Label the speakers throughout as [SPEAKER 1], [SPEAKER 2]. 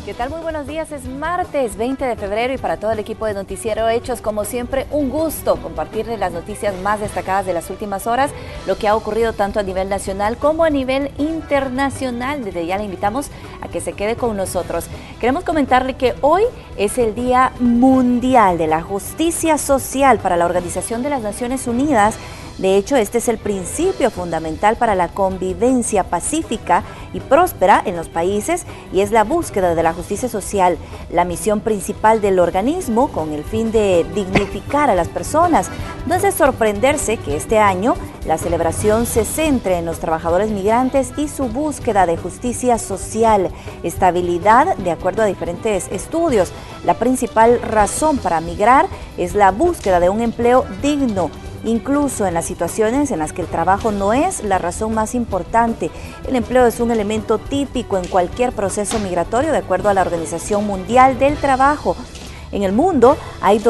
[SPEAKER 1] ¿Qué tal? Muy buenos días, es martes 20 de febrero y para todo el equipo de Noticiero Hechos, como siempre, un gusto compartirles las noticias más destacadas de las últimas horas, lo que ha ocurrido tanto a nivel nacional como a nivel internacional. Desde ya le invitamos a que se quede con nosotros. Queremos comentarle que hoy es el Día Mundial de la Justicia Social para la Organización de las Naciones Unidas. De hecho, este es el principio fundamental para la convivencia pacífica y próspera en los países y es la búsqueda de la justicia social, la misión principal del organismo con el fin de dignificar a las personas. No es de sorprenderse que este año la celebración se centre en los trabajadores migrantes y su búsqueda de justicia social, estabilidad, de acuerdo a diferentes estudios. La principal razón para migrar es la búsqueda de un empleo digno, incluso en las situaciones en las que el trabajo no es la razón más importante. El empleo es un elemento típico en cualquier proceso migratorio, de acuerdo a la Organización Mundial del Trabajo. En el mundo hay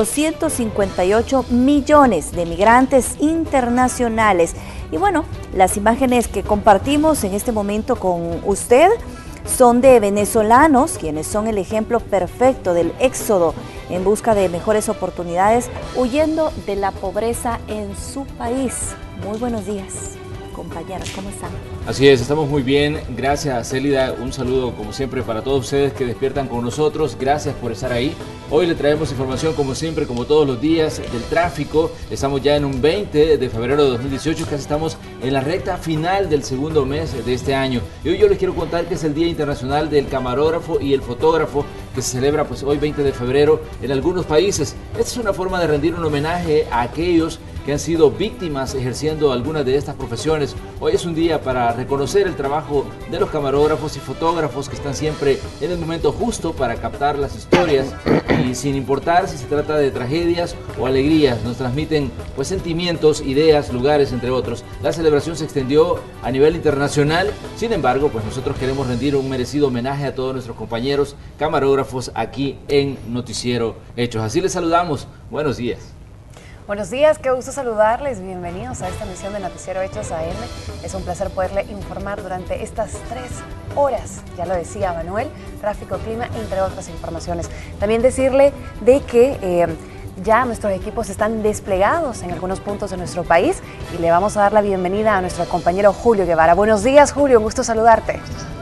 [SPEAKER 1] 258 millones de migrantes internacionales. Y bueno, las imágenes que compartimos en este momento con usted son de venezolanos, quienes son el ejemplo perfecto del éxodo en busca de mejores oportunidades, huyendo de la pobreza en su país. Muy buenos días, compañeros, ¿cómo están?
[SPEAKER 2] Así es, estamos muy bien, gracias Célida, un saludo como siempre para todos ustedes que despiertan con nosotros, gracias por estar ahí. Hoy le traemos información como siempre, como todos los días, del tráfico. Estamos ya en un 20 de febrero de 2018, casi estamos en la recta final del segundo mes de este año. Y hoy yo les quiero contar que es el Día Internacional del Camarógrafo y el Fotógrafo, que se celebra pues hoy 20 de febrero en algunos países. Esta es una forma de rendir un homenaje a aquellos que han sido víctimas ejerciendo algunas de estas profesiones. Hoy es un día para reconocer el trabajo de los camarógrafos y fotógrafos que están siempre en el momento justo para captar las historias y sin importar si se trata de tragedias o alegrías, nos transmiten pues sentimientos, ideas, lugares, entre otros. La celebración se extendió a nivel internacional, sin embargo, pues nosotros queremos rendir un merecido homenaje a todos nuestros compañeros camarógrafos aquí en Noticiero Hechos. Así les saludamos, buenos días.
[SPEAKER 3] Buenos días, qué gusto saludarles, bienvenidos a esta emisión de Noticiero Hechos AM. Es un placer poderle informar durante estas 3 horas, ya lo decía Manuel, tráfico, clima, entre otras informaciones. También decirle de que ya nuestros equipos están desplegados en algunos puntos de nuestro país y le vamos a dar la bienvenida a nuestro compañero Julio Guevara. Buenos días, Julio, un gusto saludarte.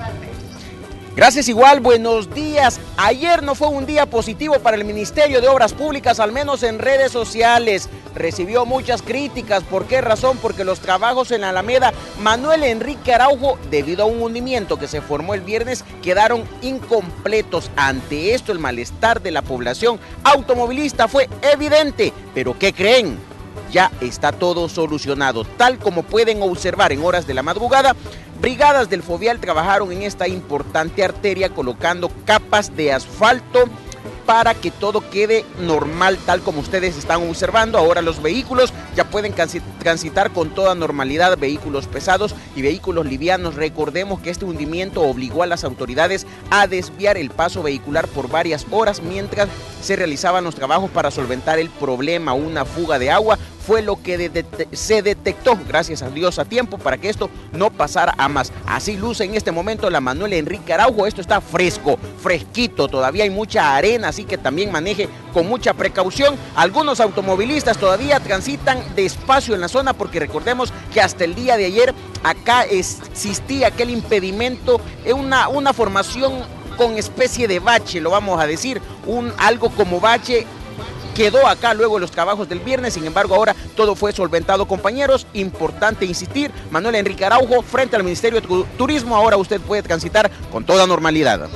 [SPEAKER 4] Gracias igual, buenos días. Ayer no fue un día positivo para el Ministerio de Obras Públicas, al menos en redes sociales. Recibió muchas críticas. ¿Por qué razón? Porque los trabajos en la Alameda Manuel Enrique Araujo, debido a un hundimiento que se formó el viernes, quedaron incompletos. Ante esto, el malestar de la población automovilista fue evidente. ¿Pero qué creen? Ya está todo solucionado. Tal como pueden observar en horas de la madrugada, brigadas del Fovial trabajaron en esta importante arteria colocando capas de asfalto para que todo quede normal, tal como ustedes están observando. Ahora los vehículos ya pueden transitar con toda normalidad, vehículos pesados y vehículos livianos. Recordemos que este hundimiento obligó a las autoridades a desviar el paso vehicular por varias horas mientras se realizaban los trabajos para solventar el problema. Una fuga de agua fue lo que se detectó, gracias a Dios, a tiempo para que esto no pasara a más. Así luce en este momento la Manuel Enrique Araujo. Esto está fresco, fresquito, todavía hay mucha arena, así que también maneje con mucha precaución. Algunos automovilistas todavía transitan despacio en la zona porque recordemos que hasta el día de ayer acá existía aquel impedimento, una formación con especie de bache, lo vamos a decir, algo como bache. Quedó acá luego de los trabajos del viernes, sin embargo ahora todo fue solventado, compañeros. Importante insistir, Manuel Enrique Araujo frente al Ministerio de Turismo, ahora usted puede transitar con toda normalidad.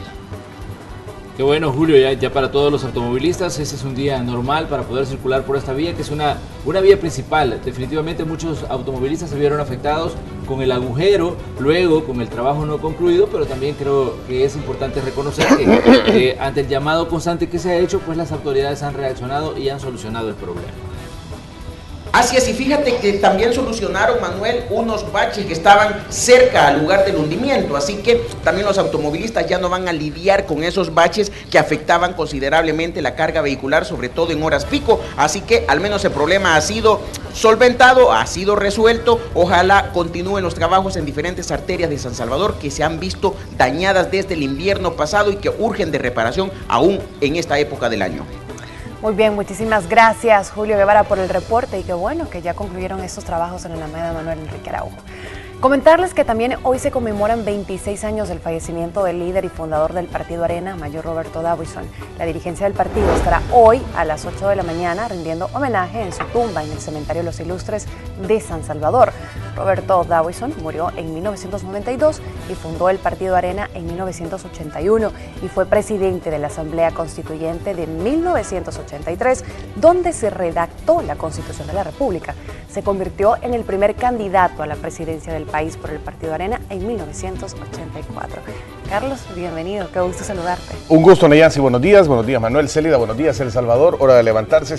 [SPEAKER 2] Qué bueno, Julio, ya para todos los automovilistas ese es un día normal para poder circular por esta vía, que es una vía principal. Definitivamente muchos automovilistas se vieron afectados con el agujero, luego con el trabajo no concluido, pero también creo que es importante reconocer que ante el llamado constante que se ha hecho, pues las autoridades han reaccionado y han solucionado el problema.
[SPEAKER 4] Así es, y fíjate que también solucionaron, Manuel, unos baches que estaban cerca al lugar del hundimiento, así que también los automovilistas ya no van a lidiar con esos baches que afectaban considerablemente la carga vehicular, sobre todo en horas pico, así que al menos el problema ha sido solventado, ha sido resuelto. Ojalá continúen los trabajos en diferentes arterias de San Salvador que se han visto dañadas desde el invierno pasado y que urgen de reparación aún en esta época del año.
[SPEAKER 3] Muy bien, muchísimas gracias Julio Guevara por el reporte y qué bueno que ya concluyeron estos trabajos en la Alameda Manuel Enrique Araujo. Comentarles que también hoy se conmemoran 26 años del fallecimiento del líder y fundador del Partido Arena, Mayor Roberto Dawison. La dirigencia del partido estará hoy a las 8 de la mañana rindiendo homenaje en su tumba en el Cementerio de los Ilustres de San Salvador. Roberto Dawison murió en 1992 y fundó el Partido Arena en 1981 y fue presidente de la Asamblea Constituyente de 1983, donde se redactó la Constitución de la República. Se convirtió en el primer candidato a la presidencia del país por el Partido Arena en 1984. Carlos, bienvenido, qué gusto saludarte.
[SPEAKER 5] Un gusto, Neyansi, buenos días Manuel, Célida, buenos días El Salvador, hora de levantarse,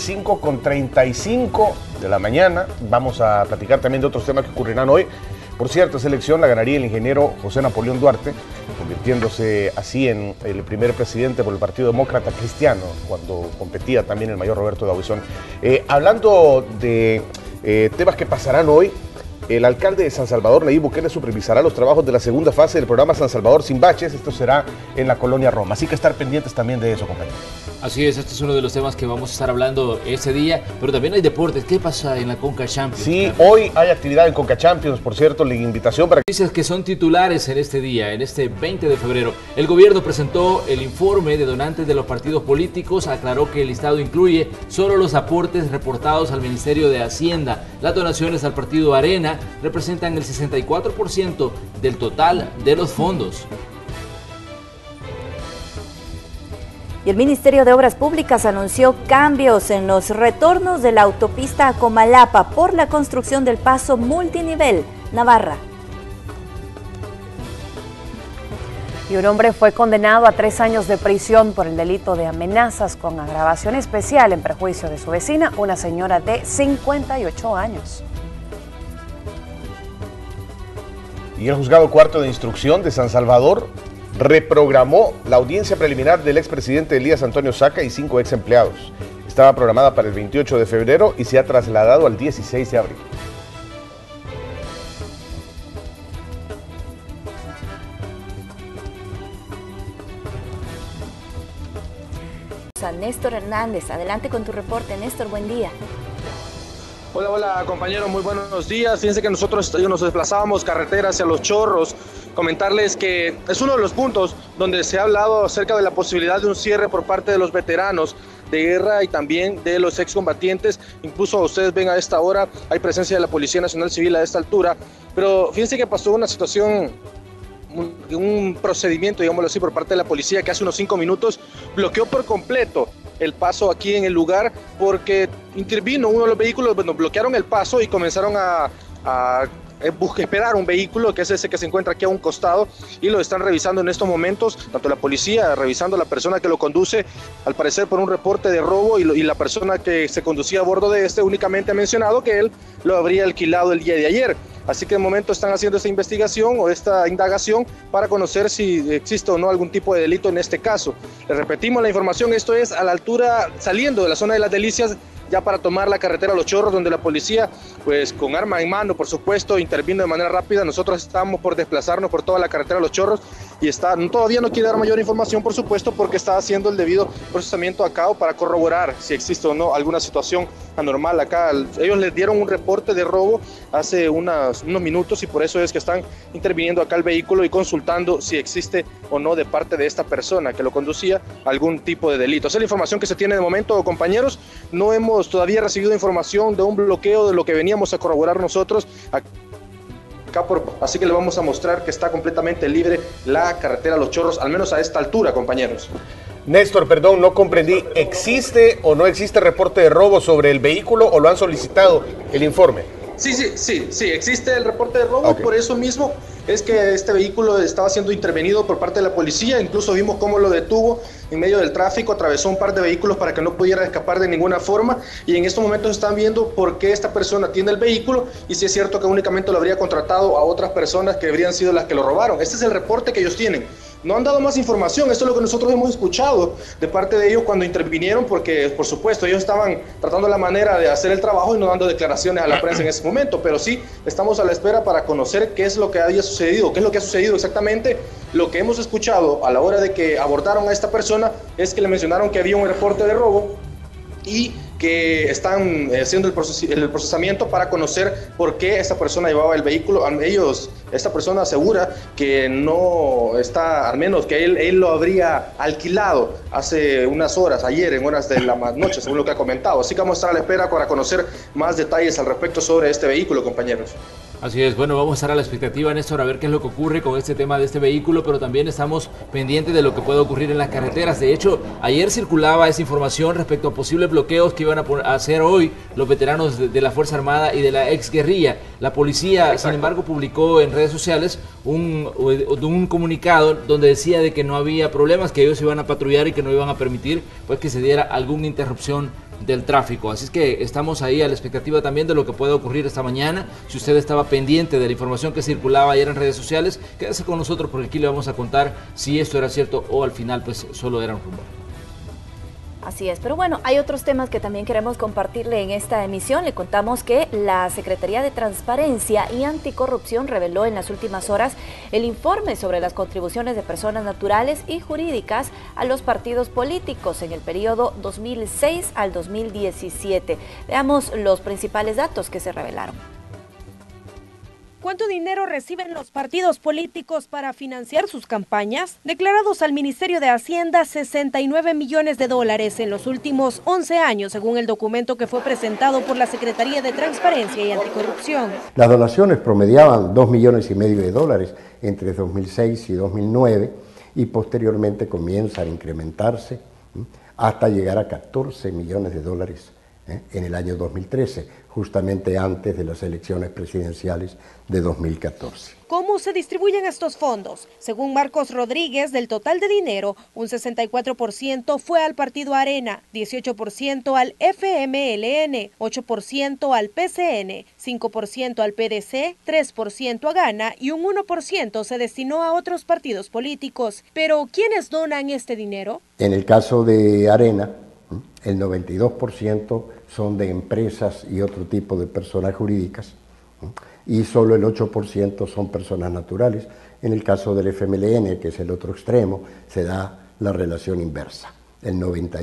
[SPEAKER 5] 5:35 de la mañana. Vamos a platicar también de otros temas que ocurrirán hoy. Por cierto, esa elección la ganaría el ingeniero José Napoleón Duarte, convirtiéndose así en el primer presidente por el Partido Demócrata Cristiano, cuando competía también el mayor Roberto Dawison. Hablando de temas que pasarán hoy, el alcalde de San Salvador, Nayib Bukele, supervisará los trabajos de la segunda fase del programa San Salvador sin baches. Esto será en la colonia Roma, así que estar pendientes también de eso, compañeros.
[SPEAKER 2] Así es, este es uno de los temas que vamos a estar hablando ese día, pero también hay deportes. ¿Qué pasa en la Conca Champions?
[SPEAKER 5] Sí, hoy hay actividad en Conca Champions, por cierto, la invitación para...
[SPEAKER 2] Noticias que son titulares en este día, en este 20 de febrero. El gobierno presentó el informe de donantes de los partidos políticos, aclaró que el listado incluye solo los aportes reportados al Ministerio de Hacienda. Las donaciones al Partido Arena representan el 64% del total de los fondos.
[SPEAKER 1] Y el Ministerio de Obras Públicas anunció cambios en los retornos de la autopista a Comalapa por la construcción del paso multinivel Navarra.
[SPEAKER 3] Y un hombre fue condenado a 3 años de prisión por el delito de amenazas con agravación especial en perjuicio de su vecina, una señora de 58 años.
[SPEAKER 5] Y el Juzgado Cuarto de Instrucción de San Salvador reprogramó la audiencia preliminar del expresidente Elías Antonio Saca y 5 ex empleados. Estaba programada para el 28 de febrero y se ha trasladado al 16 de abril.
[SPEAKER 1] Néstor Hernández, adelante con tu reporte. Néstor, buen día.
[SPEAKER 6] Hola compañeros, muy buenos días. Fíjense que nosotros nos desplazábamos carretera hacia Los Chorros. Comentarles que es uno de los puntos donde se ha hablado acerca de la posibilidad de un cierre por parte de los veteranos de guerra y también de los excombatientes. Incluso ustedes ven a esta hora, hay presencia de la Policía Nacional Civil a esta altura. Pero fíjense que pasó una situación, un procedimiento, digámoslo así, por parte de la policía que hace unos 5 minutos bloqueó por completo el paso aquí en el lugar porque intervino uno de los vehículos, bueno, bloquearon el paso y comenzaron a esperar un vehículo que es ese que se encuentra aquí a un costado y lo están revisando en estos momentos, tanto la policía revisando a la persona que lo conduce, al parecer por un reporte de robo y la persona que se conducía a bordo de este únicamente ha mencionado que él lo habría alquilado el día de ayer. Así que de momento están haciendo esta investigación o esta indagación para conocer si existe o no algún tipo de delito en este caso. Les repetimos la información, esto es a la altura, saliendo de la zona de Las Delicias, ya para tomar la carretera Los Chorros, donde la policía, pues con arma en mano, por supuesto, intervino de manera rápida. Nosotros estamos por desplazarnos por toda la carretera Los Chorros y todavía no quiere dar mayor información, por supuesto, porque está haciendo el debido procesamiento a cabo para corroborar si existe o no alguna situación anormal acá. Ellos les dieron un reporte de robo hace unos minutos y por eso es que están interviniendo acá el vehículo y consultando si existe o no de parte de esta persona que lo conducía algún tipo de delito. Esa es la información que se tiene de momento, compañeros. No hemos todavía recibido información de un bloqueo de lo que veníamos a corroborar nosotros acá así que le vamos a mostrar que está completamente libre la carretera Los Chorros, al menos a esta altura, compañeros.
[SPEAKER 5] Néstor, perdón, no comprendí. ¿Existe o no existe reporte de robo sobre el vehículo o lo han solicitado el informe?
[SPEAKER 6] Sí, existe el reporte de robo, okay. Por eso mismo es que este vehículo estaba siendo intervenido por parte de la policía, incluso vimos cómo lo detuvo en medio del tráfico, atravesó un par de vehículos para que no pudiera escapar de ninguna forma, y en estos momentos están viendo por qué esta persona tiene el vehículo y si es cierto que únicamente lo habría contratado a otras personas que habrían sido las que lo robaron. Este es el reporte que ellos tienen. No han dado más información, esto es lo que nosotros hemos escuchado de parte de ellos cuando intervinieron, porque por supuesto ellos estaban tratando la manera de hacer el trabajo y no dando declaraciones a la prensa en ese momento, pero sí estamos a la espera para conocer qué es lo que había sucedido, qué es lo que ha sucedido exactamente. Lo que hemos escuchado a la hora de que abordaron a esta persona es que le mencionaron que había un reporte de robo y que están haciendo el procesamiento para conocer por qué esta persona llevaba el vehículo. Esta persona asegura que no está, al menos que él lo habría alquilado hace unas horas, ayer en horas de la noche, según lo que ha comentado. Así que vamos a estar a la espera para conocer más detalles al respecto sobre este vehículo, compañeros.
[SPEAKER 2] Así es, bueno, vamos a estar a la expectativa, Néstor, a ver qué es lo que ocurre con este tema de este vehículo, pero también estamos pendientes de lo que puede ocurrir en las carreteras. De hecho, ayer circulaba esa información respecto a posibles bloqueos que iban a hacer hoy los veteranos de la Fuerza Armada y de la exguerrilla. La policía, sin embargo, publicó en redes sociales un comunicado donde decía de que no había problemas, que ellos iban a patrullar y que no iban a permitir pues que se diera alguna interrupción del tráfico. Así es que estamos ahí a la expectativa también de lo que puede ocurrir esta mañana. Si usted estaba pendiente de la información que circulaba ayer en redes sociales, quédese con nosotros porque aquí le vamos a contar si esto era cierto o al final pues solo era un rumor.
[SPEAKER 1] Así es, pero bueno, hay otros temas que también queremos compartirle en esta emisión. Le contamos que la Secretaría de Transparencia y Anticorrupción reveló en las últimas horas el informe sobre las contribuciones de personas naturales y jurídicas a los partidos políticos en el periodo 2006 al 2017. Veamos los principales datos que se revelaron.
[SPEAKER 7] ¿Cuánto dinero reciben los partidos políticos para financiar sus campañas? Declarados al Ministerio de Hacienda, 69 millones de dólares en los últimos 11 años, según el documento que fue presentado por la Secretaría de Transparencia y Anticorrupción.
[SPEAKER 8] Las donaciones promediaban 2,5 millones de dólares entre 2006 y 2009 y posteriormente comienzan a incrementarse hasta llegar a 14 millones de dólares en el año 2013, justamente antes de las elecciones presidenciales de 2014.
[SPEAKER 7] ¿Cómo se distribuyen estos fondos? Según Marcos Rodríguez, del total de dinero, un 64% fue al partido Arena, 18% al FMLN, 8% al PCN, 5% al PDC, 3% a Gana y un 1% se destinó a otros partidos políticos. Pero, ¿quiénes donan este dinero?
[SPEAKER 8] En el caso de Arena, el 92% son de empresas y otro tipo de personas jurídicas y solo el 8% son personas naturales. En el caso del FMLN, que es el otro extremo, se da la relación inversa. El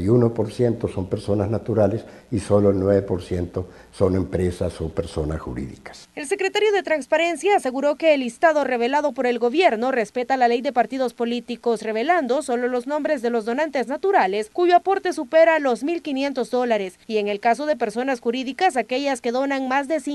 [SPEAKER 8] 91% son personas naturales y solo el 9% son empresas o personas jurídicas.
[SPEAKER 7] El secretario de Transparencia aseguró que el listado revelado por el gobierno respeta la ley de partidos políticos, revelando solo los nombres de los donantes naturales cuyo aporte supera los $1,500 y en el caso de personas jurídicas, aquellas que donan más de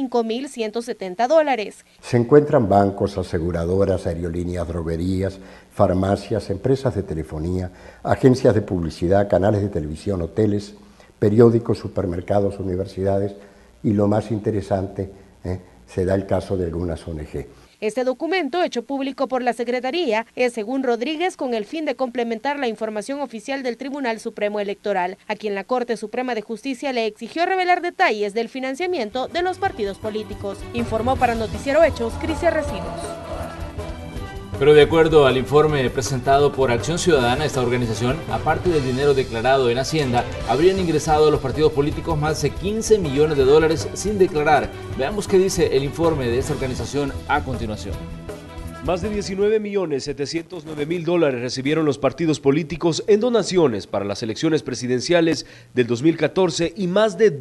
[SPEAKER 7] $5,170.
[SPEAKER 8] Se encuentran bancos, aseguradoras, aerolíneas, droguerías, farmacias, empresas de telefonía, agencias de publicidad, canales de televisión, hoteles, periódicos, supermercados, universidades y lo más interesante, se da el caso de algunas ONG.
[SPEAKER 7] Este documento, hecho público por la Secretaría, es, según Rodríguez, con el fin de complementar la información oficial del Tribunal Supremo Electoral, a quien la Corte Suprema de Justicia le exigió revelar detalles del financiamiento de los partidos políticos. Informó para Noticiero Hechos, Crisia Recinos.
[SPEAKER 2] Pero de acuerdo al informe presentado por Acción Ciudadana, esta organización, aparte del dinero declarado en Hacienda, habrían ingresado a los partidos políticos más de 15 millones de dólares sin declarar. Veamos qué dice el informe de esta organización a continuación.
[SPEAKER 9] Más de 19.709.000 dólares recibieron los partidos políticos en donaciones para las elecciones presidenciales del 2014 y más de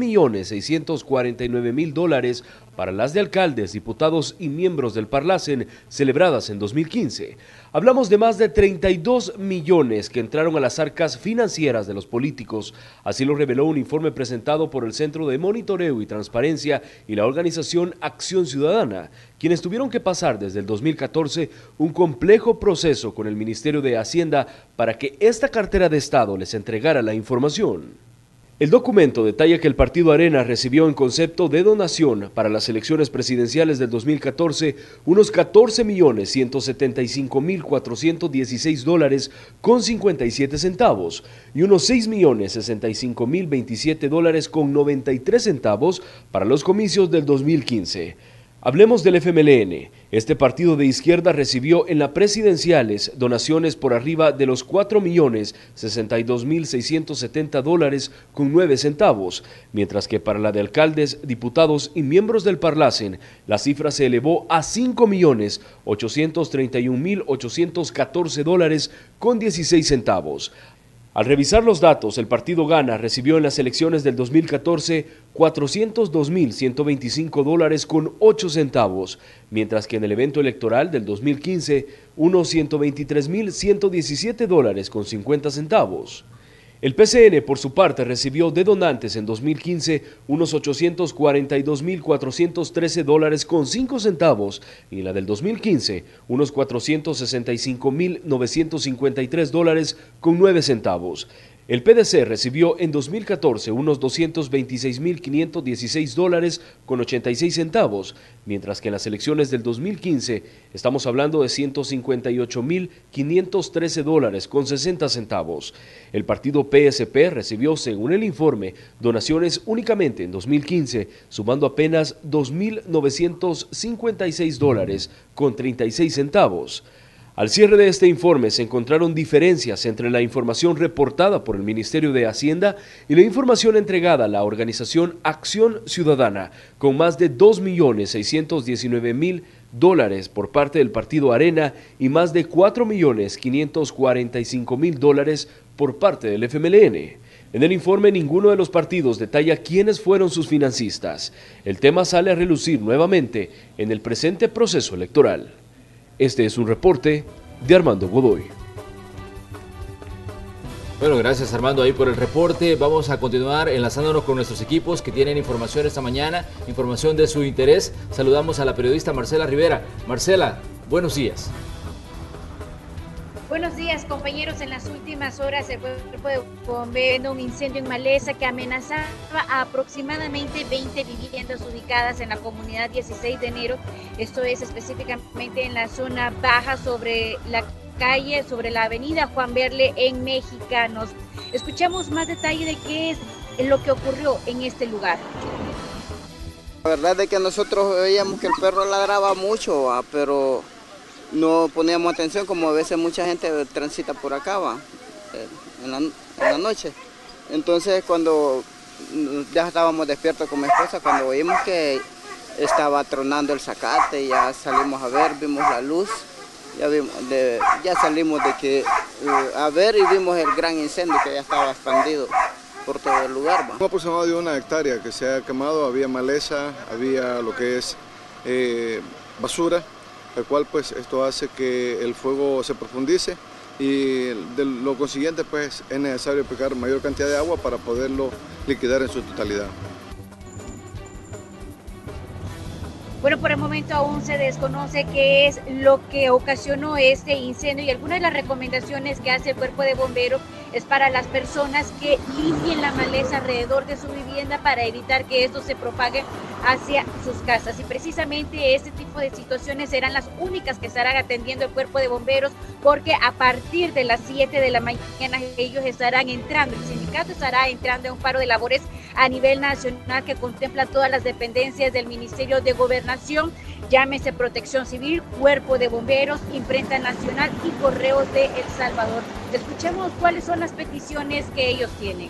[SPEAKER 9] 12.649.000 dólares para las de alcaldes, diputados y miembros del Parlacen celebradas en 2015. Hablamos de más de 32 millones que entraron a las arcas financieras de los políticos. Así lo reveló un informe presentado por el Centro de Monitoreo y Transparencia y la organización Acción Ciudadana, quienes tuvieron que pasar desde el 2014 un complejo proceso con el Ministerio de Hacienda para que esta cartera de Estado les entregara la información. El documento detalla que el Partido Arena recibió en concepto de donación para las elecciones presidenciales del 2014 unos 14.175.416 dólares con 57 centavos y unos 6.065.027 dólares con 93 centavos para los comicios del 2015. Hablemos del FMLN. Este partido de izquierda recibió en las presidenciales donaciones por arriba de los 4.062.670 dólares con 9 centavos, mientras que para la de alcaldes, diputados y miembros del Parlacen, la cifra se elevó a 5.831.814 dólares con 16 centavos. Al revisar los datos, el partido Gana recibió en las elecciones del 2014 $402.125 dólares con 8 centavos, mientras que en el evento electoral del 2015 unos $123.117 dólares con 50 centavos. El PCN, por su parte, recibió de donantes en 2015 unos $842.413 dólares con 5 centavos y en la del 2015 unos $465.953 dólares con 9 centavos. El PDC recibió en 2014 unos $226.516 dólares con 86 centavos, mientras que en las elecciones del 2015 estamos hablando de $158.513 dólares con 60 centavos. El partido PSP recibió, según el informe, donaciones únicamente en 2015, sumando apenas $2.956 dólares con 36 centavos. Al cierre de este informe se encontraron diferencias entre la información reportada por el Ministerio de Hacienda y la información entregada a la organización Acción Ciudadana, con más de $2.619.000 dólares por parte del Partido Arena y más de $4.545.000 dólares por parte del FMLN. En el informe ninguno de los partidos detalla quiénes fueron sus financistas. El tema sale a relucir nuevamente en el presente proceso electoral. Este es un reporte de Armando Godoy.
[SPEAKER 2] Bueno, gracias Armando ahí por el reporte. Vamos a continuar enlazándonos con nuestros equipos que tienen información esta mañana, información de su interés. Saludamos a la periodista Marcela Rivera. Marcela, buenos días.
[SPEAKER 10] Buenos días, compañeros. En las últimas horas el cuerpo de bomberos un incendio en Maleza que amenazaba a aproximadamente 20 viviendas ubicadas en la comunidad 16 de enero. Esto es específicamente en la zona baja sobre la calle, sobre la avenida Juan Verle en Mexicanos. Escuchamos más detalle de qué es lo que ocurrió en este lugar.
[SPEAKER 11] La verdad es que nosotros veíamos que el perro ladraba mucho, pero no poníamos atención, como a veces mucha gente transita por acá, en la noche. Entonces cuando ya estábamos despiertos con mi esposa, cuando oímos que estaba tronando el zacate, ya salimos a ver, vimos la luz, ya salimos a ver y vimos el gran incendio que ya estaba expandido por todo el lugar.
[SPEAKER 12] Un aproximado de 1 hectárea que se ha quemado, había maleza, había lo que es basura, el cual pues esto hace que el fuego se profundice y de lo consiguiente pues es necesario aplicar mayor cantidad de agua para poderlo liquidar en su totalidad.
[SPEAKER 10] Bueno, por el momento aún se desconoce qué es lo que ocasionó este incendio y algunas de las recomendaciones que hace el cuerpo de bomberos es para las personas que limpien la maleza alrededor de su vivienda para evitar que esto se propague hacia sus casas. Y precisamente este tipo de situaciones serán las únicas que estarán atendiendo el cuerpo de bomberos, porque a partir de las 7 de la mañana ellos estarán entrando, el sindicato estará entrando en un paro de labores a nivel nacional que contempla todas las dependencias del Ministerio de Gobernación, llámese Protección Civil, Cuerpo de Bomberos, Imprenta Nacional y Correos de El Salvador. Escuchemos cuáles son las peticiones que ellos tienen.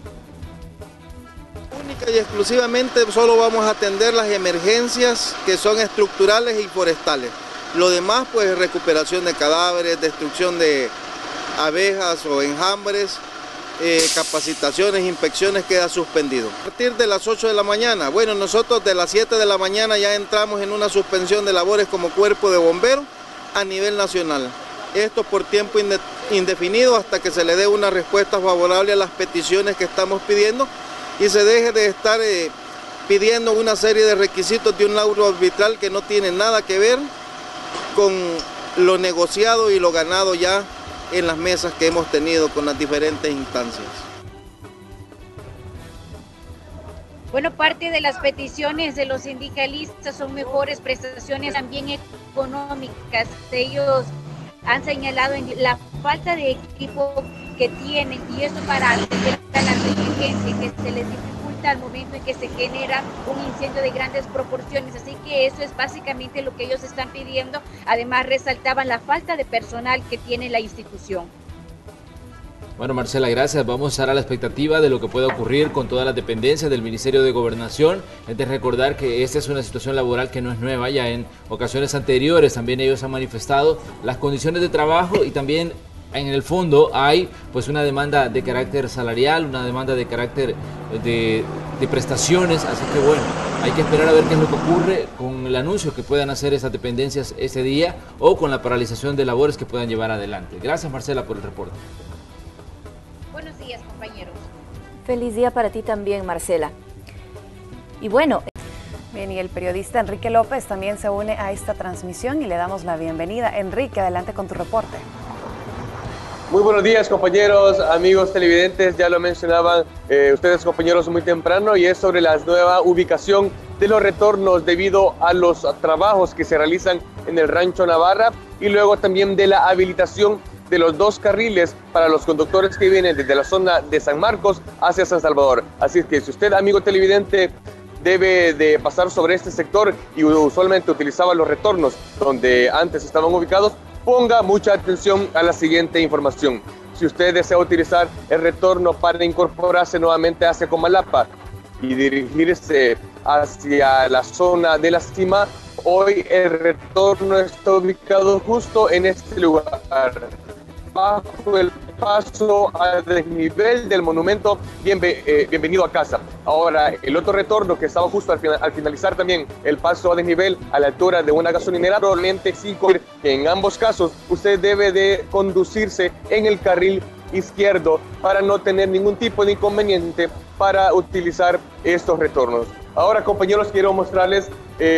[SPEAKER 11] Única y exclusivamente solo vamos a atender las emergencias que son estructurales y forestales. Lo demás pues recuperación de cadáveres, destrucción de abejas o enjambres, capacitaciones, inspecciones queda suspendido. A partir de las 8 de la mañana, bueno, nosotros de las 7 de la mañana ya entramos en una suspensión de labores como cuerpo de bomberos a nivel nacional. Esto por tiempo indefinido hasta que se le dé una respuesta favorable a las peticiones que estamos pidiendo y se deje de estar pidiendo una serie de requisitos de un laudo arbitral que no tiene nada que ver con lo negociado y lo ganado ya en las mesas que hemos tenido con las diferentes instancias.
[SPEAKER 10] Bueno, parte de las peticiones de los sindicalistas son mejores prestaciones también económicas. Ellos han señalado en la falta de equipo que tienen, y eso para atender a la emergencia que se les dificulta al momento en que se genera un incendio de grandes proporciones. Así que eso es básicamente lo que ellos están pidiendo. Además, resaltaban la falta de personal que tiene la institución.
[SPEAKER 2] Bueno, Marcela, gracias. Vamos a estar a la expectativa de lo que pueda ocurrir con todas las dependencias del Ministerio de Gobernación. Es de recordar que esta es una situación laboral que no es nueva. Ya en ocasiones anteriores también ellos han manifestado las condiciones de trabajo, y también en el fondo hay pues una demanda de carácter salarial, una demanda de carácter de prestaciones. Así que bueno, hay que esperar a ver qué es lo que ocurre con el anuncio que puedan hacer esas dependencias ese día, o con la paralización de labores que puedan llevar adelante. Gracias, Marcela, por el reporte.
[SPEAKER 10] Buenos días, compañeros.
[SPEAKER 1] Feliz día para ti también, Marcela. Y bueno...
[SPEAKER 3] Bien, y el periodista Enrique López también se une a esta transmisión y le damos la bienvenida. Enrique, adelante con tu reporte.
[SPEAKER 13] Muy buenos días, compañeros, amigos televidentes. Ya lo mencionaban ustedes, compañeros, muy temprano, y es sobre la nueva ubicación de los retornos debido a los trabajos que se realizan en el Rancho Navarra, y luego también de la habilitación de los 2 carriles para los conductores que vienen desde la zona de San Marcos hacia San Salvador. Así es que si usted, amigo televidente, debe de pasar sobre este sector y usualmente utilizaba los retornos donde antes estaban ubicados, ponga mucha atención a la siguiente información. Si usted desea utilizar el retorno para incorporarse nuevamente hacia Comalapa y dirigirse hacia la zona de la cima, hoy el retorno está ubicado justo en este lugar, bajo el paso a desnivel del monumento Bienvenido a Casa. Ahora, el otro retorno que estaba justo al finalizar también el paso a desnivel a la altura de una gasolinera, probablemente sí, que en ambos casos usted debe de conducirse en el carril izquierdo para no tener ningún tipo de inconveniente para utilizar estos retornos. Ahora, compañeros, quiero mostrarles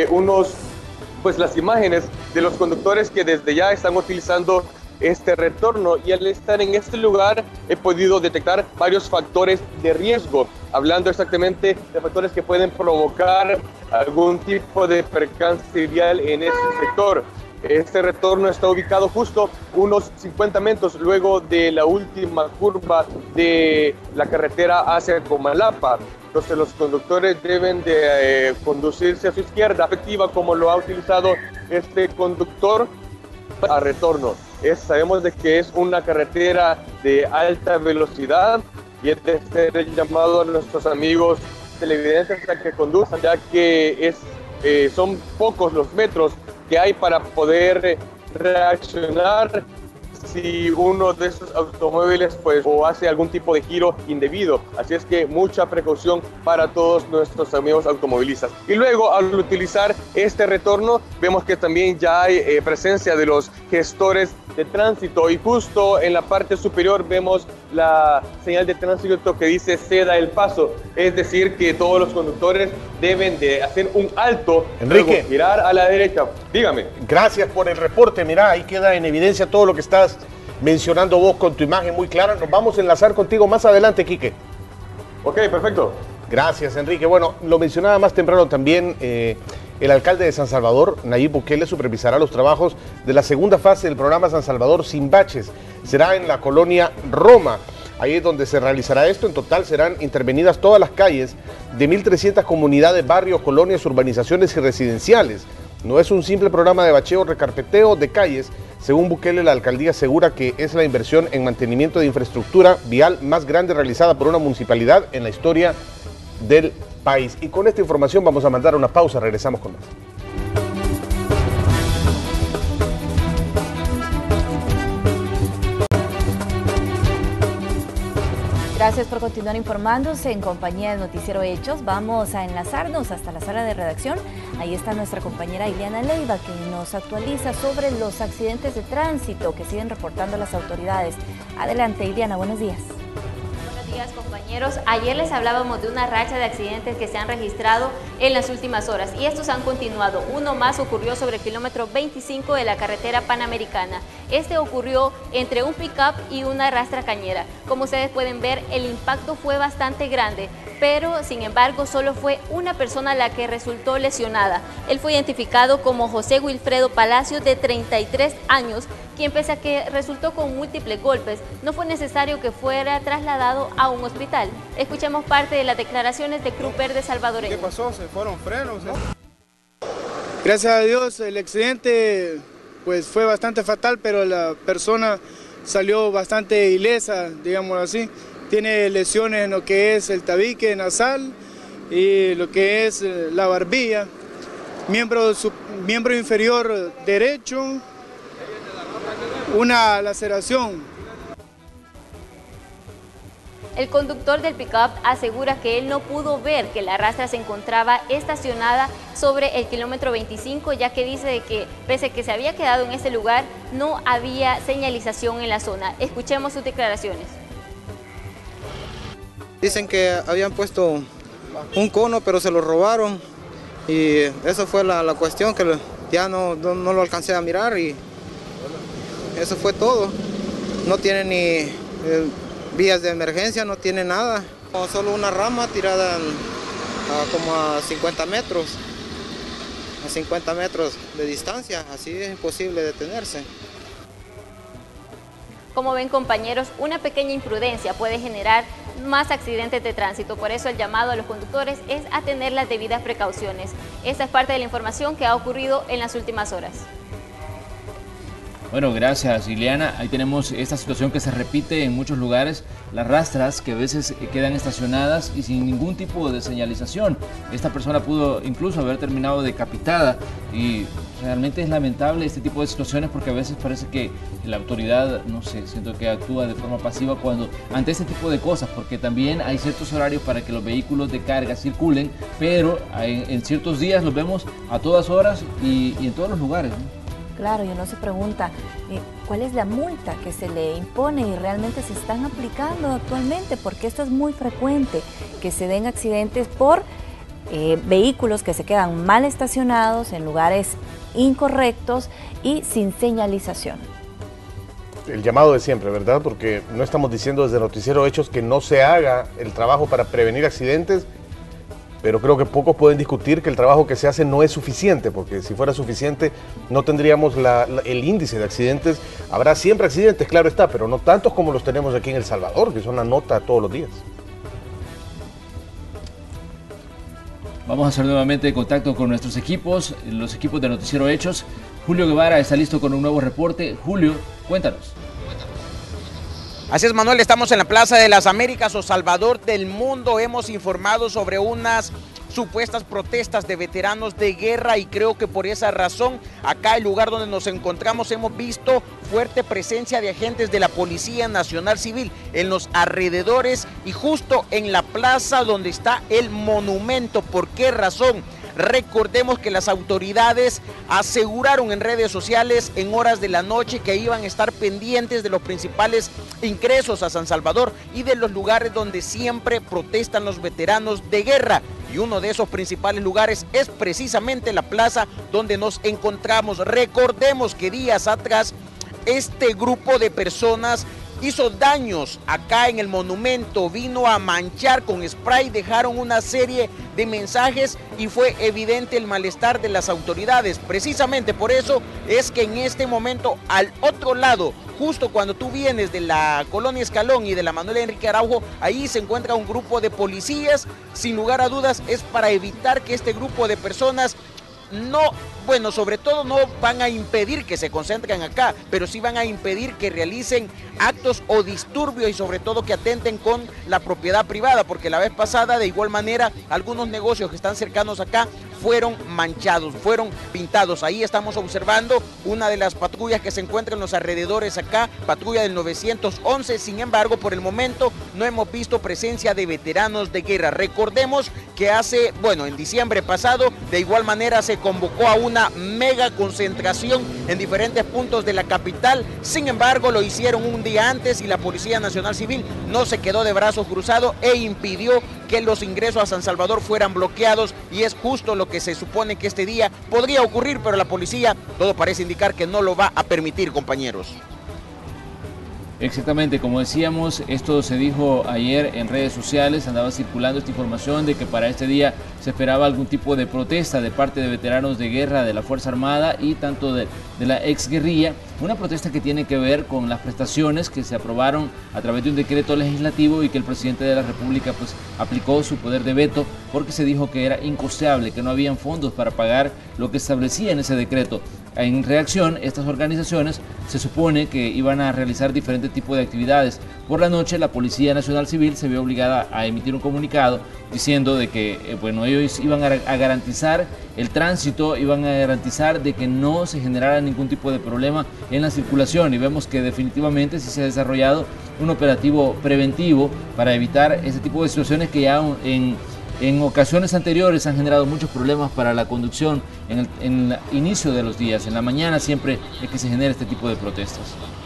[SPEAKER 13] las imágenes de los conductores que desde ya están utilizando este retorno, y al estar en este lugar he podido detectar varios factores de riesgo, hablando exactamente de factores que pueden provocar algún tipo de percance vial en este sector. Este retorno está ubicado justo unos 50 metros luego de la última curva de la carretera hacia Comalapa. Entonces los conductores deben de conducirse a su izquierda, efectiva como lo ha utilizado este conductor a retorno. Sabemos de que es una carretera de alta velocidad, y es de hacer el llamado a nuestros amigos televidentes a que conduzcan, ya que son pocos los metros que hay para poder reaccionar si uno de esos automóviles o hace algún tipo de giro indebido. Así es que mucha precaución para todos nuestros amigos automovilistas. Y luego, al utilizar este retorno, vemos que también ya hay presencia de los gestores de tránsito, y justo en la parte superior vemos la señal de tránsito que dice ceda el paso, es decir que todos los conductores deben de hacer un alto,
[SPEAKER 5] Enrique,
[SPEAKER 13] luego girar a la derecha. Dígame.
[SPEAKER 5] Gracias por el reporte. Mira, ahí queda en evidencia todo lo que estás mencionando vos con tu imagen muy clara. Nos vamos a enlazar contigo más adelante, Quique.
[SPEAKER 13] Ok, perfecto.
[SPEAKER 5] Gracias, Enrique. Bueno, lo mencionaba más temprano también el alcalde de San Salvador, Nayib Bukele, supervisará los trabajos de la segunda fase del programa San Salvador Sin Baches. Será en la colonia Roma. Ahí es donde se realizará esto. En total serán intervenidas todas las calles de 1.300 comunidades, barrios, colonias, urbanizaciones y residenciales. No es un simple programa de bacheo o recarpeteo de calles. Según Bukele, la alcaldía asegura que es la inversión en mantenimiento de infraestructura vial más grande realizada por una municipalidad en la historia del país. Y con esta información vamos a mandar una pausa. Regresamos con más.
[SPEAKER 1] Gracias por continuar informándose en compañía del Noticiero Hechos. Vamos a enlazarnos hasta la sala de redacción. Ahí está nuestra compañera Ileana Leiva, que nos actualiza sobre los accidentes de tránsito que siguen reportando las autoridades. Adelante, Ileana, buenos días.
[SPEAKER 14] Buenos días, compañeros. Ayer les hablábamos de una racha de accidentes que se han registrado en las últimas horas, y estos han continuado. Uno más ocurrió sobre el kilómetro 25 de la carretera Panamericana. Este ocurrió entre un pick-up y una arrastra cañera. Como ustedes pueden ver, el impacto fue bastante grande, pero sin embargo solo fue una persona la que resultó lesionada. Él fue identificado como José Wilfredo Palacios, de 33 años, quien pese a que resultó con múltiples golpes, no fue necesario que fuera trasladado a un hospital. Escuchemos parte de las declaraciones de Cruz Verde salvadoreño.
[SPEAKER 15] ¿Qué pasó? ¿Se fueron frenos? Gracias a Dios el accidente pues fue bastante fatal, pero la persona salió bastante ilesa, digámoslo así. Tiene lesiones en lo que es el tabique nasal y lo que es la barbilla, miembro inferior derecho, una laceración.
[SPEAKER 14] El conductor del pick-up asegura que él no pudo ver que la arrastra se encontraba estacionada sobre el kilómetro 25, ya que dice de que pese a que se había quedado en ese lugar, no había señalización en la zona. Escuchemos sus declaraciones.
[SPEAKER 16] Dicen que habían puesto un cono, pero se lo robaron, y eso fue la cuestión, que ya no lo alcancé a mirar, y eso fue todo. No tiene ni vías de emergencia, no tiene nada. Solo una rama tirada como a 50 metros. A 50 metros de distancia, así es imposible detenerse.
[SPEAKER 14] Como ven, compañeros, una pequeña imprudencia puede generar más accidentes de tránsito. Por eso el llamado a los conductores es a tener las debidas precauciones. Esta es parte de la información que ha ocurrido en las últimas horas.
[SPEAKER 2] Bueno, gracias, Ileana. Ahí tenemos esta situación que se repite en muchos lugares, las rastras que a veces quedan estacionadas y sin ningún tipo de señalización. Esta persona pudo incluso haber terminado decapitada, y realmente es lamentable este tipo de situaciones, porque a veces parece que la autoridad, no sé, siento que actúa de forma pasiva ante este tipo de cosas, porque también hay ciertos horarios para que los vehículos de carga circulen, pero en ciertos días los vemos a todas horas y en todos los lugares, ¿no?
[SPEAKER 1] Claro, y uno se pregunta, ¿cuál es la multa que se le impone y realmente se están aplicando actualmente? Porque esto es muy frecuente, que se den accidentes por vehículos que se quedan mal estacionados en lugares incorrectos y sin señalización.
[SPEAKER 5] El llamado de siempre, ¿verdad? Porque no estamos diciendo desde Noticiero Hechos que no se haga el trabajo para prevenir accidentes, pero creo que pocos pueden discutir que el trabajo que se hace no es suficiente, porque si fuera suficiente no tendríamos el índice de accidentes. Habrá siempre accidentes, claro está, pero no tantos como los tenemos aquí en El Salvador, que son una nota todos los días.
[SPEAKER 2] Vamos a hacer nuevamente contacto con nuestros equipos, los equipos de Noticiero Hechos. Julio Guevara está listo con un nuevo reporte. Julio, cuéntanos.
[SPEAKER 4] Así es, Manuel, estamos en la Plaza de las Américas o Salvador del Mundo. Hemos informado sobre unas supuestas protestas de veteranos de guerra, y creo que por esa razón acá, el lugar donde nos encontramos, hemos visto fuerte presencia de agentes de la Policía Nacional Civil en los alrededores y justo en la plaza donde está el monumento. ¿Por qué razón? Recordemos que las autoridades aseguraron en redes sociales en horas de la noche que iban a estar pendientes de los principales ingresos a San Salvador y de los lugares donde siempre protestan los veteranos de guerra. Y uno de esos principales lugares es precisamente la plaza donde nos encontramos. Recordemos que días atrás este grupo de personas hizo daños acá en el monumento, vino a manchar con spray, dejaron una serie de mensajes y fue evidente el malestar de las autoridades. Precisamente por eso es que en este momento, al otro lado, justo cuando tú vienes de la Colonia Escalón y de la Manuel Enrique Araujo, ahí se encuentra un grupo de policías. Sin lugar a dudas es para evitar que este grupo de personas sobre todo no van a impedir que se concentren acá, pero sí van a impedir que realicen actos o disturbios y sobre todo que atenten con la propiedad privada, porque la vez pasada de igual manera algunos negocios que están cercanos acá fueron manchados, fueron pintados. Ahí estamos observando una de las patrullas que se encuentra en los alrededores acá, patrulla del 911. Sin embargo, por el momento no hemos visto presencia de veteranos de guerra. Recordemos que en diciembre pasado, de igual manera se convocó a una mega concentración en diferentes puntos de la capital. Sin embargo, lo hicieron un día antes y la Policía Nacional Civil no se quedó de brazos cruzados e impidió que los ingresos a San Salvador fueran bloqueados, y es justo lo que se supone que este día podría ocurrir, pero la policía todo parece indicar que no lo va a permitir, compañeros.
[SPEAKER 2] Exactamente, como decíamos, esto se dijo ayer en redes sociales, andaba circulando esta información de que para este día se esperaba algún tipo de protesta de parte de veteranos de guerra de la Fuerza Armada y tanto de la exguerrilla, una protesta que tiene que ver con las prestaciones que se aprobaron a través de un decreto legislativo y que el presidente de la República pues aplicó su poder de veto porque se dijo que era incosteable, que no habían fondos para pagar lo que establecía en ese decreto. En reacción, estas organizaciones se supone que iban a realizar diferentes tipos de actividades. Por la noche, la Policía Nacional Civil se vio obligada a emitir un comunicado diciendo de que ellos iban a garantizar el tránsito, iban a garantizar de que no se generara ningún tipo de problema en la circulación, y vemos que definitivamente sí se ha desarrollado un operativo preventivo para evitar ese tipo de situaciones que ya en ocasiones anteriores han generado muchos problemas para la conducción en el inicio de los días. En la mañana siempre es que se genera este tipo de protestas.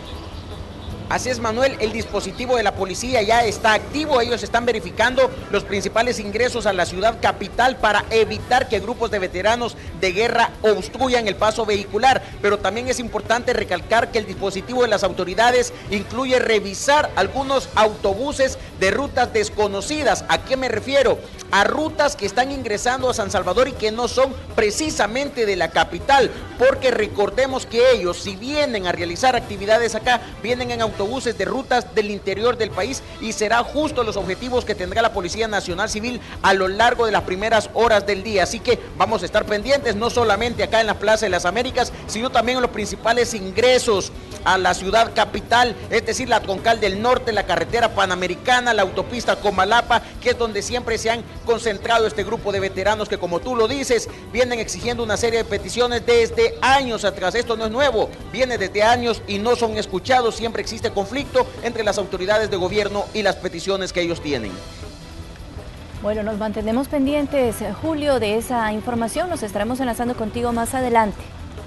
[SPEAKER 4] Así es, Manuel, el dispositivo de la policía ya está activo. Ellos están verificando los principales ingresos a la ciudad capital para evitar que grupos de veteranos de guerra obstruyan el paso vehicular. Pero también es importante recalcar que el dispositivo de las autoridades incluye revisar algunos autobuses de rutas desconocidas. ¿A qué me refiero? A rutas que están ingresando a San Salvador y que no son precisamente de la capital, porque recordemos que ellos, si vienen a realizar actividades acá, vienen en autobuses de rutas del interior del país, y será justo los objetivos que tendrá la Policía Nacional Civil a lo largo de las primeras horas del día. Así que vamos a estar pendientes, no solamente acá en la Plaza de las Américas, sino también en los principales ingresos a la ciudad capital, es decir, la Troncal del Norte, la carretera Panamericana, la autopista Comalapa, que es donde siempre se han concentrado este grupo de veteranos que, como tú lo dices, vienen exigiendo una serie de peticiones desde años atrás. Esto no es nuevo, viene desde años y no son escuchados. Siempre existe conflicto entre las autoridades de gobierno y las peticiones que ellos tienen.
[SPEAKER 1] Bueno, nos mantenemos pendientes, Julio, de esa información. Nos estaremos enlazando contigo más adelante.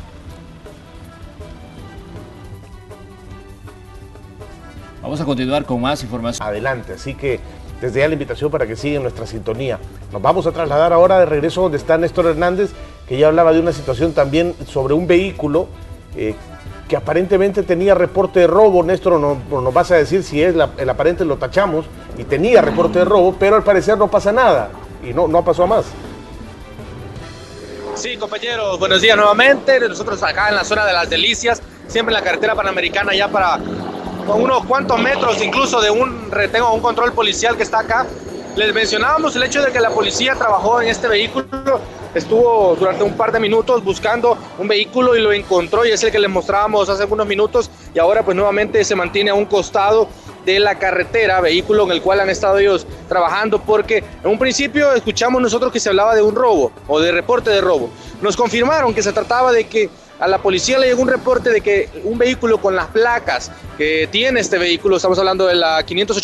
[SPEAKER 2] Vamos a continuar con más información.
[SPEAKER 5] Adelante, así que desde ya la invitación para que sigan nuestra sintonía. Nos vamos a trasladar ahora de regreso donde está Néstor Hernández, que ya hablaba de una situación también sobre un vehículo que aparentemente tenía reporte de robo. Néstor, nos vas a decir si es el aparente, lo tachamos, y tenía reporte de robo, pero al parecer no pasa nada, y no pasó a más.
[SPEAKER 6] Sí, compañeros, buenos días nuevamente. Nosotros acá en la zona de Las Delicias, siempre en la carretera Panamericana, ya para con unos cuantos metros incluso de un retengo, un control policial que está acá. Les mencionábamos el hecho de que la policía trabajó en este vehículo, estuvo durante un par de minutos buscando un vehículo y lo encontró, y es el que les mostrábamos hace unos minutos, y ahora pues nuevamente se mantiene a un costado de la carretera, vehículo en el cual han estado ellos trabajando, porque en un principio escuchamos nosotros que se hablaba de un robo o de reporte de robo. Nos confirmaron que se trataba de que a la policía le llegó un reporte de que un vehículo con las placas que tiene este vehículo, estamos hablando de la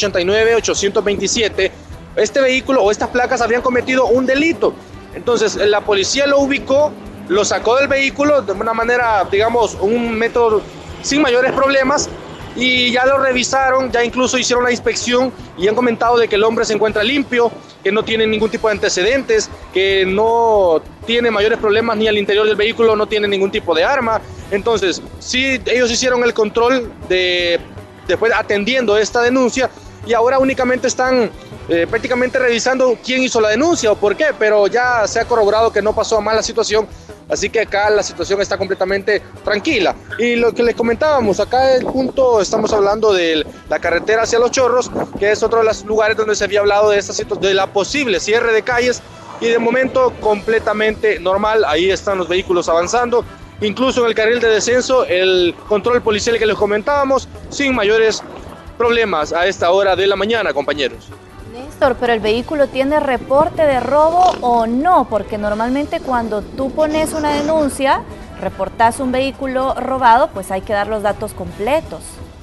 [SPEAKER 6] 589-827, este vehículo o estas placas habían cometido un delito. Entonces la policía lo ubicó, lo sacó del vehículo de una manera, digamos, un método sin mayores problemas, y ya lo revisaron, ya incluso hicieron la inspección y han comentado de que el hombre se encuentra limpio, que no tiene ningún tipo de antecedentes, que no tiene mayores problemas ni al interior del vehículo, no tiene ningún tipo de arma. Entonces, sí, ellos hicieron el control después atendiendo esta denuncia, y ahora únicamente están prácticamente revisando quién hizo la denuncia o por qué, pero ya se ha corroborado que no pasó a mal la situación. Así que acá la situación está completamente tranquila. Y lo que les comentábamos, acá el punto, estamos hablando de la carretera hacia Los Chorros, que es otro de los lugares donde se había hablado de de la posible cierre de calles, y de momento completamente normal. Ahí están los vehículos avanzando, incluso en el carril de descenso, el control policial que les comentábamos, sin mayores problemas a esta hora de la mañana, compañeros.
[SPEAKER 1] Néstor, ¿pero el vehículo tiene reporte de robo o no? Porque normalmente cuando tú pones una denuncia, reportas un vehículo robado, pues hay que dar los datos completos.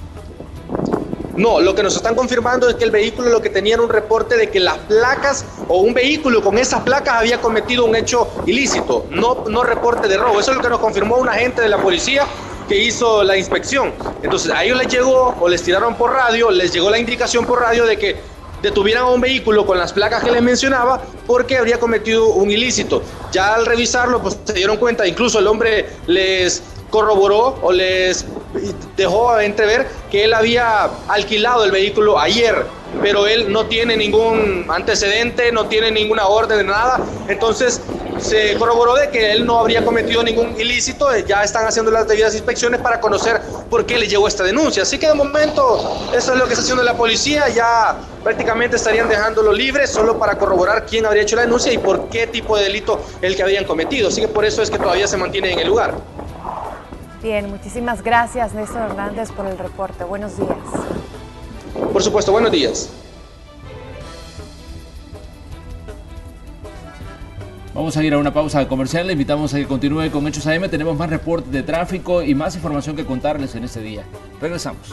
[SPEAKER 6] No, lo que nos están confirmando es que el vehículo lo que tenía era un reporte de que las placas o un vehículo con esas placas había cometido un hecho ilícito, no reporte de robo. Eso es lo que nos confirmó un agente de la policía que hizo la inspección. Entonces a ellos les llegó, o les tiraron por radio, les llegó la indicación por radio de que detuvieran a un vehículo con las placas que les mencionaba porque habría cometido un ilícito. Ya al revisarlo, pues se dieron cuenta, incluso el hombre les corroboró o les dejó entrever que él había alquilado el vehículo ayer, pero él no tiene ningún antecedente, no tiene ninguna orden de nada, entonces se corroboró de que él no habría cometido ningún ilícito. Ya están haciendo las debidas inspecciones para conocer por qué le llegó esta denuncia, así que de momento eso es lo que está haciendo la policía. Ya prácticamente estarían dejándolo libre solo para corroborar quién habría hecho la denuncia y por qué tipo de delito el que habían cometido, así que por eso es que todavía se mantiene en el lugar.
[SPEAKER 3] Bien, muchísimas gracias, Néstor Hernández, por el reporte. Buenos días.
[SPEAKER 6] Por supuesto, buenos días.
[SPEAKER 2] Vamos a ir a una pausa comercial, le invitamos a que continúe con Hechos AM, tenemos más reportes de tráfico y más información que contarles en este día. Regresamos.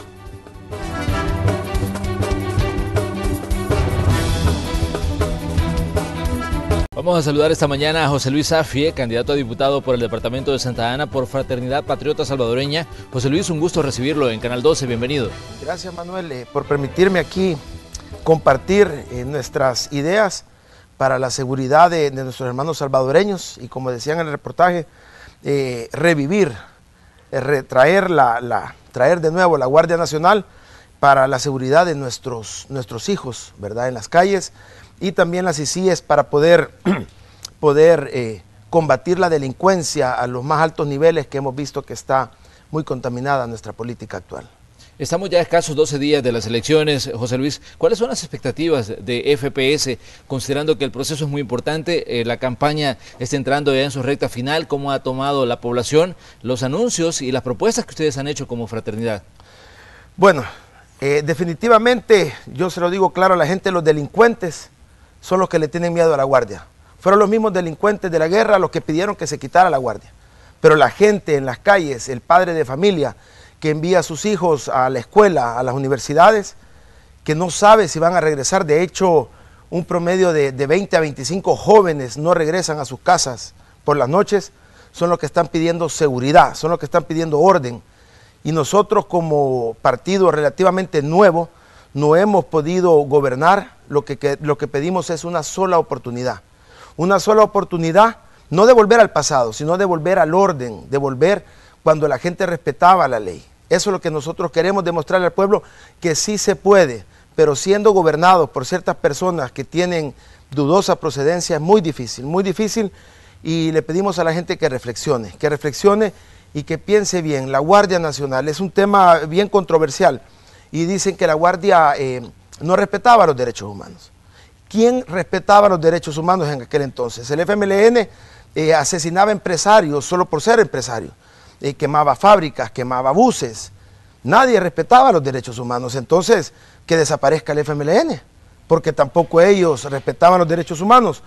[SPEAKER 2] Vamos a saludar esta mañana a José Luis Zafie, candidato a diputado por el departamento de Santa Ana por Fraternidad Patriota Salvadoreña. José Luis, un gusto recibirlo en Canal 12, bienvenido.
[SPEAKER 17] Gracias, Manuel, por permitirme aquí compartir nuestras ideas para la seguridad de nuestros hermanos salvadoreños y, como decían en el reportaje, revivir, traer de nuevo la Guardia Nacional para la seguridad de nuestros hijos, ¿verdad?, en las calles, y también las ICIES para poder combatir la delincuencia a los más altos niveles que hemos visto que está muy contaminada nuestra política actual.
[SPEAKER 2] Estamos ya a escasos 12 días de las elecciones, José Luis. ¿Cuáles son las expectativas de FPS, considerando que el proceso es muy importante, la campaña está entrando ya en su recta final? ¿Cómo ha tomado la población los anuncios y las propuestas que ustedes han hecho como fraternidad?
[SPEAKER 17] Bueno, definitivamente, yo se lo digo claro a la gente, los delincuentes son los que le tienen miedo a la Guardia. Fueron los mismos delincuentes de la guerra los que pidieron que se quitara la Guardia. Pero la gente en las calles, el padre de familia que envía a sus hijos a la escuela, a las universidades, que no sabe si van a regresar. De hecho, un promedio de 20 a 25 jóvenes no regresan a sus casas por las noches, son los que están pidiendo seguridad, son los que están pidiendo orden. Y nosotros, como partido relativamente nuevo, no hemos podido gobernar. Lo que pedimos es una sola oportunidad. Una sola oportunidad, no de volver al pasado, sino de volver al orden, de volver cuando la gente respetaba la ley. Eso es lo que nosotros queremos demostrarle al pueblo, que sí se puede, pero siendo gobernados por ciertas personas que tienen dudosa procedencia es muy difícil, y le pedimos a la gente que reflexione y que piense bien. La Guardia Nacional es un tema bien controversial y dicen que la Guardia no respetaba los derechos humanos. ¿Quién respetaba los derechos humanos en aquel entonces? El FMLN asesinaba empresarios solo por ser empresarios, quemaba fábricas, quemaba buses. Nadie respetaba los derechos humanos. Entonces, que desaparezca el FMLN, porque tampoco ellos respetaban los derechos humanos.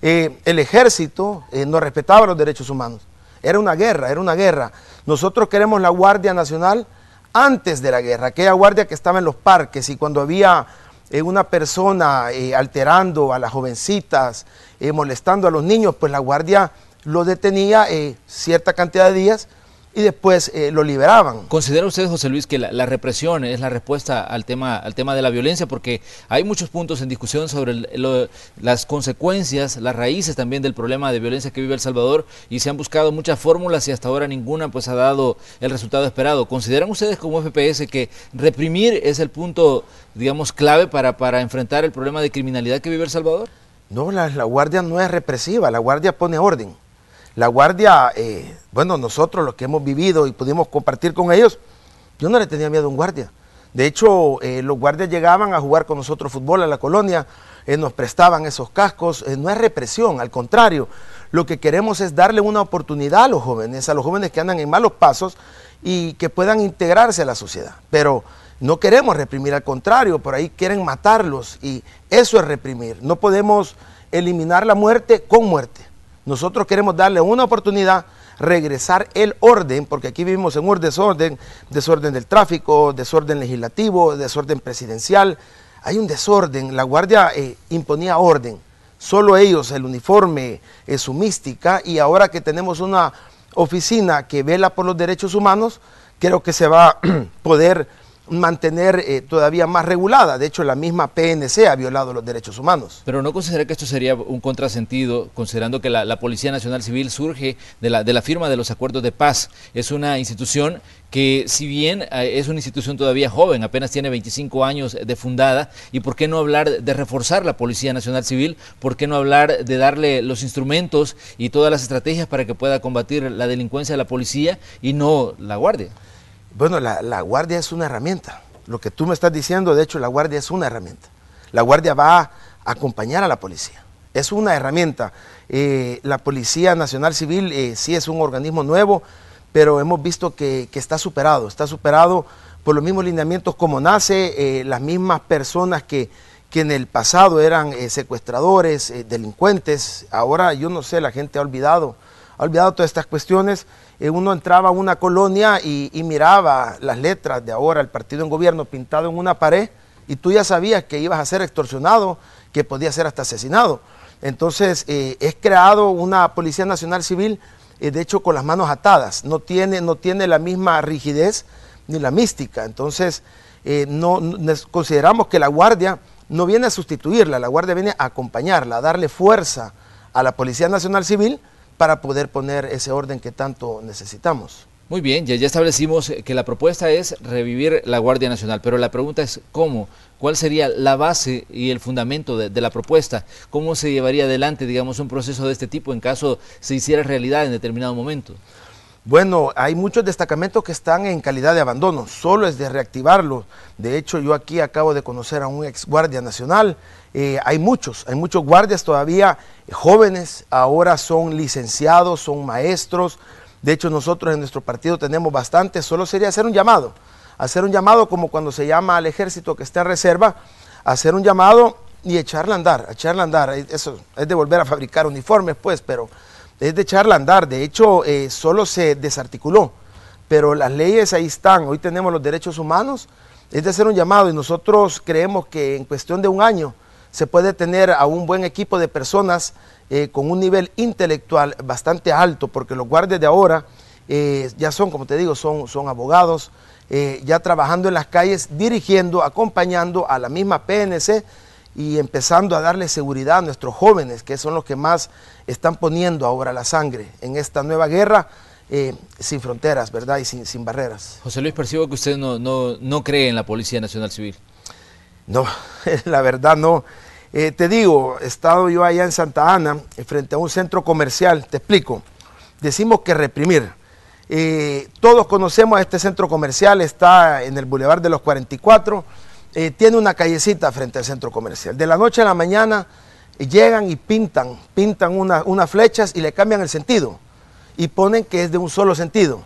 [SPEAKER 17] El ejército no respetaba los derechos humanos. Era una guerra. Nosotros queremos la Guardia Nacional antes de la guerra, aquella guardia que estaba en los parques y cuando había una persona alterando a las jovencitas, molestando a los niños, pues la guardia lo detenía cierta cantidad de días y después lo liberaban.
[SPEAKER 2] ¿Considera usted, José Luis, que la represión es la respuesta al tema de la violencia? Porque hay muchos puntos en discusión sobre las consecuencias, las raíces también del problema de violencia que vive El Salvador, y se han buscado muchas fórmulas y hasta ahora ninguna pues ha dado el resultado esperado. ¿Consideran ustedes como FPS que reprimir es el punto, digamos, clave para enfrentar el problema de criminalidad que vive El Salvador?
[SPEAKER 17] No, la Guardia no es represiva, la Guardia pone orden. La Guardia, bueno, nosotros los que hemos vivido y pudimos compartir con ellos, yo no le tenía miedo a un guardia. De hecho, los guardias llegaban a jugar con nosotros fútbol a la colonia, nos prestaban esos cascos. No es represión, al contrario, lo que queremos es darle una oportunidad a los jóvenes que andan en malos pasos y que puedan integrarse a la sociedad. Pero no queremos reprimir, al contrario, por ahí quieren matarlos y eso es reprimir. No podemos eliminar la muerte con muerte. Nosotros queremos darle una oportunidad, regresar el orden, porque aquí vivimos en un desorden del tráfico, desorden legislativo, desorden presidencial. Hay un desorden, la Guardia imponía orden, solo ellos, el uniforme, su mística, y ahora que tenemos una oficina que vela por los derechos humanos, creo que se va a poder mantener todavía más regulada. De hecho, la misma PNC ha violado los derechos humanos.
[SPEAKER 2] Pero ¿no considera que esto sería un contrasentido, considerando que la Policía Nacional Civil surge de la firma de los acuerdos de paz? Es una institución que, si bien es una institución todavía joven, apenas tiene 25 años de fundada, ¿y por qué no hablar de reforzar la Policía Nacional Civil? ¿Por qué no hablar de darle los instrumentos y todas las estrategias para que pueda combatir la delincuencia de la policía y no la Guardia?
[SPEAKER 17] Bueno, la Guardia es una herramienta. Lo que tú me estás diciendo, de hecho, la Guardia es una herramienta. La Guardia va a acompañar a la policía. Es una herramienta. La Policía Nacional Civil sí es un organismo nuevo, pero hemos visto que está superado por los mismos lineamientos como nace, las mismas personas que en el pasado eran secuestradores, delincuentes. Ahora, yo no sé, la gente ha olvidado todas estas cuestiones. Uno entraba a una colonia y miraba las letras de ahora, el partido en gobierno pintado en una pared, y tú ya sabías que ibas a ser extorsionado, que podías ser hasta asesinado. Entonces, es creado una Policía Nacional Civil, de hecho, con las manos atadas, no tiene la misma rigidez ni la mística. Entonces, consideramos que la Guardia no viene a sustituirla, la Guardia viene a acompañarla, a darle fuerza a la Policía Nacional Civil para poder poner ese orden que tanto necesitamos.
[SPEAKER 2] Muy bien, ya establecimos que la propuesta es revivir la Guardia Nacional, pero la pregunta es ¿cómo? ¿Cuál sería la base y el fundamento de la propuesta? ¿Cómo se llevaría adelante, digamos, un proceso de este tipo en caso se hiciera realidad en determinado momento?
[SPEAKER 17] Bueno, hay muchos destacamentos que están en calidad de abandono, solo es de reactivarlos. De hecho, yo aquí acabo de conocer a un ex guardia nacional. Hay muchos guardias todavía jóvenes, ahora son licenciados, son maestros. De hecho, nosotros en nuestro partido tenemos bastantes, solo sería hacer un llamado como cuando se llama al ejército que está en reserva, hacer un llamado y echarla a andar. Eso es de volver a fabricar uniformes, pues, pero es de echarla a andar. De hecho, solo se desarticuló, pero las leyes ahí están. Hoy tenemos los derechos humanos, es de hacer un llamado, y nosotros creemos que en cuestión de un año se puede tener a un buen equipo de personas con un nivel intelectual bastante alto, porque los guardias de ahora ya son, como te digo, son abogados, ya trabajando en las calles, dirigiendo, acompañando a la misma PNC y empezando a darle seguridad a nuestros jóvenes, que son los que más están poniendo ahora la sangre en esta nueva guerra sin fronteras, ¿verdad? Y sin barreras.
[SPEAKER 2] José Luis, percibo que usted no cree en la Policía Nacional Civil.
[SPEAKER 17] No, la verdad no. Te digo, he estado yo allá en Santa Ana, frente a un centro comercial, te explico. Decimos que reprimir. Todos conocemos a este centro comercial, está en el Boulevard de los 44, tiene una callecita frente al centro comercial. De la noche a la mañana llegan y pintan unas flechas y le cambian el sentido y ponen que es de un solo sentido.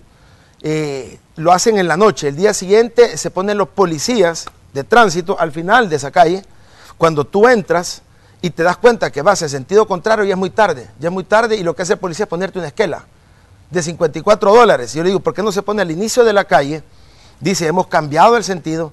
[SPEAKER 17] Lo hacen en la noche, el día siguiente se ponen los policías de tránsito al final de esa calle. Cuando tú entras y te das cuenta que vas en sentido contrario, ya es muy tarde, y lo que hace el policía es ponerte una esquela de $54. Yo le digo, ¿por qué no se pone al inicio de la calle? Dice, hemos cambiado el sentido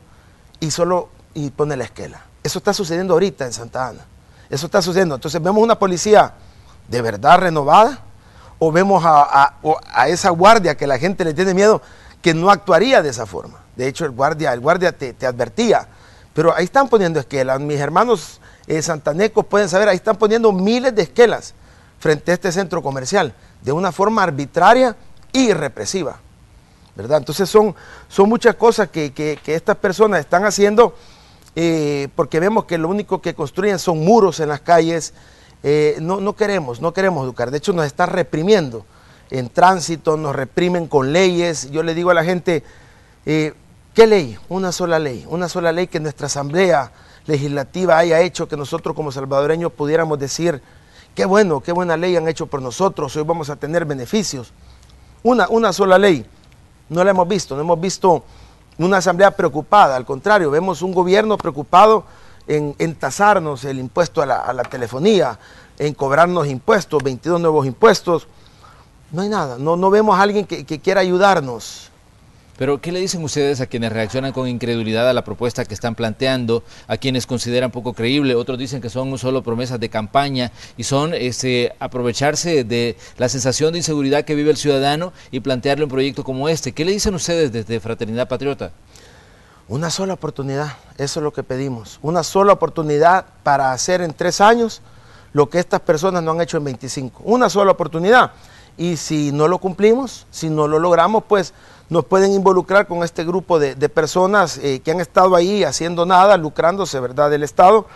[SPEAKER 17] y pone la esquela. Eso está sucediendo ahorita en Santa Ana. Eso está sucediendo. Entonces, ¿vemos una policía de verdad renovada? ¿O vemos a esa guardia que la gente le tiene miedo, que no actuaría de esa forma? De hecho, el guardia te advertía. Pero ahí están poniendo esquelas. Mis hermanos santanecos pueden saber, ahí están poniendo miles de esquelas frente a este centro comercial, de una forma arbitraria y represiva, ¿verdad? Entonces son muchas cosas que estas personas están haciendo, porque vemos que lo único que construyen son muros en las calles. No queremos educar. De hecho, nos están reprimiendo en tránsito, nos reprimen con leyes. Yo le digo a la gente, ¿qué ley? Una sola ley que nuestra Asamblea Legislativa haya hecho, que nosotros como salvadoreños pudiéramos decir, qué buena ley han hecho por nosotros, hoy vamos a tener beneficios. Una sola ley, no la hemos visto, no hemos visto una Asamblea preocupada, al contrario, vemos un gobierno preocupado en tasarnos el impuesto a la telefonía, en cobrarnos impuestos, 22 nuevos impuestos. No hay nada, no vemos a alguien que quiera ayudarnos.
[SPEAKER 2] Pero, ¿qué le dicen ustedes a quienes reaccionan con incredulidad a la propuesta que están planteando, a quienes consideran poco creíble? Otros dicen que son solo promesas de campaña y son aprovecharse de la sensación de inseguridad que vive el ciudadano y plantearle un proyecto como este. ¿Qué le dicen ustedes desde Fraternidad Patriota?
[SPEAKER 17] Una sola oportunidad, eso es lo que pedimos. Una sola oportunidad para hacer en 3 años lo que estas personas no han hecho en 25. Una sola oportunidad. Y si no lo cumplimos, si no lo logramos, pues nos pueden involucrar con este grupo de personas que han estado ahí haciendo nada, lucrándose, ¿verdad?, del Estado.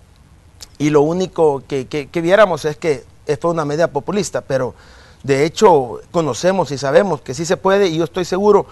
[SPEAKER 17] Y lo único que viéramos es que fue una medida populista, pero de hecho conocemos y sabemos que sí se puede, y yo estoy seguro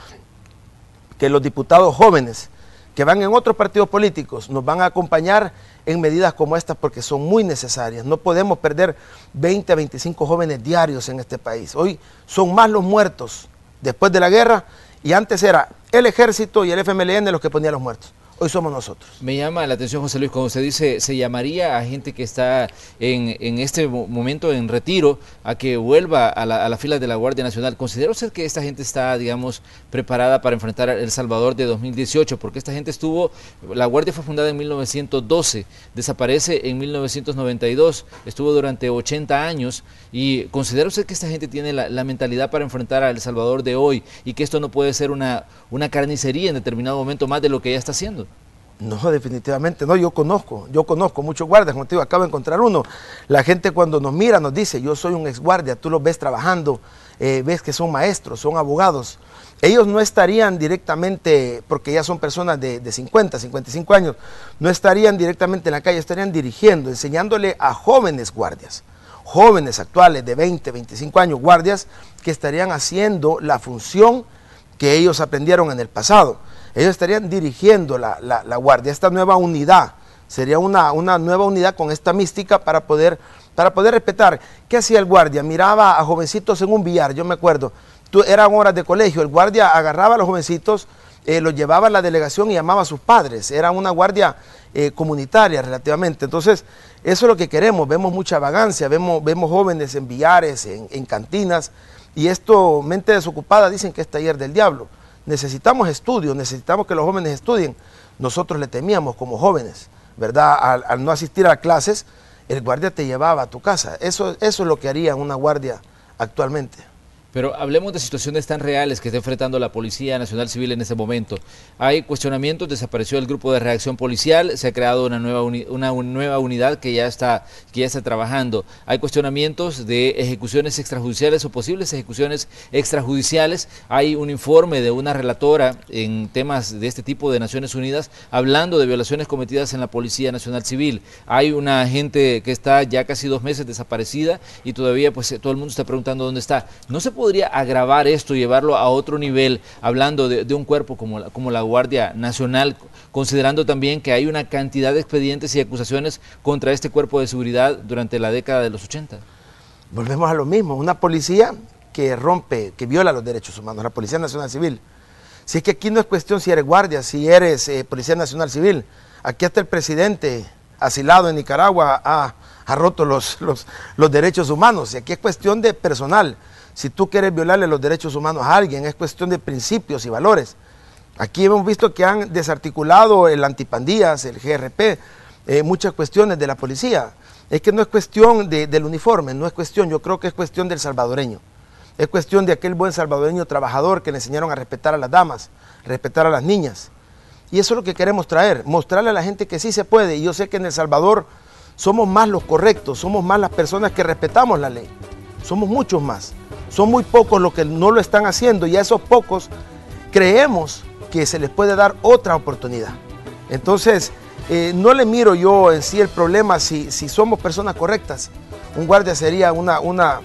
[SPEAKER 17] que los diputados jóvenes que van en otros partidos políticos nos van a acompañar en medidas como estas porque son muy necesarias. No podemos perder 20 a 25 jóvenes diarios en este país. Hoy son más los muertos después de la guerra, y antes era el ejército y el FMLN los que ponían los muertos. Hoy somos nosotros.
[SPEAKER 2] Me llama la atención, José Luis, cuando usted dice, se llamaría a gente que está en este momento en retiro a que vuelva a la fila de la Guardia Nacional. ¿Considera usted que esta gente está, digamos, preparada para enfrentar a El Salvador de 2018? Porque esta gente la Guardia fue fundada en 1912, desaparece en 1992, estuvo durante 80 años. ¿Y considera usted que esta gente tiene la mentalidad para enfrentar a El Salvador de hoy y que esto no puede ser una carnicería en determinado momento más de lo que ya está haciendo?
[SPEAKER 17] No, definitivamente no. Yo conozco muchos guardias, como te digo, acabo de encontrar uno. La gente cuando nos mira nos dice, yo soy un exguardia, tú los ves trabajando, ves que son maestros, son abogados. Ellos no estarían directamente, porque ya son personas de 50, 55 años, no estarían directamente en la calle, estarían dirigiendo, enseñándole a jóvenes guardias, jóvenes actuales de 20, 25 años, guardias que estarían haciendo la función que ellos aprendieron en el pasado. Ellos estarían dirigiendo la guardia, esta nueva unidad, sería una nueva unidad con esta mística para poder respetar. ¿Qué hacía el guardia? Miraba a jovencitos en un billar, yo me acuerdo, eran horas de colegio, el guardia agarraba a los jovencitos, los llevaba a la delegación y llamaba a sus padres, era una guardia comunitaria relativamente. Entonces, eso es lo que queremos, vemos mucha vagancia, vemos jóvenes en billares, en cantinas, y esto, mente desocupada, dicen que es taller del diablo. Necesitamos estudios, necesitamos que los jóvenes estudien. Nosotros le temíamos como jóvenes, ¿verdad? Al no asistir a clases, el guardia te llevaba a tu casa. Eso es lo que haría una guardia actualmente.
[SPEAKER 2] Pero hablemos de situaciones tan reales que está enfrentando la Policía Nacional Civil en este momento. Hay cuestionamientos, desapareció el grupo de reacción policial, se ha creado una nueva unidad que ya está trabajando. Hay cuestionamientos de ejecuciones extrajudiciales o posibles ejecuciones extrajudiciales. Hay un informe de una relatora en temas de este tipo de Naciones Unidas hablando de violaciones cometidas en la Policía Nacional Civil. Hay una gente que está ya casi 2 meses desaparecida y todavía pues todo el mundo está preguntando dónde está. ¿No se podría agravar esto, llevarlo a otro nivel, hablando de un cuerpo como la Guardia Nacional, considerando también que hay una cantidad de expedientes y acusaciones contra este cuerpo de seguridad durante la década de los 80?
[SPEAKER 17] Volvemos a lo mismo, una policía que rompe, que viola los derechos humanos, la Policía Nacional Civil. Si es que aquí no es cuestión si eres guardia, si eres Policía Nacional Civil, aquí hasta el presidente asilado en Nicaragua ha roto los derechos humanos, y aquí es cuestión de personal. Si tú quieres violarle los derechos humanos a alguien, es cuestión de principios y valores. Aquí hemos visto que han desarticulado el antipandillas, el GRP, muchas cuestiones de la policía. Es que no es cuestión del uniforme, no es cuestión, yo creo que es cuestión del salvadoreño. Es cuestión de aquel buen salvadoreño trabajador que le enseñaron a respetar a las damas, respetar a las niñas. Y eso es lo que queremos traer, mostrarle a la gente que sí se puede. Y yo sé que en El Salvador somos más los correctos, somos más las personas que respetamos la ley. Somos muchos más. Son muy pocos los que no lo están haciendo, y a esos pocos creemos que se les puede dar otra oportunidad. Entonces, no le miro yo en sí el problema si somos personas correctas. Un guardia sería nada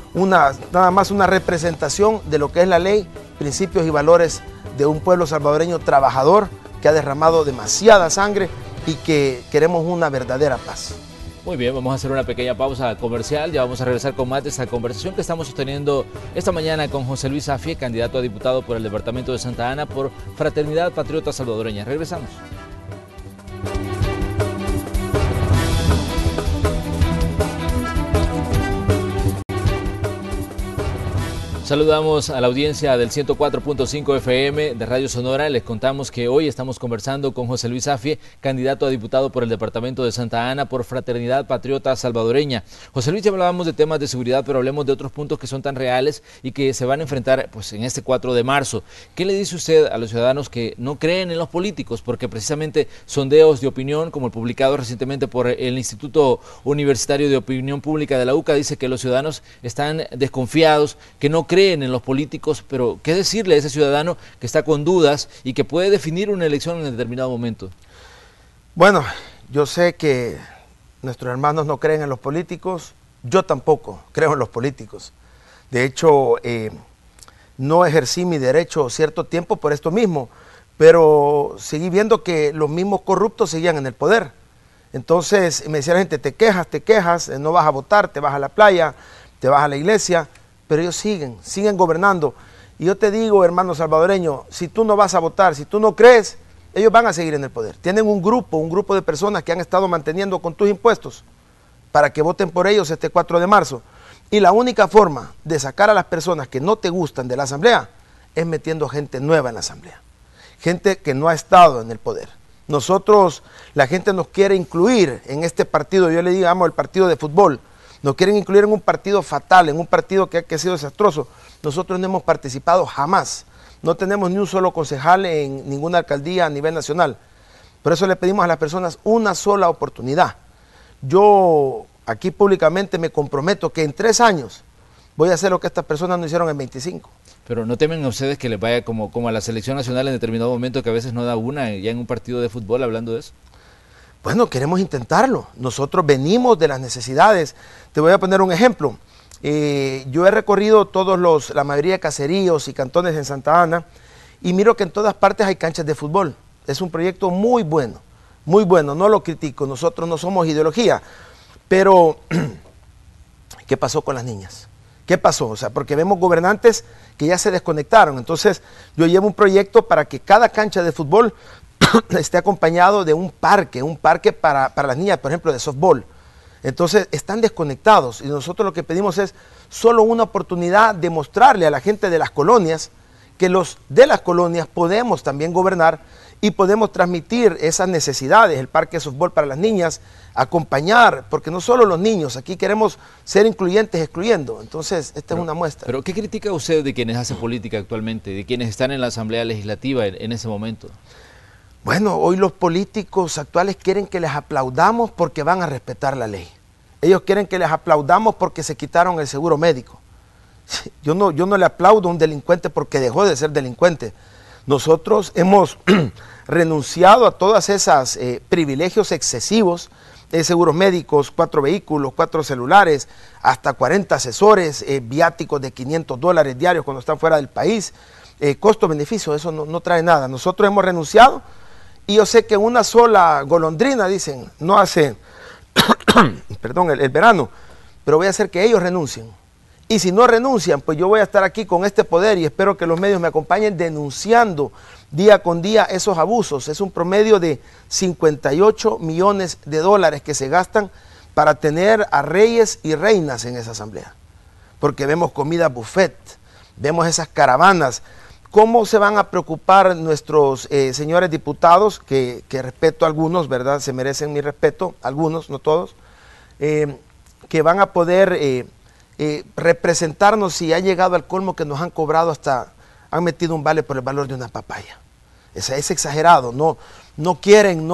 [SPEAKER 17] más una representación de lo que es la ley, principios y valores de un pueblo salvadoreño trabajador que ha derramado demasiada sangre y que queremos una verdadera paz.
[SPEAKER 2] Muy bien, vamos a hacer una pequeña pausa comercial, ya vamos a regresar con más de esta conversación que estamos sosteniendo esta mañana con José Luis Zafie, candidato a diputado por el departamento de Santa Ana por Fraternidad Patriota Salvadoreña. Regresamos. Saludamos a la audiencia del 104.5 FM de Radio Sonora. Les contamos que hoy estamos conversando con José Luis Zafie, candidato a diputado por el departamento de Santa Ana por Fraternidad Patriota Salvadoreña. José Luis, ya hablábamos de temas de seguridad, pero hablemos de otros puntos que son tan reales y que se van a enfrentar pues, en este 4 de marzo. ¿Qué le dice usted a los ciudadanos que no creen en los políticos? Porque precisamente sondeos de opinión, como el publicado recientemente por el Instituto Universitario de Opinión Pública de la UCA, dice que los ciudadanos están desconfiados, que no creen en los políticos, pero ¿qué decirle a ese ciudadano que está con dudas y que puede definir una elección en determinado momento?
[SPEAKER 17] Bueno, yo sé que nuestros hermanos no creen en los políticos, yo tampoco creo en los políticos. De hecho, no ejercí mi derecho cierto tiempo por esto mismo, pero seguí viendo que los mismos corruptos seguían en el poder. Entonces me decía la gente, te quejas, no vas a votar, te vas a la playa, te vas a la iglesia, pero ellos siguen gobernando. Y yo te digo, hermano salvadoreño, si tú no vas a votar, si tú no crees, ellos van a seguir en el poder. Tienen un grupo de personas que han estado manteniendo con tus impuestos para que voten por ellos este 4 de marzo. Y la única forma de sacar a las personas que no te gustan de la asamblea es metiendo gente nueva en la asamblea. Gente que no ha estado en el poder. Nosotros, la gente nos quiere incluir en este partido, yo le digamos el partido de fútbol. Nos quieren incluir en un partido fatal, en un partido que ha sido desastroso. Nosotros no hemos participado jamás. No tenemos ni un solo concejal en ninguna alcaldía a nivel nacional. Por eso le pedimos a las personas una sola oportunidad. Yo aquí públicamente me comprometo que en 3 años voy a hacer lo que estas personas no hicieron en 25.
[SPEAKER 2] Pero ¿no temen ustedes que les vaya como a la selección nacional en determinado momento, que a veces no da una ya en un partido de fútbol hablando de eso?
[SPEAKER 17] Bueno, queremos intentarlo. Nosotros venimos de las necesidades. Te voy a poner un ejemplo. Yo he recorrido la mayoría de caseríos y cantones en Santa Ana y miro que en todas partes hay canchas de fútbol. Es un proyecto muy bueno, no lo critico. Nosotros no somos ideología, pero ¿qué pasó con las niñas? ¿Qué pasó? O sea, porque vemos gobernantes que ya se desconectaron. Entonces, yo llevo un proyecto para que cada cancha de fútbol esté acompañado de un parque para las niñas, por ejemplo, de softball. Entonces, están desconectados y nosotros lo que pedimos es solo una oportunidad de mostrarle a la gente de las colonias que los de las colonias podemos también gobernar y podemos transmitir esas necesidades, el parque de softball para las niñas, acompañar, porque no solo los niños, aquí queremos ser incluyentes excluyendo, entonces esta es una muestra.
[SPEAKER 2] Pero ¿qué critica usted de quienes hacen política actualmente, de quienes están en la Asamblea Legislativa en ese momento?
[SPEAKER 17] Bueno, hoy los políticos actuales quieren que les aplaudamos porque van a respetar la ley. Ellos quieren que les aplaudamos porque se quitaron el seguro médico. Yo no le aplaudo a un delincuente porque dejó de ser delincuente. Nosotros hemos renunciado a todas esas privilegios excesivos, seguros médicos, 4 vehículos, 4 celulares, hasta 40 asesores, viáticos de $500 diarios cuando están fuera del país. Costo-beneficio, eso no trae nada. Nosotros hemos renunciado y yo sé que una sola golondrina, dicen, no hace perdón, el verano, pero voy a hacer que ellos renuncien. Y si no renuncian, pues yo voy a estar aquí con este poder y espero que los medios me acompañen denunciando día con día esos abusos. Es un promedio de $58 millones que se gastan para tener a reyes y reinas en esa asamblea. Porque vemos comida buffet, vemos esas caravanas. ¿Cómo se van a preocupar nuestros señores diputados, que respeto a algunos, ¿verdad? Se merecen mi respeto, algunos, no todos, que van a poder representarnos si ha llegado al colmo que nos han cobrado han metido un vale por el valor de una papaya? Es exagerado, no quieren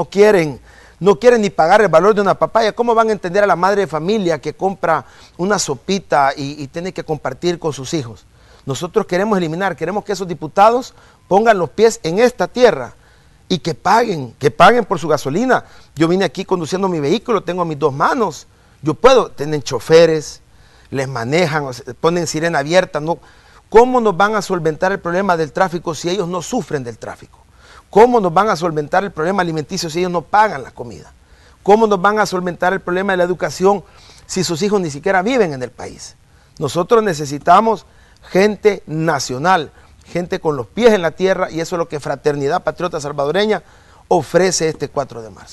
[SPEAKER 17] ni pagar el valor de una papaya. ¿Cómo van a entender a la madre de familia que compra una sopita y tiene que compartir con sus hijos? Nosotros queremos queremos que esos diputados pongan los pies en esta tierra y que paguen por su gasolina. Yo vine aquí conduciendo mi vehículo, tengo mis 2 manos, yo puedo, tienen choferes, les manejan, ponen sirena abierta. No. ¿Cómo nos van a solventar el problema del tráfico si ellos no sufren del tráfico? ¿Cómo nos van a solventar el problema alimenticio si ellos no pagan la comida? ¿Cómo nos van a solventar el problema de la educación si sus hijos ni siquiera viven en el país? Nosotros necesitamos gente nacional, gente con los pies en la tierra, y eso es lo que Fraternidad Patriota Salvadoreña ofrece este 4 de marzo.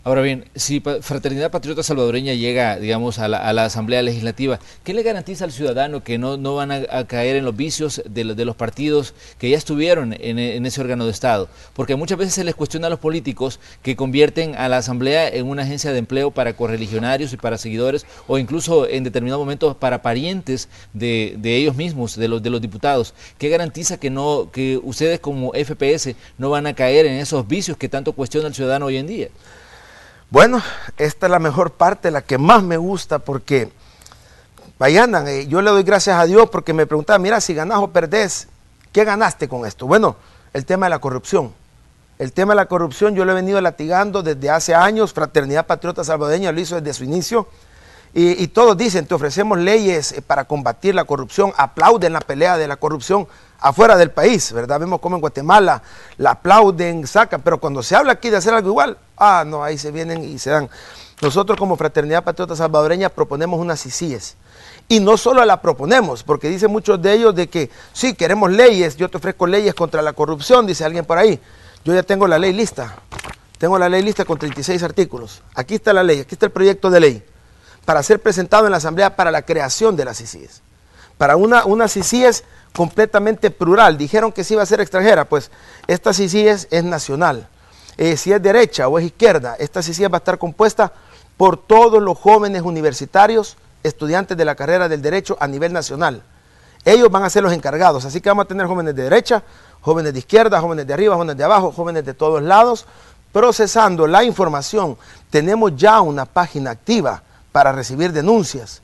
[SPEAKER 2] Ahora bien, si Fraternidad Patriota Salvadoreña llega, digamos, a la Asamblea Legislativa, ¿qué le garantiza al ciudadano que no van a caer en los vicios de los partidos que ya estuvieron en ese órgano de Estado? Porque muchas veces se les cuestiona a los políticos que convierten a la Asamblea en una agencia de empleo para correligionarios y para seguidores, o incluso en determinados momentos para parientes de ellos mismos, de los diputados. ¿Qué garantiza que ustedes como FPS no van a caer en esos vicios que tanto cuestiona el ciudadano hoy en día?
[SPEAKER 17] Bueno, esta es la mejor parte, la que más me gusta, porque vayan, yo le doy gracias a Dios porque me preguntaban, mira, si ganás o perdés, ¿qué ganaste con esto? Bueno, el tema de la corrupción. El tema de la corrupción yo lo he venido latigando desde hace años. Fraternidad Patriota Salvadoreña lo hizo desde su inicio. Y todos dicen, te ofrecemos leyes para combatir la corrupción, aplauden la pelea de la corrupción afuera del país, ¿verdad? Vemos como en Guatemala la aplauden, sacan, pero cuando se habla aquí de hacer algo igual, no, ahí se vienen y se dan. Nosotros como Fraternidad Patriota Salvadoreña proponemos unas CICIES. Y no solo la proponemos, porque dicen muchos de ellos de que sí, queremos leyes, yo te ofrezco leyes contra la corrupción, dice alguien por ahí. Yo ya tengo la ley lista, tengo la ley lista con 36 artículos. Aquí está la ley, aquí está el proyecto de ley para ser presentado en la Asamblea para la creación de las CICIES. Para una CICIES completamente plural. Dijeron que sí iba a ser extranjera, pues esta CICIES es nacional. Si es derecha o es izquierda, esta CICIES va a estar compuesta por todos los jóvenes universitarios, estudiantes de la carrera del derecho a nivel nacional. Ellos van a ser los encargados, así que vamos a tener jóvenes de derecha, jóvenes de izquierda, jóvenes de arriba, jóvenes de abajo, jóvenes de todos lados, procesando la información. Tenemos ya una página activa para recibir denuncias,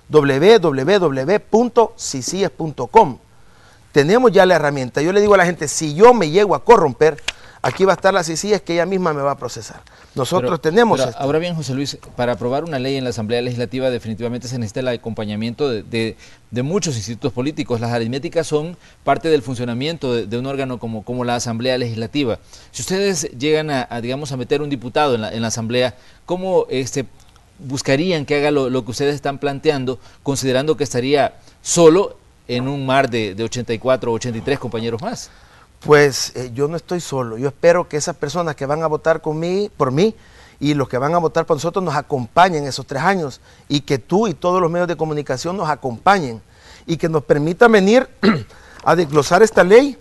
[SPEAKER 17] www.cicies.com. Tenemos ya la herramienta. Yo le digo a la gente, si yo me llego a corromper, aquí va a estar la CICIES que ella misma me va a procesar. Nosotros tenemos esto.
[SPEAKER 2] Ahora bien, José Luis, para aprobar una ley en la Asamblea Legislativa definitivamente se necesita el acompañamiento de muchos institutos políticos. Las aritméticas son parte del funcionamiento de un órgano como la Asamblea Legislativa. Si ustedes llegan digamos, a meter un diputado en la Asamblea, ¿cómo buscarían que haga lo que ustedes están planteando, considerando que estaría solo en un mar de 84 o 83 compañeros más?
[SPEAKER 17] Pues yo no estoy solo. Yo espero que esas personas que van a votar por mí y los que van a votar por nosotros nos acompañen esos 3 años y que tú y todos los medios de comunicación nos acompañen y que nos permitan venir a desglosar esta ley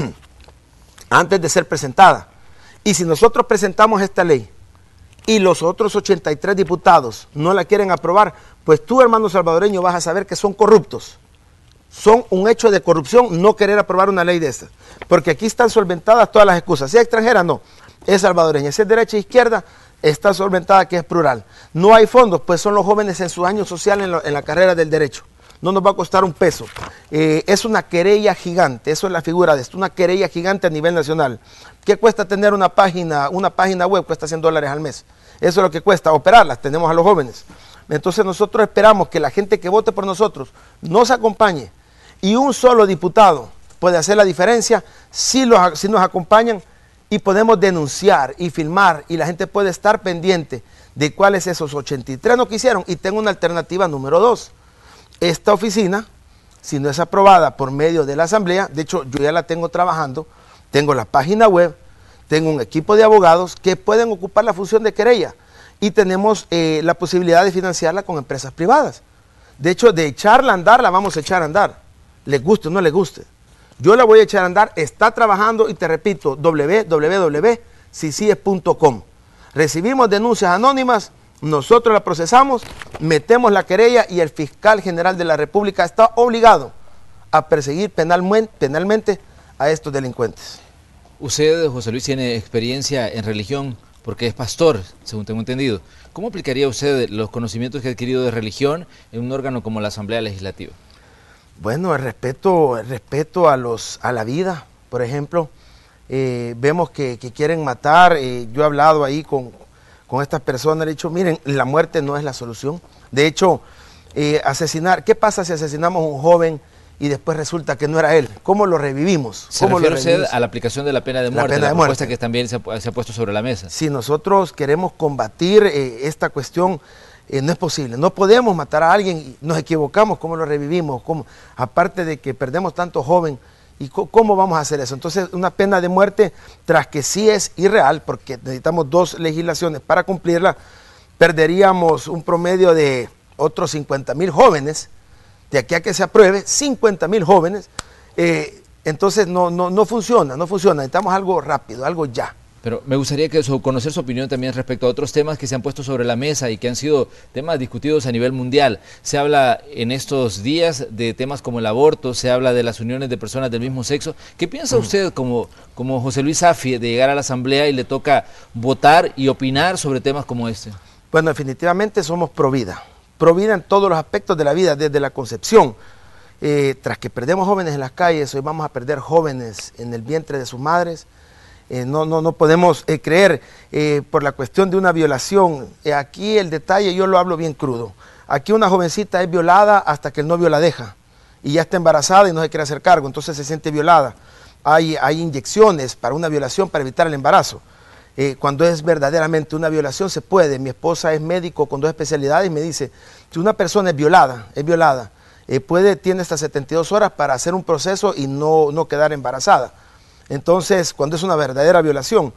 [SPEAKER 17] antes de ser presentada. Y si nosotros presentamos esta ley y los otros 83 diputados no la quieren aprobar, pues tú, hermano salvadoreño, vas a saber que son corruptos. Son un hecho de corrupción no querer aprobar una ley de estas, porque aquí están solventadas todas las excusas. Si es extranjera, no, es salvadoreña. Si es derecha e izquierda, está solventada que es plural. No hay fondos, pues son los jóvenes en su año social en la carrera del derecho. No nos va a costar un peso. Es una querella gigante, eso es la figura de esto, una querella gigante a nivel nacional. ¿Qué cuesta tener una página web? Cuesta $100 al mes. Eso es lo que cuesta operarlas, tenemos a los jóvenes. Entonces nosotros esperamos que la gente que vote por nosotros nos acompañe. Y un solo diputado puede hacer la diferencia si nos acompañan y podemos denunciar y filmar y la gente puede estar pendiente de cuáles esos 83 no quisieron. Y tengo una alternativa número 2. Esta oficina, si no es aprobada por medio de la Asamblea, de hecho yo ya la tengo trabajando, tengo la página web, tengo un equipo de abogados que pueden ocupar la función de querella y tenemos la posibilidad de financiarla con empresas privadas. De hecho, de echarla a andar, la vamos a echar a andar. Les guste o no les guste. Yo la voy a echar a andar, está trabajando y te repito, www.cicies.com. Recibimos denuncias anónimas, nosotros la procesamos, metemos la querella y el fiscal general de la República está obligado a perseguir penalmente a estos delincuentes.
[SPEAKER 2] Usted, José Luis, tiene experiencia en religión porque es pastor, según tengo entendido. ¿Cómo aplicaría usted los conocimientos que ha adquirido de religión en un órgano como la Asamblea Legislativa?
[SPEAKER 17] Bueno, el respeto a la vida, por ejemplo, vemos que quieren matar. Yo he hablado ahí con estas personas, le he dicho, miren, la muerte no es la solución. De hecho, asesinar, ¿qué pasa si asesinamos a un joven y después resulta que no era él? ¿Cómo lo revivimos?
[SPEAKER 2] ¿Se refiere usted a la aplicación de la pena de muerte, la propuesta que también se ha puesto sobre la mesa?
[SPEAKER 17] Si nosotros queremos combatir esta cuestión, no es posible, no podemos matar a alguien y nos equivocamos, ¿cómo lo revivimos? ¿Cómo? Aparte de que perdemos tanto joven ¿Y cómo vamos a hacer eso? Entonces, una pena de muerte, tras que sí es irreal, porque necesitamos 2 legislaciones para cumplirla, perderíamos un promedio de otros 50.000 jóvenes, de aquí a que se apruebe, 50.000 jóvenes. Entonces, no funciona, necesitamos algo rápido, algo ya.
[SPEAKER 2] Pero me gustaría conocer su opinión también respecto a otros temas que se han puesto sobre la mesa y que han sido temas discutidos a nivel mundial. Se habla en estos días de temas como el aborto, se habla de las uniones de personas del mismo sexo. ¿Qué piensa usted como José Luis Zafie de llegar a la Asamblea y le toca votar y opinar sobre temas como este?
[SPEAKER 17] Bueno, definitivamente somos pro vida en todos los aspectos de la vida, desde la concepción. Tras que perdemos jóvenes en las calles, hoy vamos a perder jóvenes en el vientre de sus madres. No podemos creer por la cuestión de una violación. Aquí el detalle, yo lo hablo bien crudo. Aquí una jovencita es violada hasta que el novio la deja y ya está embarazada y no se quiere hacer cargo, entonces se siente violada. Hay inyecciones para una violación para evitar el embarazo. Cuando es verdaderamente una violación se puede. Mi esposa es médico con 2 especialidades y me dice, si una persona es violada, tiene hasta 72 horas para hacer un proceso y no quedar embarazada. Entonces, cuando es una verdadera violación,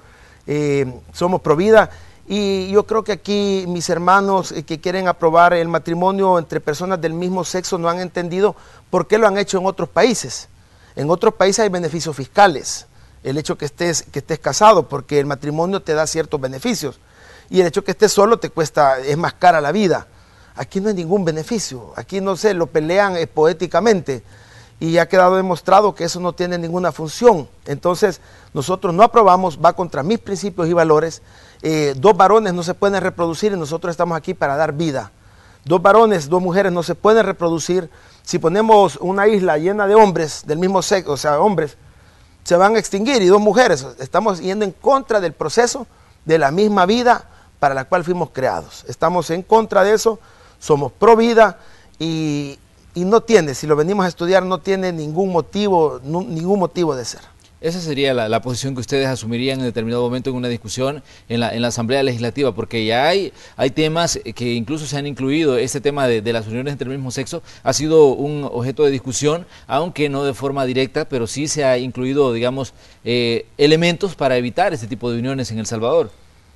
[SPEAKER 17] somos pro vida, y yo creo que aquí mis hermanos que quieren aprobar el matrimonio entre personas del mismo sexo no han entendido por qué lo han hecho en otros países. En otros países hay beneficios fiscales, el hecho que estés casado, porque el matrimonio te da ciertos beneficios, y el hecho que estés solo es más cara la vida. Aquí no hay ningún beneficio, aquí no sé, lo pelean poéticamente. Y ha quedado demostrado que eso no tiene ninguna función. Entonces, nosotros no aprobamos, va contra mis principios y valores. 2 varones no se pueden reproducir y nosotros estamos aquí para dar vida. 2 varones, 2 mujeres no se pueden reproducir. Si ponemos una isla llena de hombres del mismo sexo, o sea, hombres, se van a extinguir, y 2 mujeres. Estamos yendo en contra del proceso de la misma vida para la cual fuimos creados. Estamos en contra de eso, somos pro vida y no tiene, si lo venimos a estudiar, no tiene ningún motivo de ser.
[SPEAKER 2] Esa sería la posición que ustedes asumirían en determinado momento en una discusión en la Asamblea Legislativa, porque ya hay temas que incluso se han incluido. Este tema de las uniones entre el mismo sexo ha sido un objeto de discusión, aunque no de forma directa, pero sí se ha incluido, digamos, elementos para evitar este tipo de uniones en El Salvador.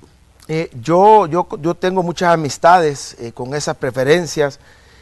[SPEAKER 17] Yo tengo muchas amistades con esas preferencias.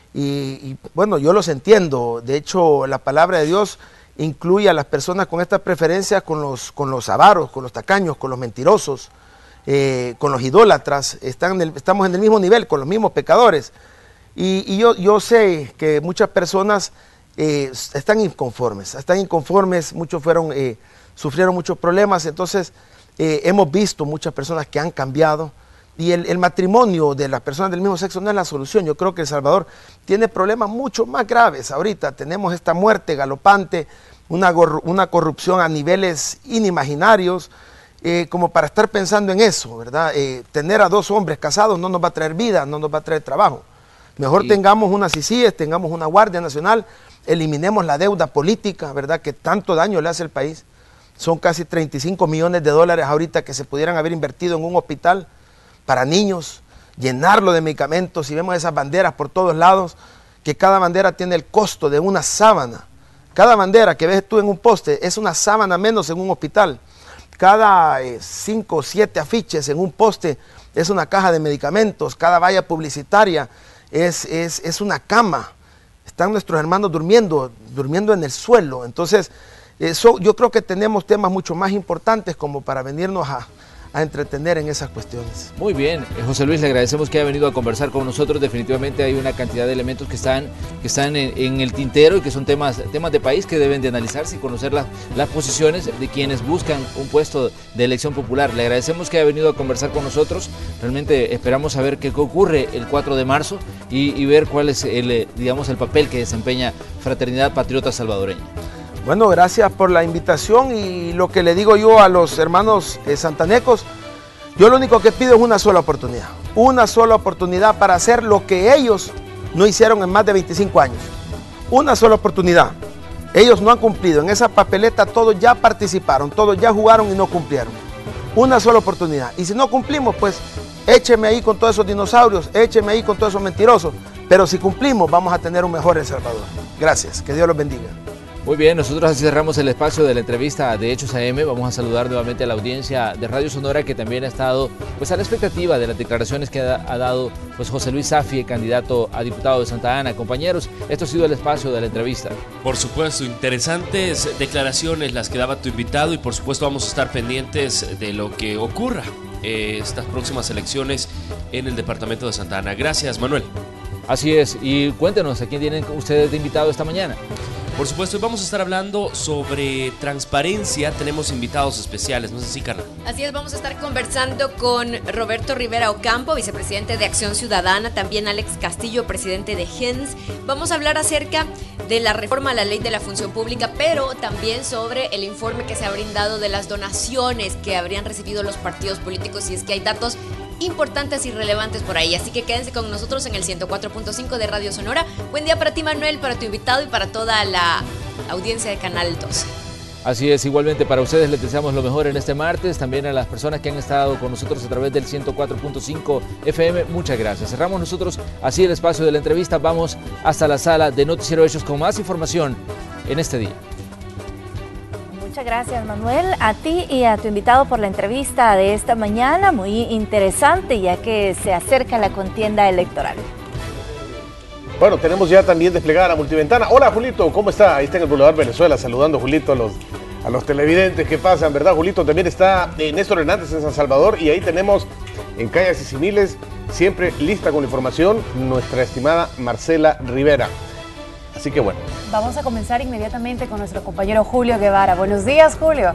[SPEAKER 17] Y bueno, yo los entiendo. De hecho, la palabra de Dios incluye a las personas con estas preferencias con los avaros, con los tacaños, con los mentirosos, con los idólatras. Estamos en el mismo nivel, con los mismos pecadores. Y yo sé que muchas personas están inconformes, muchos sufrieron muchos problemas. Entonces, hemos visto muchas personas que han cambiado. Y el matrimonio de las personas del mismo sexo no es la solución. Yo creo que El Salvador tiene problemas mucho más graves. Ahorita tenemos esta muerte galopante, una corrupción a niveles inimaginarios, como para estar pensando en eso, ¿verdad? Tener a 2 hombres casados no nos va a traer vida, no nos va a traer trabajo. Mejor tengamos unas CICIES, tengamos una Guardia Nacional, eliminemos la deuda política, ¿verdad?, que tanto daño le hace al país. Son casi 35 millones de dólares ahorita que se pudieran haber invertido en un hospital para niños, llenarlo de medicamentos. Y vemos esas banderas por todos lados, que cada bandera tiene el costo de una sábana. Cada bandera que ves tú en un poste es una sábana menos en un hospital. Cada 5 o 7 afiches en un poste es una caja de medicamentos. Cada valla publicitaria es una cama. Están nuestros hermanos durmiendo en el suelo. Entonces, yo creo que tenemos temas mucho más importantes como para venirnos a entretener en esas cuestiones.
[SPEAKER 2] Muy bien, José Luis, le agradecemos que haya venido a conversar con nosotros. Definitivamente hay una cantidad de elementos que están en el tintero y que son temas de país que deben de analizarse y conocer las posiciones de quienes buscan un puesto de elección popular. Le agradecemos que haya venido a conversar con nosotros. Realmente esperamos saber qué ocurre el 4 de marzo y ver cuál es el papel que desempeña Fraternidad Patriota Salvadoreña.
[SPEAKER 17] Bueno, gracias por la invitación, y lo que le digo yo a los hermanos santanecos, yo lo único que pido es una sola oportunidad para hacer lo que ellos no hicieron en más de 25 años. Una sola oportunidad. Ellos no han cumplido. En esa papeleta todos ya participaron, todos ya jugaron y no cumplieron. Una sola oportunidad. Y si no cumplimos, pues écheme ahí con todos esos dinosaurios, écheme ahí con todos esos mentirosos. Pero si cumplimos, vamos a tener un mejor El Salvador. Gracias. Que Dios los bendiga.
[SPEAKER 2] Muy bien, nosotros así cerramos el espacio de la entrevista de Hechos AM. Vamos a saludar nuevamente a la audiencia de Radio Sonora, que también ha estado pues a la expectativa de las declaraciones que ha dado pues José Luis Zafie, candidato a diputado de Santa Ana. Compañeros, esto ha sido el espacio de la entrevista.
[SPEAKER 9] Por supuesto, interesantes declaraciones las que daba tu invitado y por supuesto vamos a estar pendientes de lo que ocurra estas próximas elecciones en el departamento de Santa Ana. Gracias, Manuel.
[SPEAKER 2] Así es, y cuéntenos, ¿a quién tienen ustedes de invitado esta mañana?
[SPEAKER 9] Por supuesto, vamos a estar hablando sobre transparencia. Tenemos invitados especiales, ¿no es así, Carla?
[SPEAKER 18] Así es, vamos a estar conversando con Roberto Rivera Ocampo, vicepresidente de Acción Ciudadana, también Alex Castillo, presidente de GENS. Vamos a hablar acerca de la reforma a la ley de la función pública, pero también sobre el informe que se ha brindado de las donaciones que habrían recibido los partidos políticos, y es que hay datos importantes y relevantes por ahí, así que quédense con nosotros en el 104.5 de Radio Sonora. Buen día para ti, Manuel, para tu invitado y para toda la audiencia de Canal 12.
[SPEAKER 2] Así es, igualmente para ustedes les deseamos lo mejor en este martes, también a las personas que han estado con nosotros a través del 104.5 FM, muchas gracias. Cerramos nosotros así el espacio de la entrevista, vamos hasta la sala de Noticiero Hechos con más información en este día.
[SPEAKER 1] Muchas gracias, Manuel, a ti y a tu invitado por la entrevista de esta mañana, muy interesante ya que se acerca la contienda electoral.
[SPEAKER 5] Bueno, tenemos ya también desplegada la multiventana. Hola, Julito, ¿cómo está? Ahí está en el Boulevard Venezuela, saludando, Julito, a los televidentes que pasan, ¿verdad, Julito? También está Néstor Hernández en San Salvador, y ahí tenemos en Calles y Similes, siempre lista con la información, nuestra estimada Marcela Rivera. Así que bueno.
[SPEAKER 3] Vamos a comenzar inmediatamente con nuestro compañero Julio Guevara. Buenos días, Julio.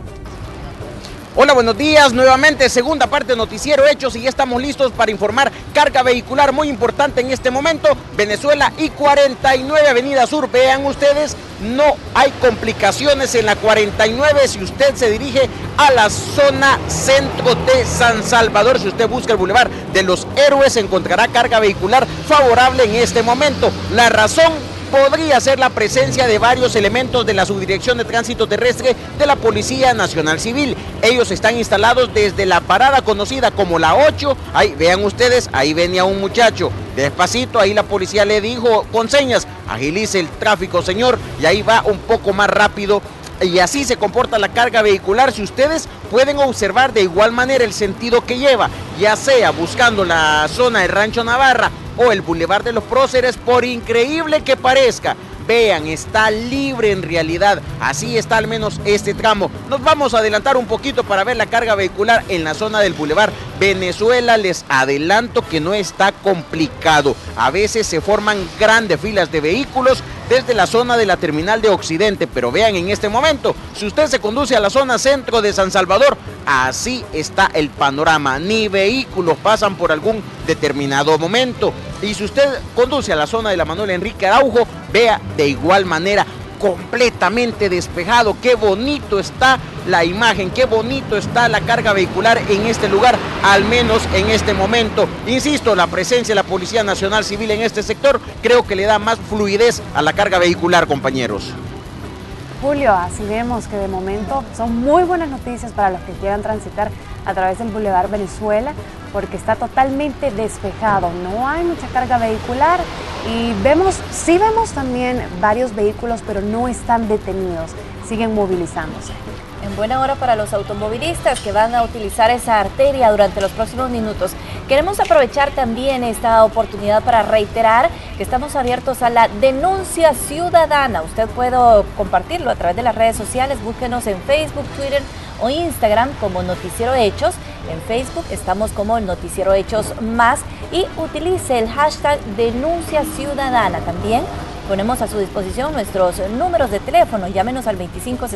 [SPEAKER 4] Hola, buenos días. Nuevamente, segunda parte de Noticiero Hechos, y ya estamos listos para informar carga vehicular muy importante en este momento. Venezuela y 49 Avenida Sur. Vean ustedes, no hay complicaciones en la 49 si usted se dirige a la zona centro de San Salvador. Si usted busca el Boulevard de los Héroes, encontrará carga vehicular favorable en este momento. La razón podría ser la presencia de varios elementos de la Subdirección de Tránsito Terrestre de la Policía Nacional Civil. Ellos están instalados desde la parada conocida como la 8. Ahí vean ustedes, ahí venía un muchacho despacito, ahí la policía le dijo con señas: agilice el tráfico, señor, y ahí va un poco más rápido. Y así se comporta la carga vehicular. Si ustedes pueden observar de igual manera el sentido que lleva, ya sea buscando la zona de Rancho Navarra o el Boulevard de los Próceres, por increíble que parezca, vean, está libre en realidad. Así está al menos este tramo. Nos vamos a adelantar un poquito para ver la carga vehicular en la zona del Boulevard Venezuela. Les adelanto que no está complicado. A veces se forman grandes filas de vehículos desde la zona de la terminal de Occidente, pero vean en este momento, si usted se conduce a la zona centro de San Salvador, así está el panorama, ni vehículos pasan por algún determinado momento. Y si usted conduce a la zona de la Manuel Enrique Araujo, vea de igual manera, completamente despejado. Qué bonito está la imagen, qué bonito está la carga vehicular en este lugar, al menos en este momento. Insisto, la presencia de la Policía Nacional Civil en este sector creo que le da más fluidez a la carga vehicular, compañeros.
[SPEAKER 3] Julio, así vemos que de momento son muy buenas noticias para los que quieran transitar a través del Boulevard Venezuela, porque está totalmente despejado, no hay mucha carga vehicular y sí vemos también varios vehículos, pero no están detenidos, siguen movilizándose.
[SPEAKER 1] En buena hora para los automovilistas que van a utilizar esa arteria durante los próximos minutos. Queremos aprovechar también esta oportunidad para reiterar que estamos abiertos a la denuncia ciudadana. Usted puede compartirlo a través de las redes sociales, búsquenos en Facebook, Twitter o Instagram como Noticiero Hechos. En Facebook estamos como el Noticiero Hechos Más y utilice el hashtag denuncia ciudadana. También ponemos a su disposición nuestros números de teléfono, llámenos al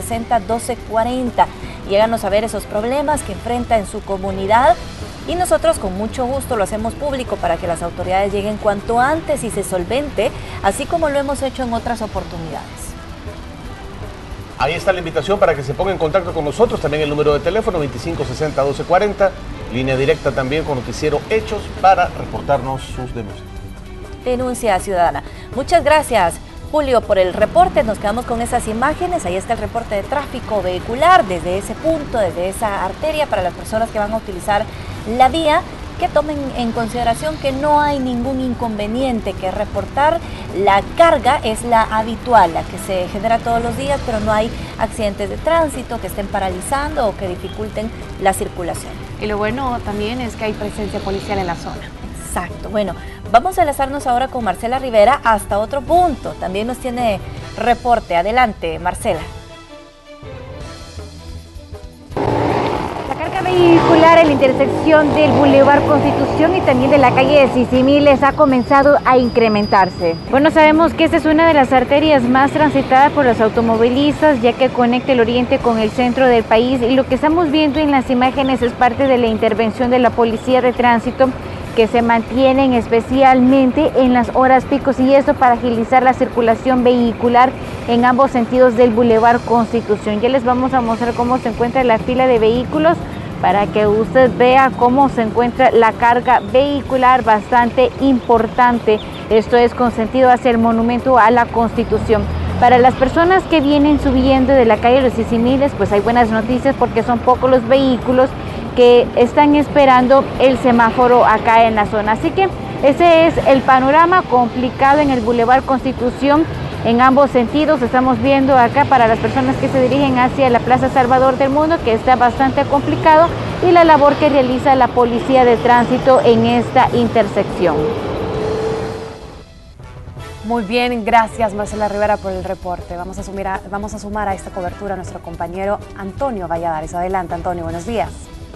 [SPEAKER 1] 2560-1240 y háganos saber esos problemas que enfrenta en su comunidad y nosotros con mucho gusto lo hacemos público para que las autoridades lleguen cuanto antes y se solvente, así como lo hemos hecho en otras oportunidades.
[SPEAKER 5] Ahí está la invitación para que se ponga en contacto con nosotros, también el número de teléfono 2560-1240, línea directa también con Noticiero Hechos para reportarnos sus denuncias.
[SPEAKER 1] Denuncia ciudadana. Muchas gracias, Julio, por el reporte. Nos quedamos con esas imágenes. Ahí está el reporte de tráfico vehicular desde ese punto, desde esa arteria para las personas que van a utilizar la vía. que tomen en consideración que no hay ningún inconveniente que reportar. La carga es la habitual, la que se genera todos los días, pero no hay accidentes de tránsito que estén paralizando o que dificulten la circulación.
[SPEAKER 3] Y lo bueno también es que hay presencia policial en la zona.
[SPEAKER 1] Exacto. Bueno, vamos a enlazarnos ahora con Marcela Rivera hasta otro punto. También nos tiene reporte. Adelante, Marcela.
[SPEAKER 10] Vehicular en la intersección del Boulevard Constitución y también de la calle de Sisimiles ha comenzado a incrementarse. Bueno, sabemos que esta es una de las arterias más transitadas por los automovilistas, ya que conecta el oriente con el centro del país, y lo que estamos viendo en las imágenes es parte de la intervención de la Policía de Tránsito, que se mantienen especialmente en las horas picos, y esto para agilizar la circulación vehicular en ambos sentidos del Boulevard Constitución. Ya les vamos a mostrar cómo se encuentra la fila de vehículos para que usted vea cómo se encuentra la carga vehicular, bastante importante. Esto es con sentido hacia el Monumento a la Constitución. Para las personas que vienen subiendo de la calle de los Sisimiles, pues hay buenas noticias, porque son pocos los vehículos que están esperando el semáforo acá en la zona. Así que ese es el panorama complicado en el Boulevard Constitución en ambos sentidos. Estamos viendo acá para las personas que se dirigen hacia la Plaza Salvador del Mundo, que está bastante complicado, y la labor que realiza la Policía de Tránsito en esta intersección.
[SPEAKER 3] Muy bien, gracias Marcela Rivera por el reporte. Vamos a sumar a esta cobertura a nuestro compañero Antonio Valladares. Adelante, Antonio, buenos días.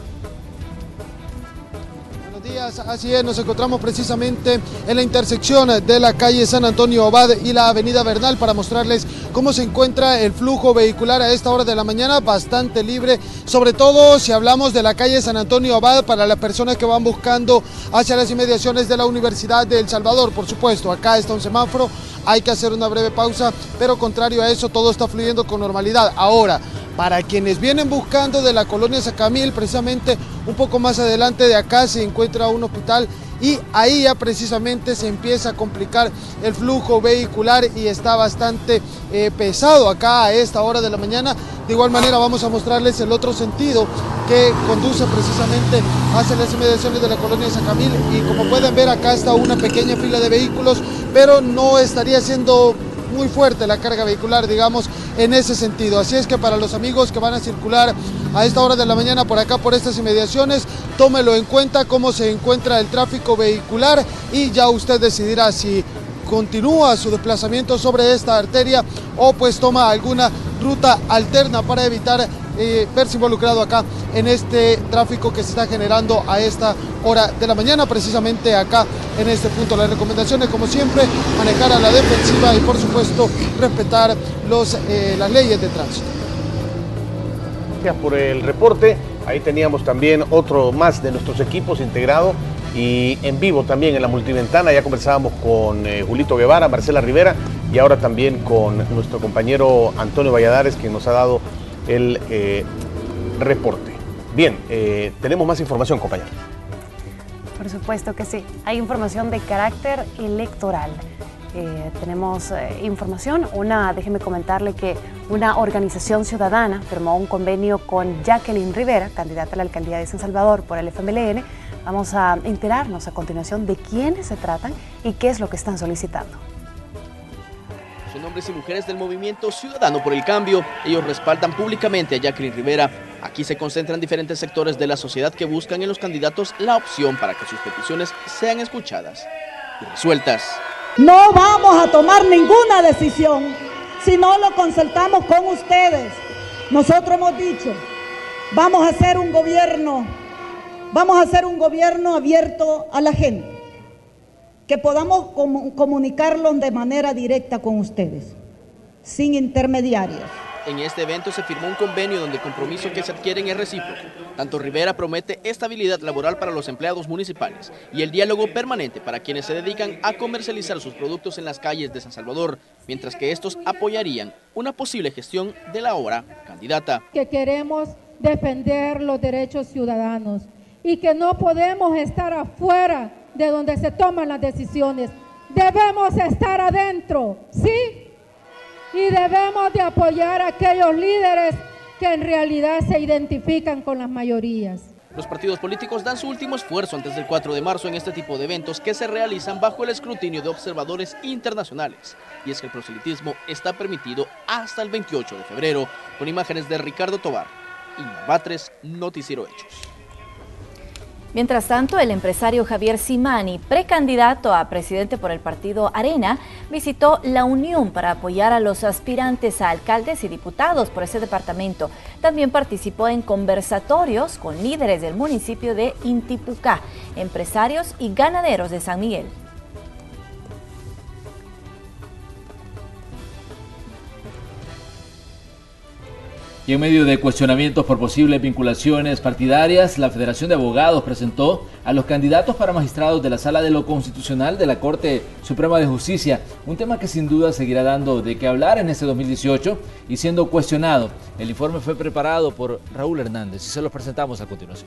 [SPEAKER 19] Días, así es, nos encontramos precisamente en la intersección de la calle San Antonio Abad y la avenida Bernal para mostrarles cómo se encuentra el flujo vehicular a esta hora de la mañana, bastante libre, sobre todo si hablamos de la calle San Antonio Abad para las personas que van buscando hacia las inmediaciones de la Universidad de El Salvador. Por supuesto, acá está un semáforo, hay que hacer una breve pausa, pero contrario a eso todo está fluyendo con normalidad. Ahora, para quienes vienen buscando de la colonia Sacamil, precisamente un poco más adelante de acá se encuentra un hospital, y ahí ya precisamente se empieza a complicar el flujo vehicular y está bastante pesado acá a esta hora de la mañana. De igual manera vamos a mostrarles el otro sentido que conduce precisamente hacia las inmediaciones de la colonia Sacamil, y como pueden ver acá está una pequeña fila de vehículos, pero no estaría siendo muy fuerte la carga vehicular, digamos, en ese sentido. Así es que para los amigos que van a circular a esta hora de la mañana por acá, por estas inmediaciones, tómelo en cuenta cómo se encuentra el tráfico vehicular, y ya usted decidirá si continúa su desplazamiento sobre esta arteria o pues toma alguna ruta alterna para evitar verse involucrado acá en este tráfico que se está generando a esta hora de la mañana, precisamente acá en este punto. Las recomendaciones, como siempre, manejar a la defensiva y por supuesto respetar las leyes de tránsito.
[SPEAKER 5] Gracias por el reporte. Ahí teníamos también otro más de nuestros equipos integrado y en vivo también en la multiventana. Ya conversábamos con Julito Guevara, Marcela Rivera, y ahora también con nuestro compañero Antonio Valladares, quien nos ha dado el reporte. Bien, tenemos más información, compañero.
[SPEAKER 3] Por supuesto que sí. Hay información de carácter electoral. Tenemos información. Déjeme comentarle que una organización ciudadana firmó un convenio con Jacqueline Rivera, candidata a la alcaldía de San Salvador por el FMLN. Vamos a enterarnos a continuación de quiénes se tratan y qué es lo que están solicitando.
[SPEAKER 20] Son hombres y mujeres del movimiento Ciudadano por el Cambio. Ellos respaldan públicamente a Jacqueline Rivera. Aquí se concentran diferentes sectores de la sociedad que buscan en los candidatos la opción para que sus peticiones sean escuchadas y resueltas.
[SPEAKER 21] No vamos a tomar ninguna decisión si no lo consultamos con ustedes. Nosotros hemos dicho, vamos a hacer un gobierno abierto a la gente, que podamos comunicarlos de manera directa con ustedes, sin intermediarios.
[SPEAKER 20] En este evento se firmó un convenio donde el compromiso que se adquieren es recíproco. Tanto Rivera promete estabilidad laboral para los empleados municipales y el diálogo permanente para quienes se dedican a comercializar sus productos en las calles de San Salvador, mientras que estos apoyarían una posible gestión de la ahora candidata.
[SPEAKER 22] Que queremos defender los derechos ciudadanos y que no podemos estar afuera de donde se toman las decisiones. Debemos estar adentro, ¿sí? Y debemos de apoyar a aquellos líderes que en realidad se identifican con las mayorías.
[SPEAKER 20] Los partidos políticos dan su último esfuerzo antes del 4 de marzo en este tipo de eventos que se realizan bajo el escrutinio de observadores internacionales. Y es que el proselitismo está permitido hasta el 28 de febrero, con imágenes de Ricardo Tobar. Inmar Batres, Noticiero Hechos.
[SPEAKER 1] Mientras tanto, el empresario Javier Simani, precandidato a presidente por el partido Arena, visitó La Unión para apoyar a los aspirantes a alcaldes y diputados por ese departamento. También participó en conversatorios con líderes del municipio de Intipucá, empresarios y ganaderos de San Miguel.
[SPEAKER 2] Y en medio de cuestionamientos por posibles vinculaciones partidarias, la Federación de Abogados presentó a los candidatos para magistrados de la Sala de lo Constitucional de la Corte Suprema de Justicia, un tema que sin duda seguirá dando de qué hablar en este 2018 y siendo cuestionado. El informe fue preparado por Raúl Hernández y se los presentamos a continuación.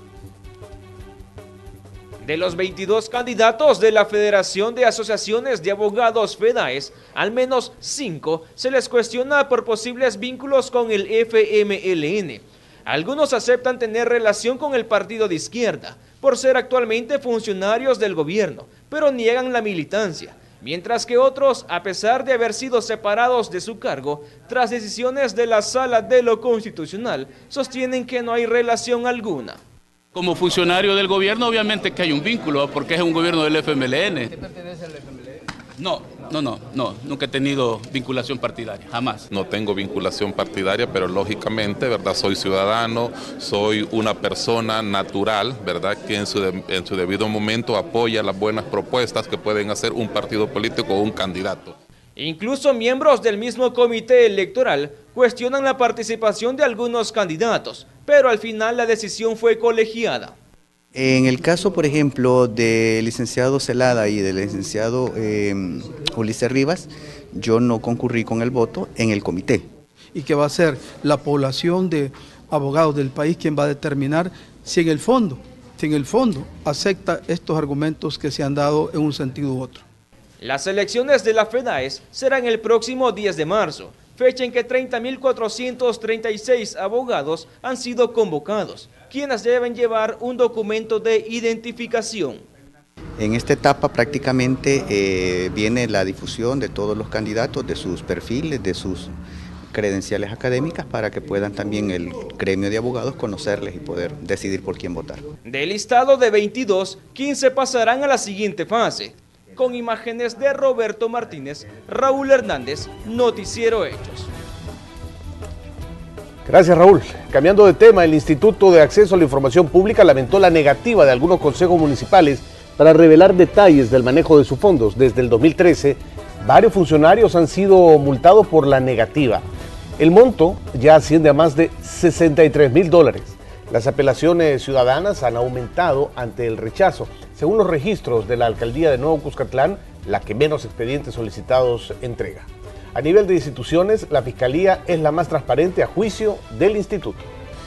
[SPEAKER 7] De los 22 candidatos de la Federación de Asociaciones de Abogados FEDAES, al menos 5 se les cuestiona por posibles vínculos con el FMLN. Algunos aceptan tener relación con el partido de izquierda, por ser actualmente funcionarios del gobierno, pero niegan la militancia. Mientras que otros, a pesar de haber sido separados de su cargo, tras decisiones de la Sala de lo Constitucional, sostienen que no hay relación alguna.
[SPEAKER 8] Como funcionario del gobierno, obviamente que hay un vínculo, porque es un gobierno del FMLN.
[SPEAKER 23] ¿Usted pertenece al FMLN?
[SPEAKER 8] No, nunca he tenido vinculación partidaria, jamás.
[SPEAKER 24] No tengo vinculación partidaria, pero lógicamente, ¿verdad? Soy ciudadano, soy una persona natural, ¿verdad? Que en su debido momento apoya las buenas propuestas que pueden hacer un partido político o un candidato.
[SPEAKER 7] Incluso miembros del mismo comité electoral cuestionan la participación de algunos candidatos, pero al final la decisión fue colegiada.
[SPEAKER 25] En el caso, por ejemplo, del licenciado Celada y del licenciado Ulises Rivas, yo no concurrí con el voto en el comité.
[SPEAKER 26] Y que va a ser la población de abogados del país quien va a determinar si en el fondo acepta estos argumentos que se han dado en un sentido u otro.
[SPEAKER 7] Las elecciones de la FEDAES serán el próximo 10 de marzo, fecha en que 30.436 abogados han sido convocados, quienes deben llevar un documento de identificación.
[SPEAKER 25] En esta etapa prácticamente viene la difusión de todos los candidatos, de sus perfiles, de sus credenciales académicas, para que puedan también el gremio de abogados conocerles y poder decidir por quién votar.
[SPEAKER 7] Del listado de 22, 15 pasarán a la siguiente fase. Con imágenes de Roberto Martínez, Raúl Hernández, Noticiero Hechos.
[SPEAKER 5] Gracias, Raúl. Cambiando de tema, el Instituto de Acceso a la Información Pública lamentó la negativa de algunos consejos municipales para revelar detalles del manejo de sus fondos. Desde el 2013, varios funcionarios han sido multados por la negativa. El monto ya asciende a más de $63.000. Las apelaciones ciudadanas han aumentado ante el rechazo. Según los registros de la Alcaldía de Nuevo Cuscatlán, la que menos expedientes solicitados entrega. A nivel de instituciones, la Fiscalía es la más transparente a juicio del instituto.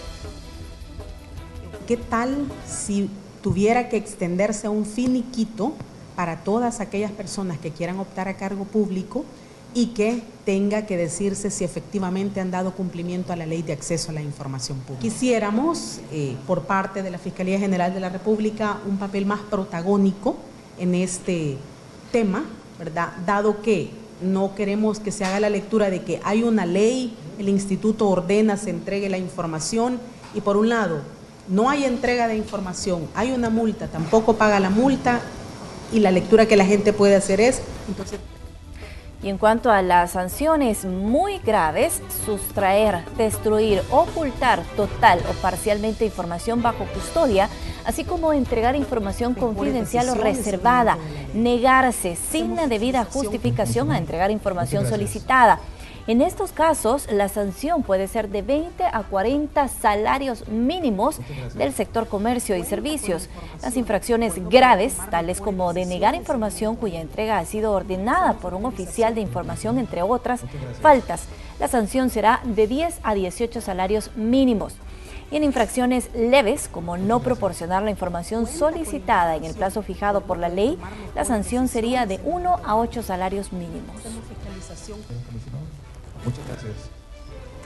[SPEAKER 27] ¿Qué tal si tuviera que extenderse un finiquito para todas aquellas personas que quieran optar a cargo público y que tenga que decirse si efectivamente han dado cumplimiento a la Ley de Acceso a la Información Pública? Quisiéramos, por parte de la Fiscalía General de la República, un papel más protagónico en este tema, ¿verdad? Dado que no queremos que se haga la lectura de que hay una ley, el instituto ordena, se entregue la información y por un lado no hay entrega de información, hay una multa, tampoco paga la multa y la lectura que la gente puede hacer es, entonces...
[SPEAKER 1] Y en cuanto a las sanciones muy graves, sustraer, destruir, ocultar total o parcialmente información bajo custodia, así como entregar información confidencial o reservada, negarse sin la debida justificación a entregar información solicitada. En estos casos, la sanción puede ser de 20 a 40 salarios mínimos del sector comercio y servicios. Las infracciones graves, tales como denegar información cuya entrega ha sido ordenada por un oficial de información, entre otras faltas, la sanción será de 10 a 18 salarios mínimos. Y en infracciones leves, como no proporcionar la información solicitada en el plazo fijado por la ley, la sanción sería de 1 a 8 salarios mínimos.
[SPEAKER 5] Muchas gracias.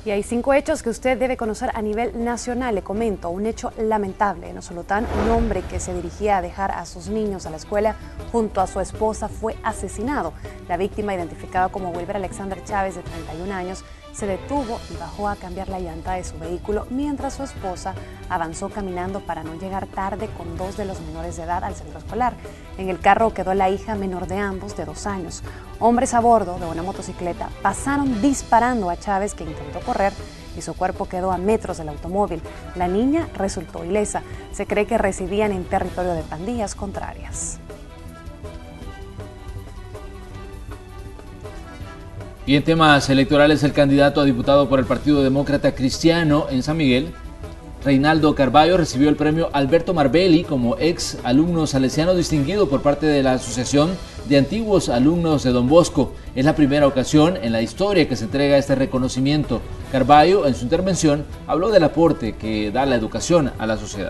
[SPEAKER 3] Y hay 5 hechos que usted debe conocer a nivel nacional. Le comento, un hecho lamentable. En Osolotán, un hombre que se dirigía a dejar a sus niños a la escuela junto a su esposa fue asesinado. La víctima, identificada como Wilber Alexander Chávez, de 31 años, se detuvo y bajó a cambiar la llanta de su vehículo mientras su esposa avanzó caminando para no llegar tarde con 2 de los menores de edad al centro escolar. En el carro quedó la hija menor de ambos, de 2 años. Hombres a bordo de una motocicleta pasaron disparando a Chávez, que intentó correr, y su cuerpo quedó a metros del automóvil. La niña resultó ilesa. Se cree que residían en territorio de pandillas contrarias.
[SPEAKER 2] Y en temas electorales, el candidato a diputado por el Partido Demócrata Cristiano en San Miguel, Reinaldo Carballo, recibió el premio Alberto Marbelli como ex alumno salesiano distinguido por parte de la Asociación de Antiguos Alumnos de Don Bosco. Es la primera ocasión en la historia que se entrega este reconocimiento. Carballo, en su intervención, habló del aporte que da la educación a la sociedad.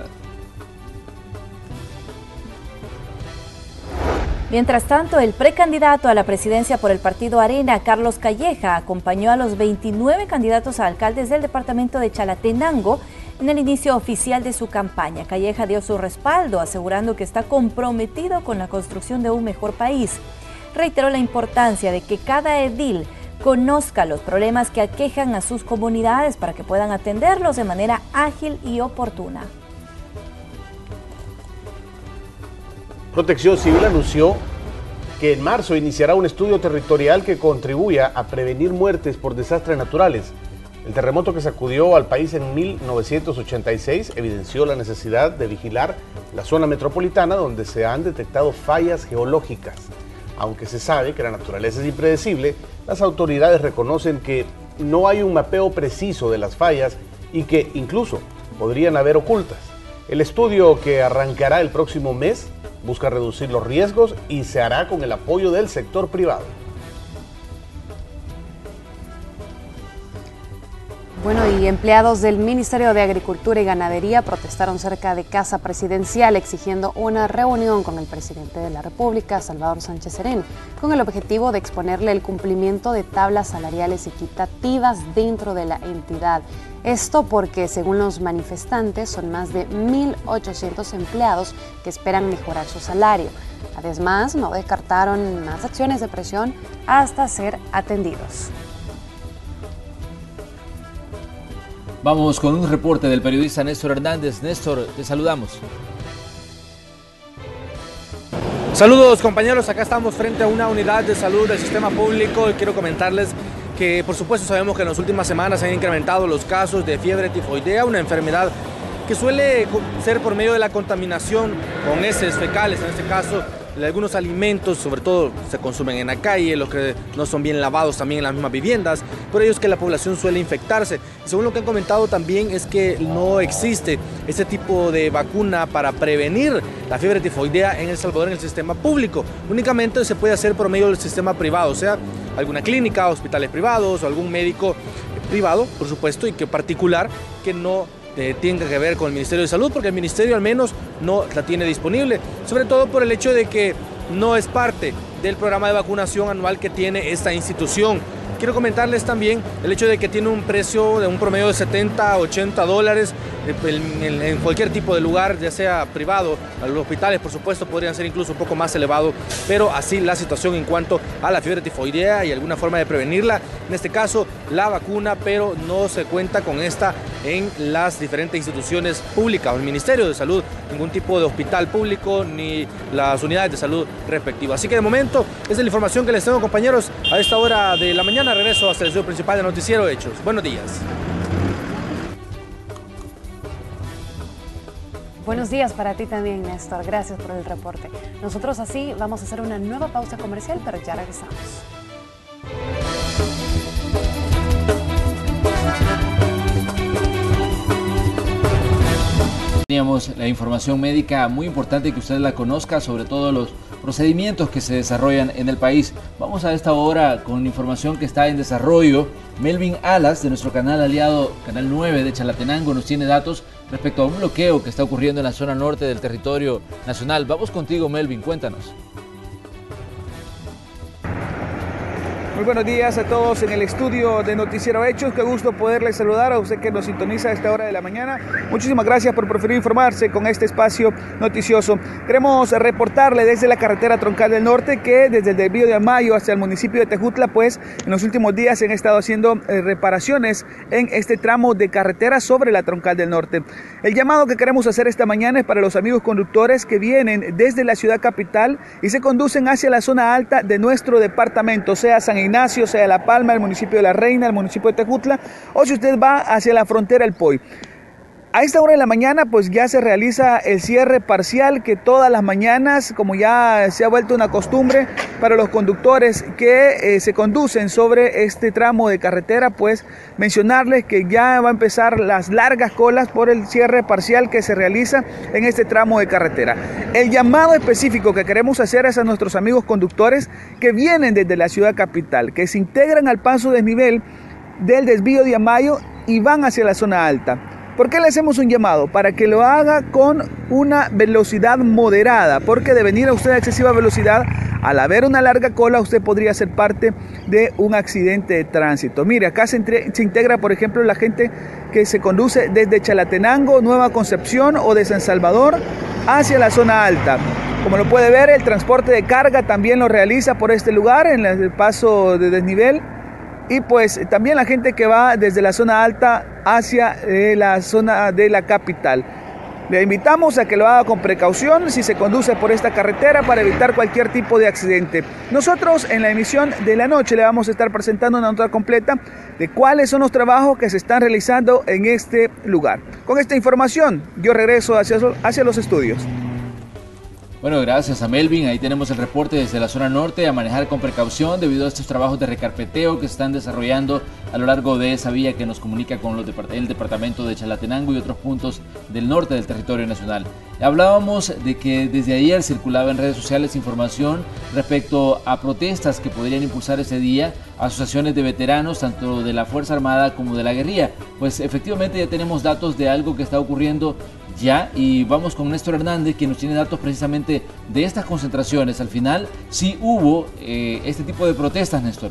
[SPEAKER 1] Mientras tanto, el precandidato a la presidencia por el partido Arena, Carlos Calleja, acompañó a los 29 candidatos a alcaldes del departamento de Chalatenango en el inicio oficial de su campaña. Calleja dio su respaldo, asegurando que está comprometido con la construcción de un mejor país. Reiteró la importancia de que cada edil conozca los problemas que aquejan a sus comunidades para que puedan atenderlos de manera ágil y oportuna.
[SPEAKER 5] Protección Civil anunció que en marzo iniciará un estudio territorial que contribuya a prevenir muertes por desastres naturales. El terremoto que sacudió al país en 1986 evidenció la necesidad de vigilar la zona metropolitana, donde se han detectado fallas geológicas. Aunque se sabe que la naturaleza es impredecible, las autoridades reconocen que no hay un mapeo preciso de las fallas y que incluso podrían haber ocultas. El estudio, que arrancará el próximo mes, busca reducir los riesgos y se hará con el apoyo del sector privado.
[SPEAKER 3] Bueno, y empleados del Ministerio de Agricultura y Ganadería protestaron cerca de Casa Presidencial exigiendo una reunión con el presidente de la República, Salvador Sánchez Serén, con el objetivo de exponerle el cumplimiento de tablas salariales equitativas dentro de la entidad. Esto porque, según los manifestantes, son más de 1.800 empleados que esperan mejorar su salario. Además, no descartaron más acciones de presión hasta ser atendidos.
[SPEAKER 2] Vamos con un reporte del periodista Néstor Hernández. Néstor, te saludamos.
[SPEAKER 11] Saludos, compañeros, acá estamos frente a una unidad de salud del sistema público y quiero comentarles que por supuesto sabemos que en las últimas semanas se han incrementado los casos de fiebre tifoidea, una enfermedad que suele ser por medio de la contaminación con heces fecales, en este caso algunos alimentos, sobre todo se consumen en la calle, los que no son bien lavados también en las mismas viviendas, por ello es que la población suele infectarse. Y según lo que han comentado también es que no existe ese tipo de vacuna para prevenir la fiebre tifoidea en El Salvador en el sistema público. Únicamente se puede hacer por medio del sistema privado, o sea, alguna clínica, hospitales privados o algún médico privado, por supuesto, y que particular que no tenga que ver con el Ministerio de Salud, porque el Ministerio al menos no la tiene disponible, sobre todo por el hecho de que no es parte del programa de vacunación anual que tiene esta institución. Quiero comentarles también el hecho de que tiene un precio de un promedio de 70 a 80 dólares en cualquier tipo de lugar, ya sea privado. Los hospitales, por supuesto, podrían ser incluso un poco más elevados, pero así la situación en cuanto a la fiebre tifoidea y alguna forma de prevenirla. En este caso, la vacuna, pero no se cuenta con esta en las diferentes instituciones públicas o el Ministerio de Salud, ningún tipo de hospital público ni las unidades de salud respectivas. Así que de momento, esa es la información que les tengo, compañeros, a esta hora de la mañana. Regreso hasta el estudio principal de Noticiero Hechos. Buenos días.
[SPEAKER 3] Buenos días para ti también, Néstor. Gracias por el reporte. Nosotros así vamos a hacer una nueva pausa comercial, pero ya regresamos.
[SPEAKER 2] Teníamos la información médica muy importante que usted la conozca, sobre todo los procedimientos que se desarrollan en el país. Vamos a esta hora con información que está en desarrollo. Melvin Alas, de nuestro canal aliado, Canal 9 de Chalatenango, nos tiene datos respecto a un bloqueo que está ocurriendo en la zona norte del territorio nacional. Vamos contigo, Melvin, cuéntanos.
[SPEAKER 6] Muy buenos días a todos en el estudio de Noticiero Hechos. Qué gusto poderles saludar a usted que nos sintoniza a esta hora de la mañana. Muchísimas gracias por preferir informarse con este espacio noticioso. Queremos reportarle desde la carretera troncal del norte que desde el desvío de Amayo hacia el municipio de Tejutla, pues en los últimos días se han estado haciendo reparaciones en este tramo de carretera sobre la troncal del norte. El llamado que queremos hacer esta mañana es para los amigos conductores que vienen desde la ciudad capital y se conducen hacia la zona alta de nuestro departamento, sea San Ignacio, sea La Palma, el municipio de La Reina, el municipio de Tejutla, o si usted va hacia la frontera del Poy. A esta hora de la mañana pues ya se realiza el cierre parcial que todas las mañanas, como ya se ha vuelto una costumbre para los conductores que se conducen sobre este tramo de carretera, pues mencionarles que ya va a empezar las largas colas por el cierre parcial que se realiza en este tramo de carretera. El llamado específico que queremos hacer es a nuestros amigos conductores que vienen desde la ciudad capital, que se integran al paso desnivel del desvío de Amayo y van hacia la zona alta. ¿Por qué le hacemos un llamado? Para que lo haga con una velocidad moderada, porque de venir a usted a excesiva velocidad, al haber una larga cola, usted podría ser parte de un accidente de tránsito. Mire, acá se integra, por ejemplo, la gente que se conduce desde Chalatenango, Nueva Concepción o de San Salvador hacia la zona alta. Como lo puede ver, el transporte de carga también lo realiza por este lugar, en el paso de desnivel. Y pues también la gente que va desde la zona alta hacia la zona de la capital. Le invitamos a que lo haga con precaución si se conduce por esta carretera para evitar cualquier tipo de accidente. Nosotros en la emisión de la noche le vamos a estar presentando una nota completa de cuáles son los trabajos que se están realizando en este lugar. Con esta información yo regreso hacia los estudios.
[SPEAKER 2] Bueno, gracias a Melvin. Ahí tenemos el reporte desde la zona norte, a manejar con precaución debido a estos trabajos de recarpeteo que se están desarrollando a lo largo de esa vía que nos comunica con el departamento de Chalatenango y otros puntos del norte del territorio nacional. Hablábamos de que desde ayer circulaba en redes sociales información respecto a protestas que podrían impulsar ese día asociaciones de veteranos, tanto de la Fuerza Armada como de la guerrilla. Pues efectivamente ya tenemos datos de algo que está ocurriendo ya, y vamos con Néstor Hernández, quien nos tiene datos precisamente de estas concentraciones. Al final sí hubo este tipo de protestas, Néstor.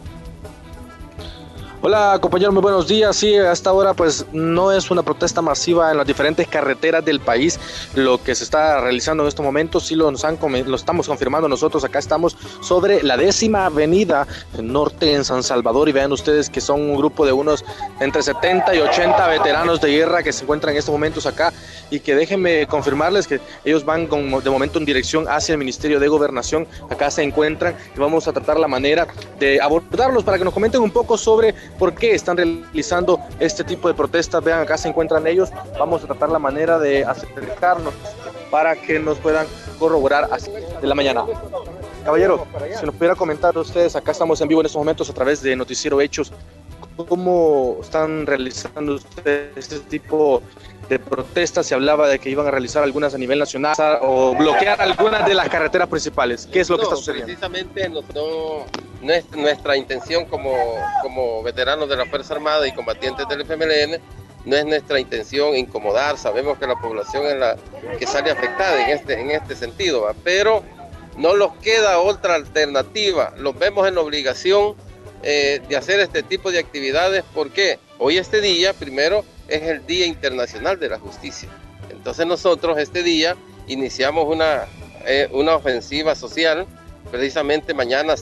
[SPEAKER 12] Hola compañero, muy buenos días. Sí, hasta ahora pues no es una protesta masiva en las diferentes carreteras del país lo que se está realizando en estos momentos. Sí lo estamos confirmando nosotros. Acá estamos sobre la 10ª avenida norte en San Salvador y vean ustedes que son un grupo de unos entre 70 y 80 veteranos de guerra que se encuentran en estos momentos acá, y que déjenme confirmarles que ellos van de momento en dirección hacia el Ministerio de Gobernación. Acá se encuentran y vamos a tratar la manera de abordarlos para que nos comenten un poco sobre por qué están realizando este tipo de protestas. Vean, acá se encuentran ellos. Vamos a tratar la manera de acercarnos para que nos puedan corroborar así de la mañana. Caballero, si nos pudiera comentar ustedes, acá estamos en vivo en estos momentos a través de Noticiero Hechos, ¿cómo están realizando ustedes este tipo de protestas? Se hablaba de que iban a realizar algunas a nivel nacional o bloquear algunas de las carreteras principales. ¿Qué es lo que está sucediendo?
[SPEAKER 13] Precisamente no es nuestra intención como veteranos de la Fuerza Armada y combatientes del FMLN, no es nuestra intención incomodar. Sabemos que la población es la que sale afectada en este sentido, ¿va? Pero no nos queda otra alternativa. Los vemos en la obligación de hacer este tipo de actividades. ¿Por qué? Hoy este día, primero, es el Día Internacional de la Justicia. Entonces nosotros este día iniciamos una ofensiva social. Precisamente mañana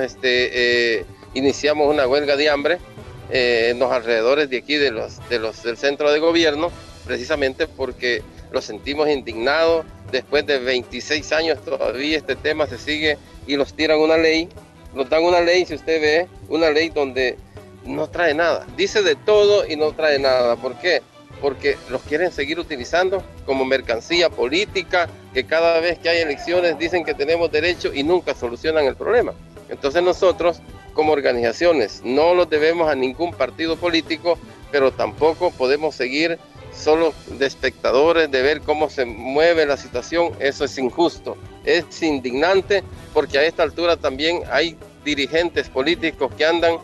[SPEAKER 13] iniciamos una huelga de hambre en los alrededores de aquí del centro de gobierno, precisamente porque los sentimos indignados. Después de 26 años todavía este tema se sigue y nos tiran una ley, nos dan una ley, si usted ve, una ley donde no trae nada, dice de todo y no trae nada. ¿Por qué? Porque los quieren seguir utilizando como mercancía política, que cada vez que hay elecciones dicen que tenemos derecho y nunca solucionan el problema. Entonces nosotros, como organizaciones, no los debemos a ningún partido político, pero tampoco podemos seguir solo de espectadores, de ver cómo se mueve la situación. Eso es injusto, es indignante, porque a esta altura también hay dirigentes políticos que andan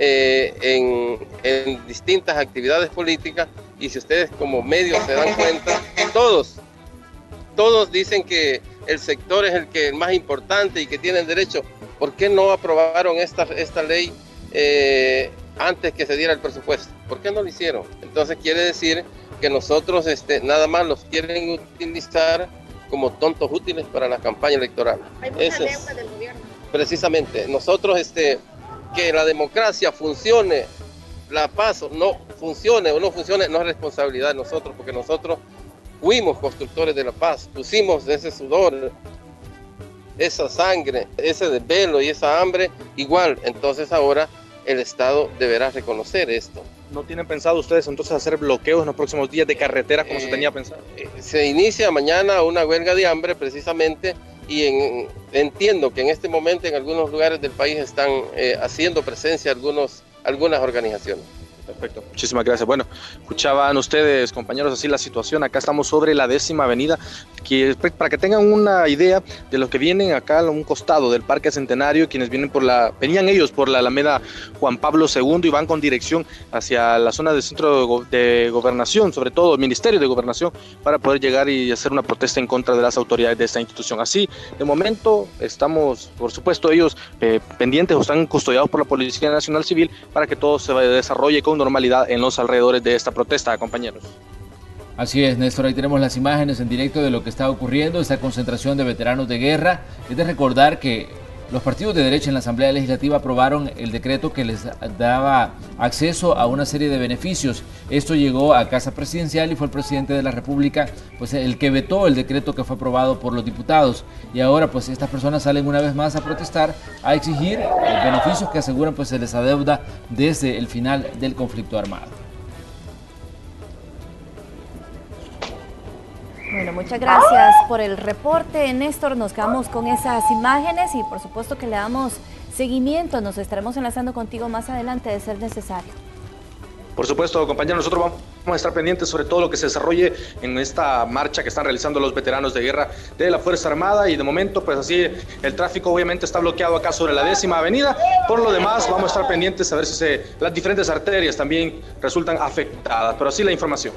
[SPEAKER 13] en distintas actividades políticas, y si ustedes como medios se dan cuenta, todos dicen que el sector es el más importante y que tienen derecho. ¿Por qué no aprobaron esta ley antes que se diera el presupuesto? ¿Por qué no lo hicieron? Entonces quiere decir que nosotros nada más los quieren utilizar como tontos útiles para la campaña electoral.
[SPEAKER 10] Hay mucha deuda del gobierno.
[SPEAKER 13] Precisamente, nosotros que la democracia funcione, la paz no funcione o no funcione, no es responsabilidad de nosotros, porque nosotros fuimos constructores de la paz, pusimos ese sudor, esa sangre, ese desvelo y esa hambre igual. Entonces ahora el Estado deberá reconocer esto.
[SPEAKER 12] ¿No tienen pensado ustedes entonces hacer bloqueos en los próximos días de carretera como se tenía pensado?
[SPEAKER 13] Se inicia mañana una huelga de hambre precisamente, y entiendo que en este momento en algunos lugares del país están haciendo presencia algunas organizaciones.
[SPEAKER 12] Perfecto, muchísimas gracias. Bueno, escuchaban ustedes, compañeros, así la situación. Acá estamos sobre la 10ª Avenida, que para que tengan una idea de los que vienen acá a un costado del Parque Centenario, quienes venían ellos por la Alameda Juan Pablo II y van con dirección hacia la zona del centro de gobernación, sobre todo el Ministerio de Gobernación, para poder llegar y hacer una protesta en contra de las autoridades de esta institución. Así, de momento, estamos, por supuesto, ellos pendientes o están custodiados por la Policía Nacional Civil para que todo se desarrolle con normalidad en los alrededores de esta protesta, compañeros.
[SPEAKER 2] Así es, Néstor, ahí tenemos las imágenes en directo de lo que está ocurriendo, esta concentración de veteranos de guerra. Es de recordar que los partidos de derecha en la Asamblea Legislativa aprobaron el decreto que les daba acceso a una serie de beneficios. Esto llegó a Casa Presidencial y fue el presidente de la República pues el que vetó el decreto que fue aprobado por los diputados. Y ahora pues estas personas salen una vez más a protestar, a exigir beneficios que aseguran pues se les adeuda desde el final del conflicto armado.
[SPEAKER 1] Bueno, muchas gracias por el reporte, Néstor. Nos quedamos con esas imágenes y por supuesto que le damos seguimiento. Nos estaremos enlazando contigo más adelante de ser necesario.
[SPEAKER 12] Por supuesto, compañeros, nosotros vamos a estar pendientes sobre todo lo que se desarrolle en esta marcha que están realizando los veteranos de guerra de la Fuerza Armada, y de momento pues así el tráfico obviamente está bloqueado acá sobre la 10ª Avenida. Por lo demás vamos a estar pendientes a ver si las diferentes arterias también resultan afectadas, pero así la información.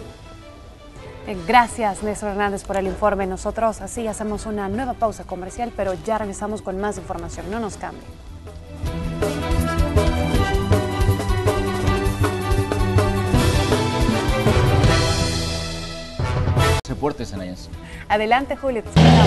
[SPEAKER 3] Gracias, Néstor Hernández, por el informe. Nosotros así hacemos una nueva pausa comercial, pero ya regresamos con más información. No nos cambien.
[SPEAKER 2] Reportes, Anayas.
[SPEAKER 3] Adelante, Julio.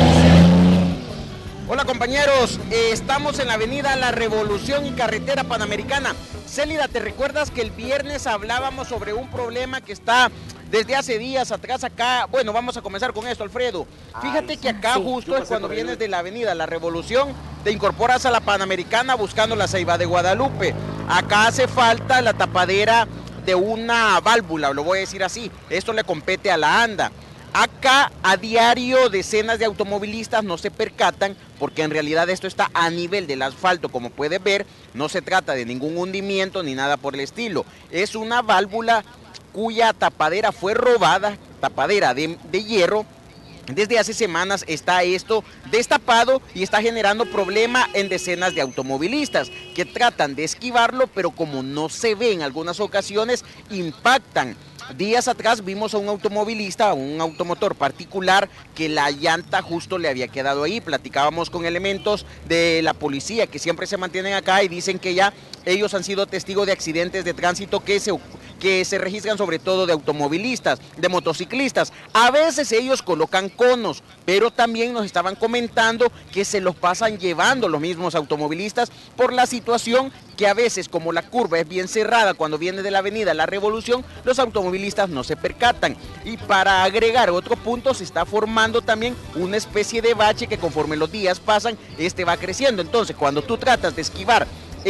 [SPEAKER 4] Hola, compañeros. Estamos en la avenida La Revolución y carretera Panamericana. Célida, ¿te recuerdas que el viernes hablábamos sobre un problema que está desde hace días atrás acá? Bueno, vamos a comenzar con esto, Alfredo. Fíjate que acá justo es cuando vienes de la avenida La Revolución, te incorporas a la Panamericana buscando la Ceiba de Guadalupe. Acá hace falta la tapadera de una válvula, lo voy a decir así. Esto le compete a la ANDA. Acá a diario decenas de automovilistas no se percatan porque en realidad esto está a nivel del asfalto, como puedes ver. No se trata de ningún hundimiento ni nada por el estilo. Es una válvula cuya tapadera fue robada, tapadera de hierro. Desde hace semanas está esto destapado y está generando problema en decenas de automovilistas que tratan de esquivarlo, pero como no se ve en algunas ocasiones, impactan. Días atrás vimos a un automovilista, un automotor particular, que la llanta justo le había quedado ahí. Platicábamos con elementos de la policía que siempre se mantienen acá y dicen que ya ellos han sido testigos de accidentes de tránsito que se registran sobre todo de automovilistas, de motociclistas. A veces ellos colocan conos, pero también nos estaban comentando que se los pasan llevando los mismos automovilistas por la situación que a veces, como la curva es bien cerrada cuando viene de la avenida La Revolución, los automovilistas no se percatan. Y para agregar otro punto, se está formando también una especie de bache que conforme los días pasan, va creciendo. Entonces, cuando tú tratas de esquivar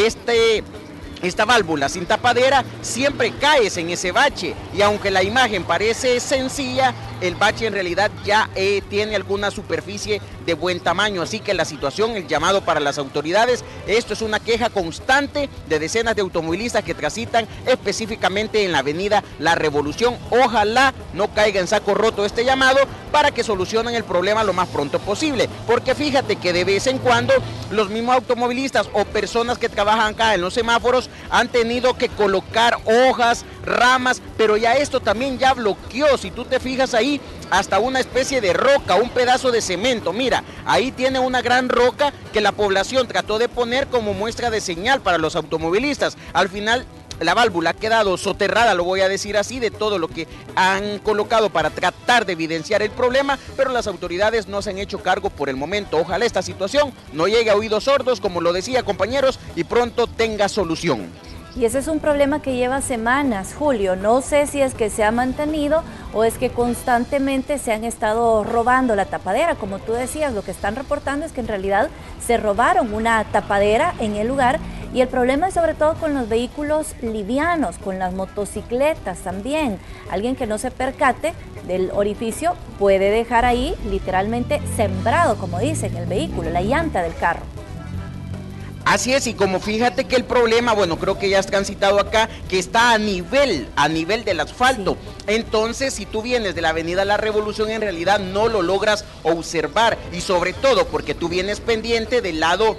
[SPEAKER 4] esta válvula sin tapadera, siempre caes en ese bache, y aunque la imagen parece sencilla, el bache en realidad ya tiene alguna superficie de buen tamaño. Así que la situación, el llamado para las autoridades, esto es una queja constante de decenas de automovilistas que transitan específicamente en la avenida La Revolución. Ojalá no caiga en saco roto este llamado para que solucionen el problema lo más pronto posible, porque fíjate que de vez en cuando los mismos automovilistas o personas que trabajan acá en los semáforos han tenido que colocar hojas, ramas, pero ya esto también ya bloqueó. Si tú te fijas ahí, ahí hasta una especie de roca, un pedazo de cemento. Mira, ahí tiene una gran roca que la población trató de poner como muestra de señal para los automovilistas. Al final la válvula ha quedado soterrada, lo voy a decir así, de todo lo que han colocado para tratar de evidenciar el problema, pero las autoridades no se han hecho cargo por el momento. Ojalá esta situación no llegue a oídos sordos, como lo decía, compañeros, y pronto tenga solución.
[SPEAKER 1] Y ese es un problema que lleva semanas, Julio. No sé si es que se ha mantenido o es que constantemente se han estado robando la tapadera. Como tú decías, lo que están reportando es que en realidad se robaron una tapadera en el lugar, y el problema es sobre todo con los vehículos livianos, con las motocicletas también. Alguien que no se percate del orificio puede dejar ahí literalmente sembrado, como dicen, el vehículo, la llanta del carro.
[SPEAKER 4] Así es, y como fíjate que el problema, bueno, creo que ya has transitado acá, que está a nivel del asfalto. Sí. Entonces, si tú vienes de la avenida La Revolución, en realidad no lo logras observar, y sobre todo porque tú vienes pendiente del lado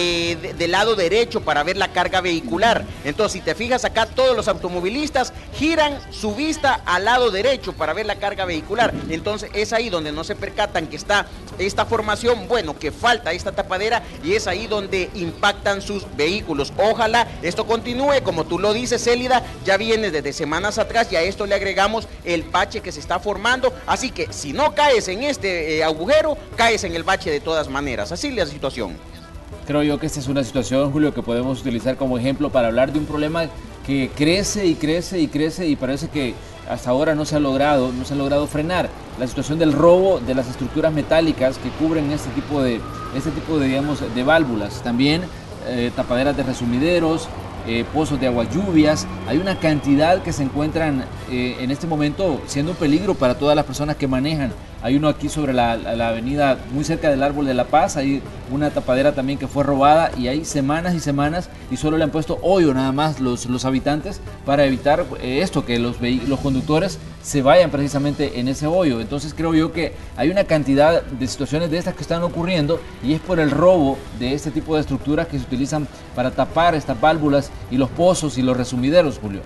[SPEAKER 4] derecho para ver la carga vehicular. Entonces, si te fijas acá, todos los automovilistas giran su vista al lado derecho para ver la carga vehicular. Entonces, es ahí donde no se percatan que está esta formación, bueno, que falta esta tapadera, y es ahí donde impactan sus vehículos. Ojalá esto continúe, como tú lo dices, Célida, ya viene desde semanas atrás, y a esto le agregamos el bache que se está formando, así que si no caes en este agujero, caes en el bache de todas maneras. Así es la situación.
[SPEAKER 2] Creo yo que esta es una situación, Julio, que podemos utilizar como ejemplo para hablar de un problema que crece y crece y crece, y parece que hasta ahora no se ha logrado frenar. La situación del robo de las estructuras metálicas que cubren este tipo de digamos, de válvulas. También tapaderas de resumideros, pozos de aguas lluvias. Hay una cantidad que se encuentran en este momento siendo un peligro para todas las personas que manejan. Hay uno aquí sobre la avenida, muy cerca del Árbol de la Paz, hay una tapadera también que fue robada, y hay semanas y semanas, y solo le han puesto hoyo nada más los habitantes para evitar esto, que los conductores se vayan precisamente en ese hoyo. Entonces creo yo que hay una cantidad de situaciones de estas que están ocurriendo, y es por el robo de este tipo de estructuras que se utilizan para tapar estas válvulas y los pozos y los resumideros, Julio.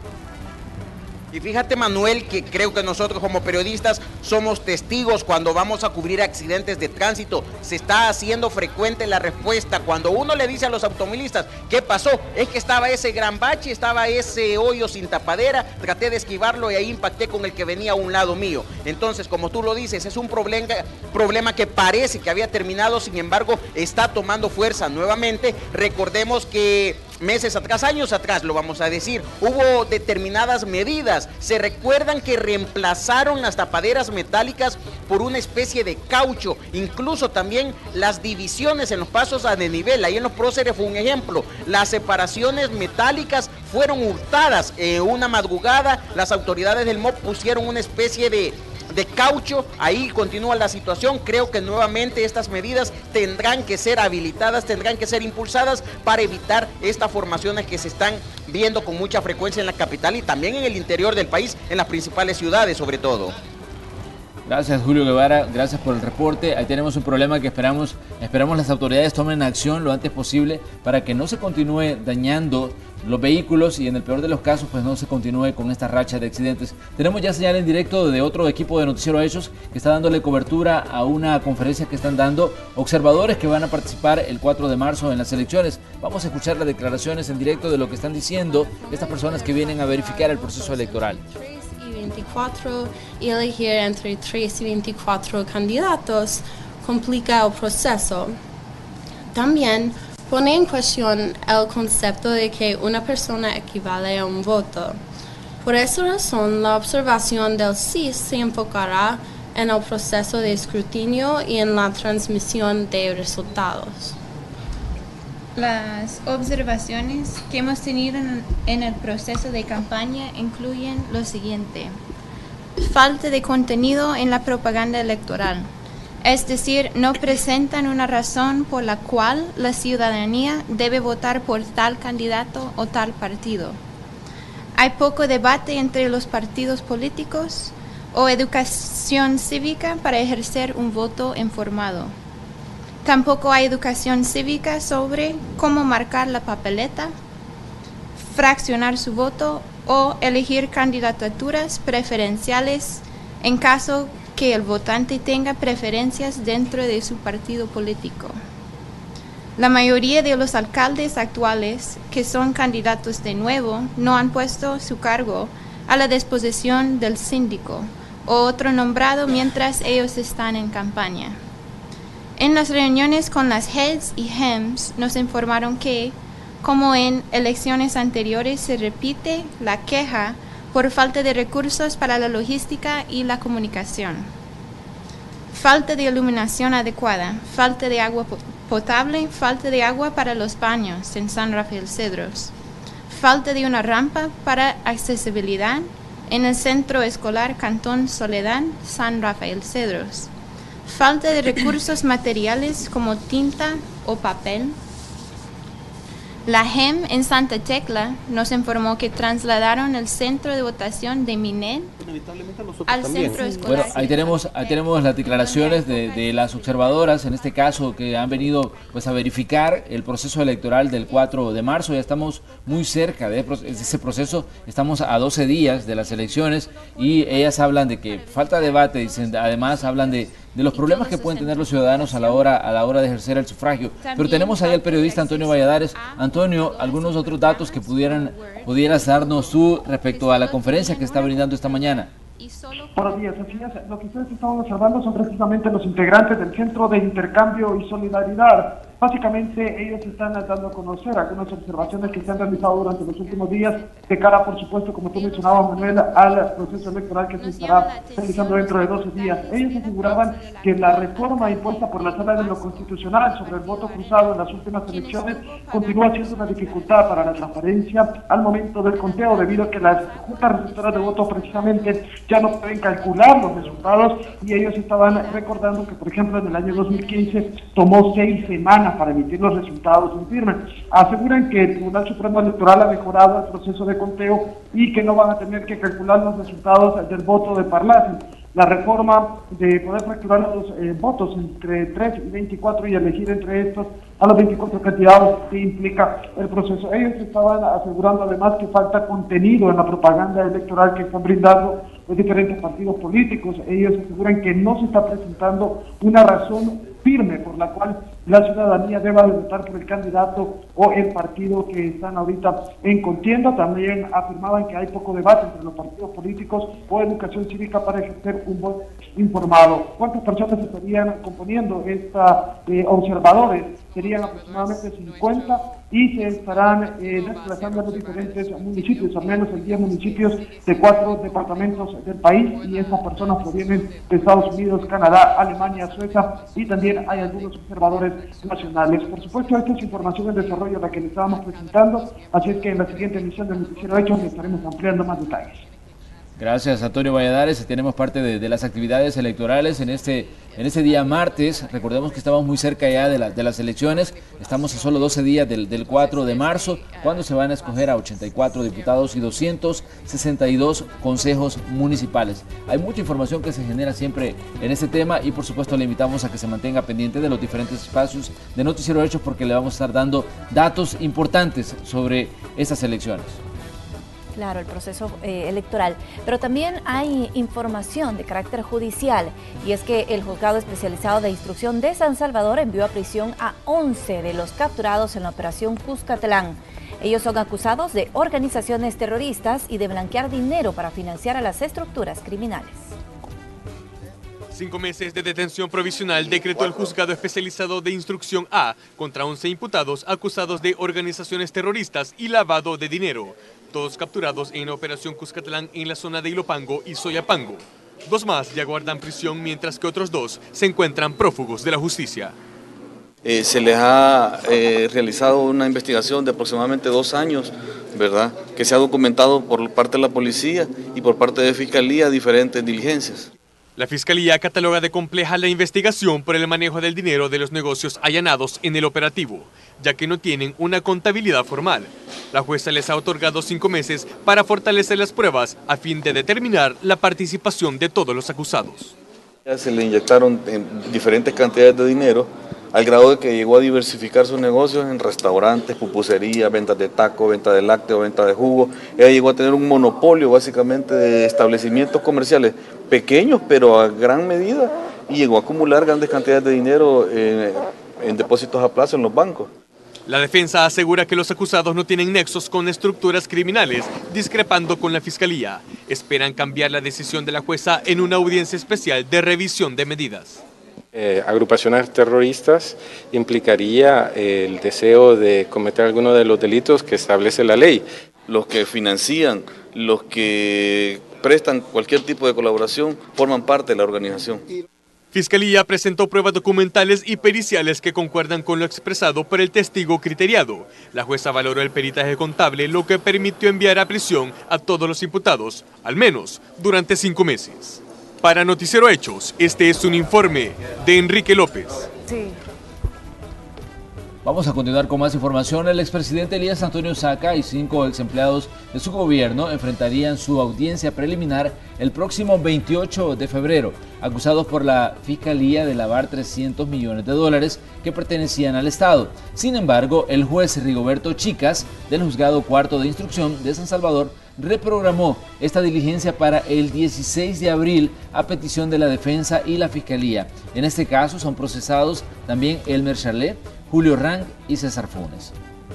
[SPEAKER 4] Y fíjate, Manuel, que creo que nosotros como periodistas somos testigos cuando vamos a cubrir accidentes de tránsito. Se está haciendo frecuente la respuesta cuando uno le dice a los automovilistas, ¿qué pasó? Es que estaba ese gran bache, estaba ese hoyo sin tapadera, traté de esquivarlo y ahí impacté con el que venía a un lado mío. Entonces, como tú lo dices, es un problema que parece que había terminado, sin embargo, está tomando fuerza nuevamente. Recordemos que meses atrás, años atrás, lo vamos a decir, hubo determinadas medidas. Se recuerdan que reemplazaron las tapaderas metálicas por una especie de caucho, incluso también las divisiones en los pasos a desnivel. Ahí en los próceres fue un ejemplo. Las separaciones metálicas fueron hurtadas. Una madrugada las autoridades del MOP pusieron una especie de caucho. Ahí continúa la situación. Creo que nuevamente estas medidas tendrán que ser habilitadas, tendrán que ser impulsadas para evitar estas formaciones que se están viendo con mucha frecuencia en la capital y también en el interior del país, en las principales ciudades sobre todo.
[SPEAKER 2] Gracias, Julio Guevara, gracias por el reporte. Ahí tenemos un problema que esperamos las autoridades tomen acción lo antes posible para que no se continúe dañando los vehículos y en el peor de los casos pues no se continúe con esta racha de accidentes. Tenemos ya señal en directo de otro equipo de Noticiero Hechos que está dándole cobertura a una conferencia que están dando observadores que van a participar el 4 de marzo en las elecciones. Vamos a escuchar las declaraciones en directo de lo que están diciendo estas personas que vienen a verificar el proceso electoral.
[SPEAKER 9] 24 y elegir entre 3 y 24 candidatos complica el proceso. También pone en cuestión el concepto de que una persona equivale a un voto. Por esa razón, la observación del CIS se enfocará en el proceso de escrutinio y en la transmisión de resultados.
[SPEAKER 14] Las observaciones que hemos tenido en el proceso de campaña incluyen lo siguiente: falta de contenido en la propaganda electoral, es decir, no presentan una razón por la cual la ciudadanía debe votar por tal candidato o tal partido. Hay poco debate entre los partidos políticos o educación cívica para ejercer un voto informado. Tampoco hay educación cívica sobre cómo marcar la papeleta, fraccionar su voto o elegir candidaturas preferenciales en caso que el votante tenga preferencias dentro de su partido político. La mayoría de los alcaldes actuales, que son candidatos de nuevo, no han puesto su cargo a la disposición del síndico o otro nombrado mientras ellos están en campaña. En las reuniones con las heads y HEMs nos informaron que, como en elecciones anteriores, se repite la queja por falta de recursos para la logística y la comunicación. Falta de iluminación adecuada, falta de agua potable, falta de agua para los baños en San Rafael Cedros, falta de una rampa para accesibilidad en el centro escolar Cantón Soledad, San Rafael Cedros, falta de recursos materiales como tinta o papel. La HEM en Santa Tecla nos informó que trasladaron el centro de votación de Minel al centro escolar.
[SPEAKER 2] Bueno, ahí tenemos las declaraciones de las observadoras, en este caso, que han venido pues a verificar el proceso electoral del 4 de marzo. Ya estamos muy cerca de ese proceso, estamos a 12 días de las elecciones y ellas hablan de que falta debate, dicen, además hablan de los problemas que pueden tener los ciudadanos a la hora de ejercer el sufragio. Pero tenemos ahí al periodista Antonio Valladares. Antonio, algunos otros datos que pudieras darnos tú respecto a la conferencia que está brindando esta mañana.
[SPEAKER 15] Buenos días, así es. Lo que ustedes estaban observando son precisamente los integrantes del Centro de Intercambio y Solidaridad. Básicamente ellos están dando a conocer algunas observaciones que se han realizado durante los últimos días de cara, por supuesto, como tú mencionabas, Manuel, al proceso electoral que se estará realizando dentro de 12 días. Ellos aseguraban que la reforma impuesta por la Sala de lo Constitucional sobre el voto cruzado en las últimas elecciones continúa siendo una dificultad para la transparencia al momento del conteo, debido a que las juntas receptoras de voto precisamente ya no pueden calcular los resultados, y ellos estaban recordando que, por ejemplo, en el año 2015 tomó 6 semanas para emitir los resultados en firme. Aseguran que el Tribunal Supremo Electoral ha mejorado el proceso de conteo y que no van a tener que calcular los resultados del voto de parlace. La reforma de poder fracturar los votos entre 3 y 24 y elegir entre estos a los 24 candidatos que implica el proceso. Ellos estaban asegurando además que falta contenido en la propaganda electoral que están brindando los diferentes partidos políticos. Ellos aseguran que no se está presentando una razón firme por la cual la ciudadanía deba de votar por el candidato o el partido que están ahorita en contienda. También afirmaban que hay poco debate entre los partidos políticos o educación cívica para ejercer un voto informado. ¿Cuántas personas estarían componiendo esta observadores? Serían aproximadamente 50 y se estarán desplazando a los diferentes municipios, al menos en 10 municipios de 4 departamentos del país, y estas personas provienen de Estados Unidos, Canadá, Alemania, Suecia, y también hay algunos observadores nacionales. Por supuesto, esta es información en desarrollo la que les estábamos presentando, así es que en la siguiente emisión del Noticiero Hechos les estaremos ampliando más detalles.
[SPEAKER 2] Gracias, Antonio Valladares. Tenemos parte de las actividades electorales en este día martes. Recordemos que estamos muy cerca ya de las elecciones. Estamos a solo 12 días del 4 de marzo, cuando se van a escoger a 84 diputados y 262 consejos municipales. Hay mucha información que se genera siempre en este tema y, por supuesto, le invitamos a que se mantenga pendiente de los diferentes espacios de Noticiero Hechos, porque le vamos a estar dando datos importantes sobre estas elecciones.
[SPEAKER 1] Claro, el proceso electoral. Pero también hay información de carácter judicial, y es que el Juzgado Especializado de Instrucción de San Salvador envió a prisión a 11 de los capturados en la operación Cuscatlán. Ellos son acusados de organizaciones terroristas y de blanquear dinero para financiar a las estructuras criminales.
[SPEAKER 16] 5 meses de detención provisional decretó el Juzgado Especializado de Instrucción A contra 11 imputados acusados de organizaciones terroristas y lavado de dinero, todos capturados en la operación Cuscatlán en la zona de Ilopango y Soyapango. 2 más ya guardan prisión, mientras que otros 2 se encuentran prófugos de la justicia.
[SPEAKER 17] Se les ha realizado una investigación de aproximadamente 2 años, ¿verdad?, que se ha documentado por parte de la policía y por parte de Fiscalía diferentes diligencias.
[SPEAKER 16] La Fiscalía cataloga de compleja la investigación por el manejo del dinero de los negocios allanados en el operativo, ya que no tienen una contabilidad formal. La jueza les ha otorgado 5 meses para fortalecer las pruebas a fin de determinar la participación de todos los acusados.
[SPEAKER 17] Se le inyectaron diferentes cantidades de dinero al grado de que llegó a diversificar sus negocios en restaurantes, pupusería, ventas de taco, venta de lácteo, venta de jugo. Ella llegó a tener un monopolio básicamente de establecimientos comerciales pequeños, pero a gran medida, y llegó a acumular grandes cantidades de dinero en depósitos a plazo en los bancos.
[SPEAKER 16] La defensa asegura que los acusados no tienen nexos con estructuras criminales, discrepando con la Fiscalía. Esperan cambiar la decisión de la jueza en una audiencia especial de revisión de medidas.
[SPEAKER 8] Agrupaciones terroristas implicaría el deseo de cometer alguno de los delitos que establece la ley.
[SPEAKER 17] Los que financian, los que prestan cualquier tipo de colaboración, forman parte de la organización.
[SPEAKER 16] Fiscalía presentó pruebas documentales y periciales que concuerdan con lo expresado por el testigo criteriado. La jueza valoró el peritaje contable, lo que permitió enviar a prisión a todos los imputados, al menos durante 5 meses. Para Noticiero Hechos, este es un informe de Enrique López.
[SPEAKER 3] Sí.
[SPEAKER 2] Vamos a continuar con más información. El expresidente Elías Antonio Saca y 5 exempleados de su gobierno enfrentarían su audiencia preliminar el próximo 28 de febrero, acusados por la Fiscalía de lavar $300 millones que pertenecían al Estado. Sin embargo, el juez Rigoberto Chicas, del Juzgado Cuarto de Instrucción de San Salvador, reprogramó esta diligencia para el 16 de abril a petición de la defensa y la Fiscalía. En este caso son procesados también Elmer Charlet, Julio Rang y César Funes.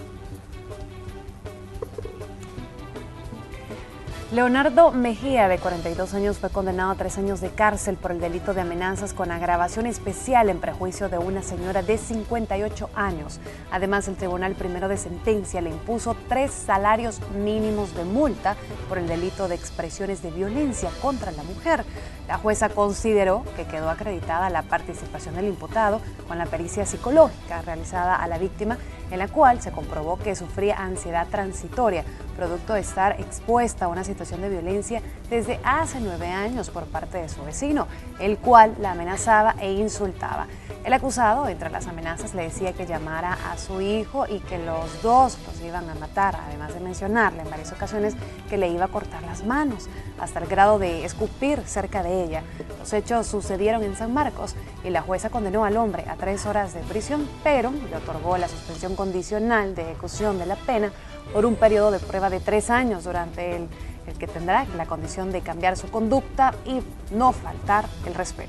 [SPEAKER 3] Leonardo Mejía, de 42 años, fue condenado a 3 años de cárcel por el delito de amenazas con agravación especial en perjuicio de una señora de 58 años. Además, el Tribunal Primero de Sentencia le impuso 3 salarios mínimos de multa por el delito de expresiones de violencia contra la mujer. La jueza consideró que quedó acreditada la participación del imputado con la pericia psicológica realizada a la víctima, en la cual se comprobó que sufría ansiedad transitoria, producto de estar expuesta a una situación de violencia desde hace 9 años por parte de su vecino, el cual la amenazaba e insultaba. El acusado, entre las amenazas, le decía que llamara a su hijo y que los dos los iban a matar, además de mencionarle en varias ocasiones que le iba a cortar las manos, hasta el grado de escupir cerca de ella. Los hechos sucedieron en San Marcos y la jueza condenó al hombre a 3 horas de prisión, pero le otorgó la suspensión condicional de ejecución de la pena por un periodo de prueba de 3 años, durante el que tendrá la condición de cambiar su conducta y no faltar el respeto.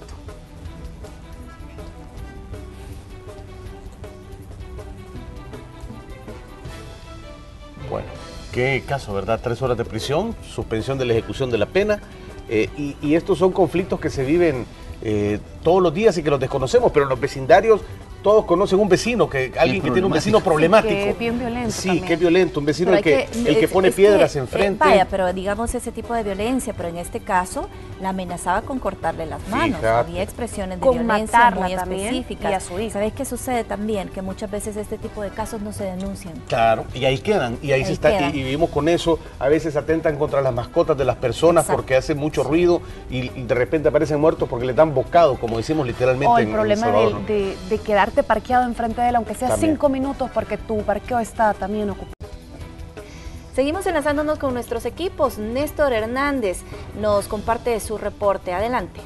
[SPEAKER 5] Bueno, qué caso, ¿verdad? 3 horas de prisión, suspensión de la ejecución de la pena, y estos son conflictos que se viven todos los días y que los desconocemos, pero en los vecindarios todos conocen un vecino, alguien que tiene un vecino problemático. Sí,
[SPEAKER 3] que es bien violento.
[SPEAKER 5] Sí,
[SPEAKER 3] también.
[SPEAKER 5] que es violento, un vecino el que pone piedras enfrente.
[SPEAKER 1] Vaya, pero digamos ese tipo de violencia, pero en este caso la amenazaba con cortarle las manos.
[SPEAKER 5] Fíjate.
[SPEAKER 1] Había expresiones de
[SPEAKER 3] Con
[SPEAKER 1] violencia
[SPEAKER 3] matarla
[SPEAKER 1] muy
[SPEAKER 3] también,
[SPEAKER 1] específicas.
[SPEAKER 3] y a su hija.
[SPEAKER 1] ¿Sabes qué sucede también? Que muchas veces este tipo de casos no se denuncian.
[SPEAKER 5] Claro, y ahí quedan, y ahí se está,
[SPEAKER 1] quedan.
[SPEAKER 5] y vivimos con eso. A veces atentan contra las mascotas de las personas.
[SPEAKER 1] Exacto.
[SPEAKER 5] Porque hacen mucho ruido y de repente aparecen muertos porque les dan bocado, como decimos literalmente
[SPEAKER 3] O el
[SPEAKER 5] en
[SPEAKER 3] problema
[SPEAKER 5] Salvador.
[SPEAKER 3] de quedarte parqueado enfrente de él, aunque sea
[SPEAKER 5] También.
[SPEAKER 3] 5 minutos, porque tu parqueo está también ocupado.
[SPEAKER 1] Seguimos enlazándonos con nuestros equipos. Néstor Hernández nos comparte su reporte. Adelante.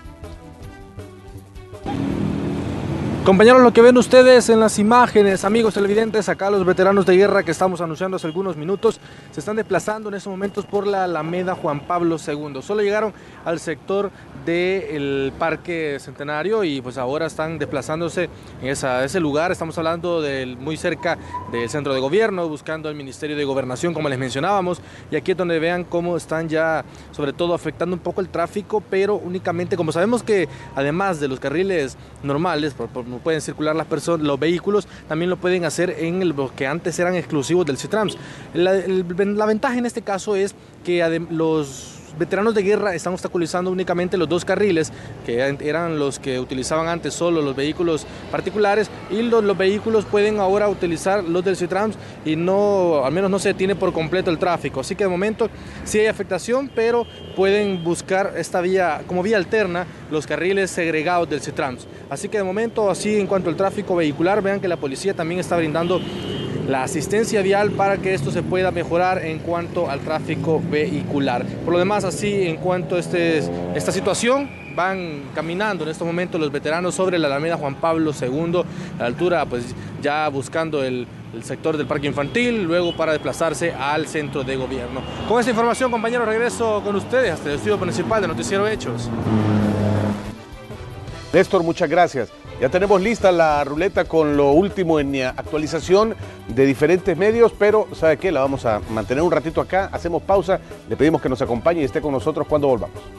[SPEAKER 11] Compañeros, lo que ven ustedes en las imágenes, amigos televidentes, acá los veteranos de guerra que estamos anunciando hace algunos minutos, se están desplazando en estos momentos por la Alameda Juan Pablo II. Solo llegaron al sector del Parque Centenario y pues ahora están desplazándose en ese lugar. Estamos hablando muy cerca del centro de gobierno, buscando el Ministerio de Gobernación, como les mencionábamos, y aquí es donde vean cómo están ya, sobre todo, afectando un poco el tráfico, pero únicamente, como sabemos que además de los carriles normales, pueden circular las personas, los vehículos, también lo pueden hacer en los que antes eran exclusivos del CITRAMS. La ventaja en este caso es que los veteranos de guerra están obstaculizando únicamente los 2 carriles, que eran los que utilizaban antes solo los vehículos particulares, y los vehículos pueden ahora utilizar los del CITRAMS y al menos no se detiene por completo el tráfico. Así que de momento sí hay afectación, pero pueden buscar esta vía como vía alterna, los carriles segregados del CITRAMS. Así que de momento, así en cuanto al tráfico vehicular, vean que la policía también está brindando la asistencia vial para que esto se pueda mejorar en cuanto al tráfico vehicular. Por lo demás, así en cuanto a esta situación, van caminando en estos momentos los veteranos sobre la Alameda Juan Pablo II, a la altura pues ya buscando el sector del parque infantil, luego para desplazarse al centro de gobierno. Con esta información, compañeros, regreso con ustedes hasta el estudio principal de Noticiero Hechos.
[SPEAKER 5] Néstor, muchas gracias. Ya tenemos lista la ruleta con lo último en actualización de diferentes medios, pero ¿sabe qué? La vamos a mantener un ratito acá, hacemos pausa, le pedimos que nos acompañe y esté con nosotros cuando volvamos.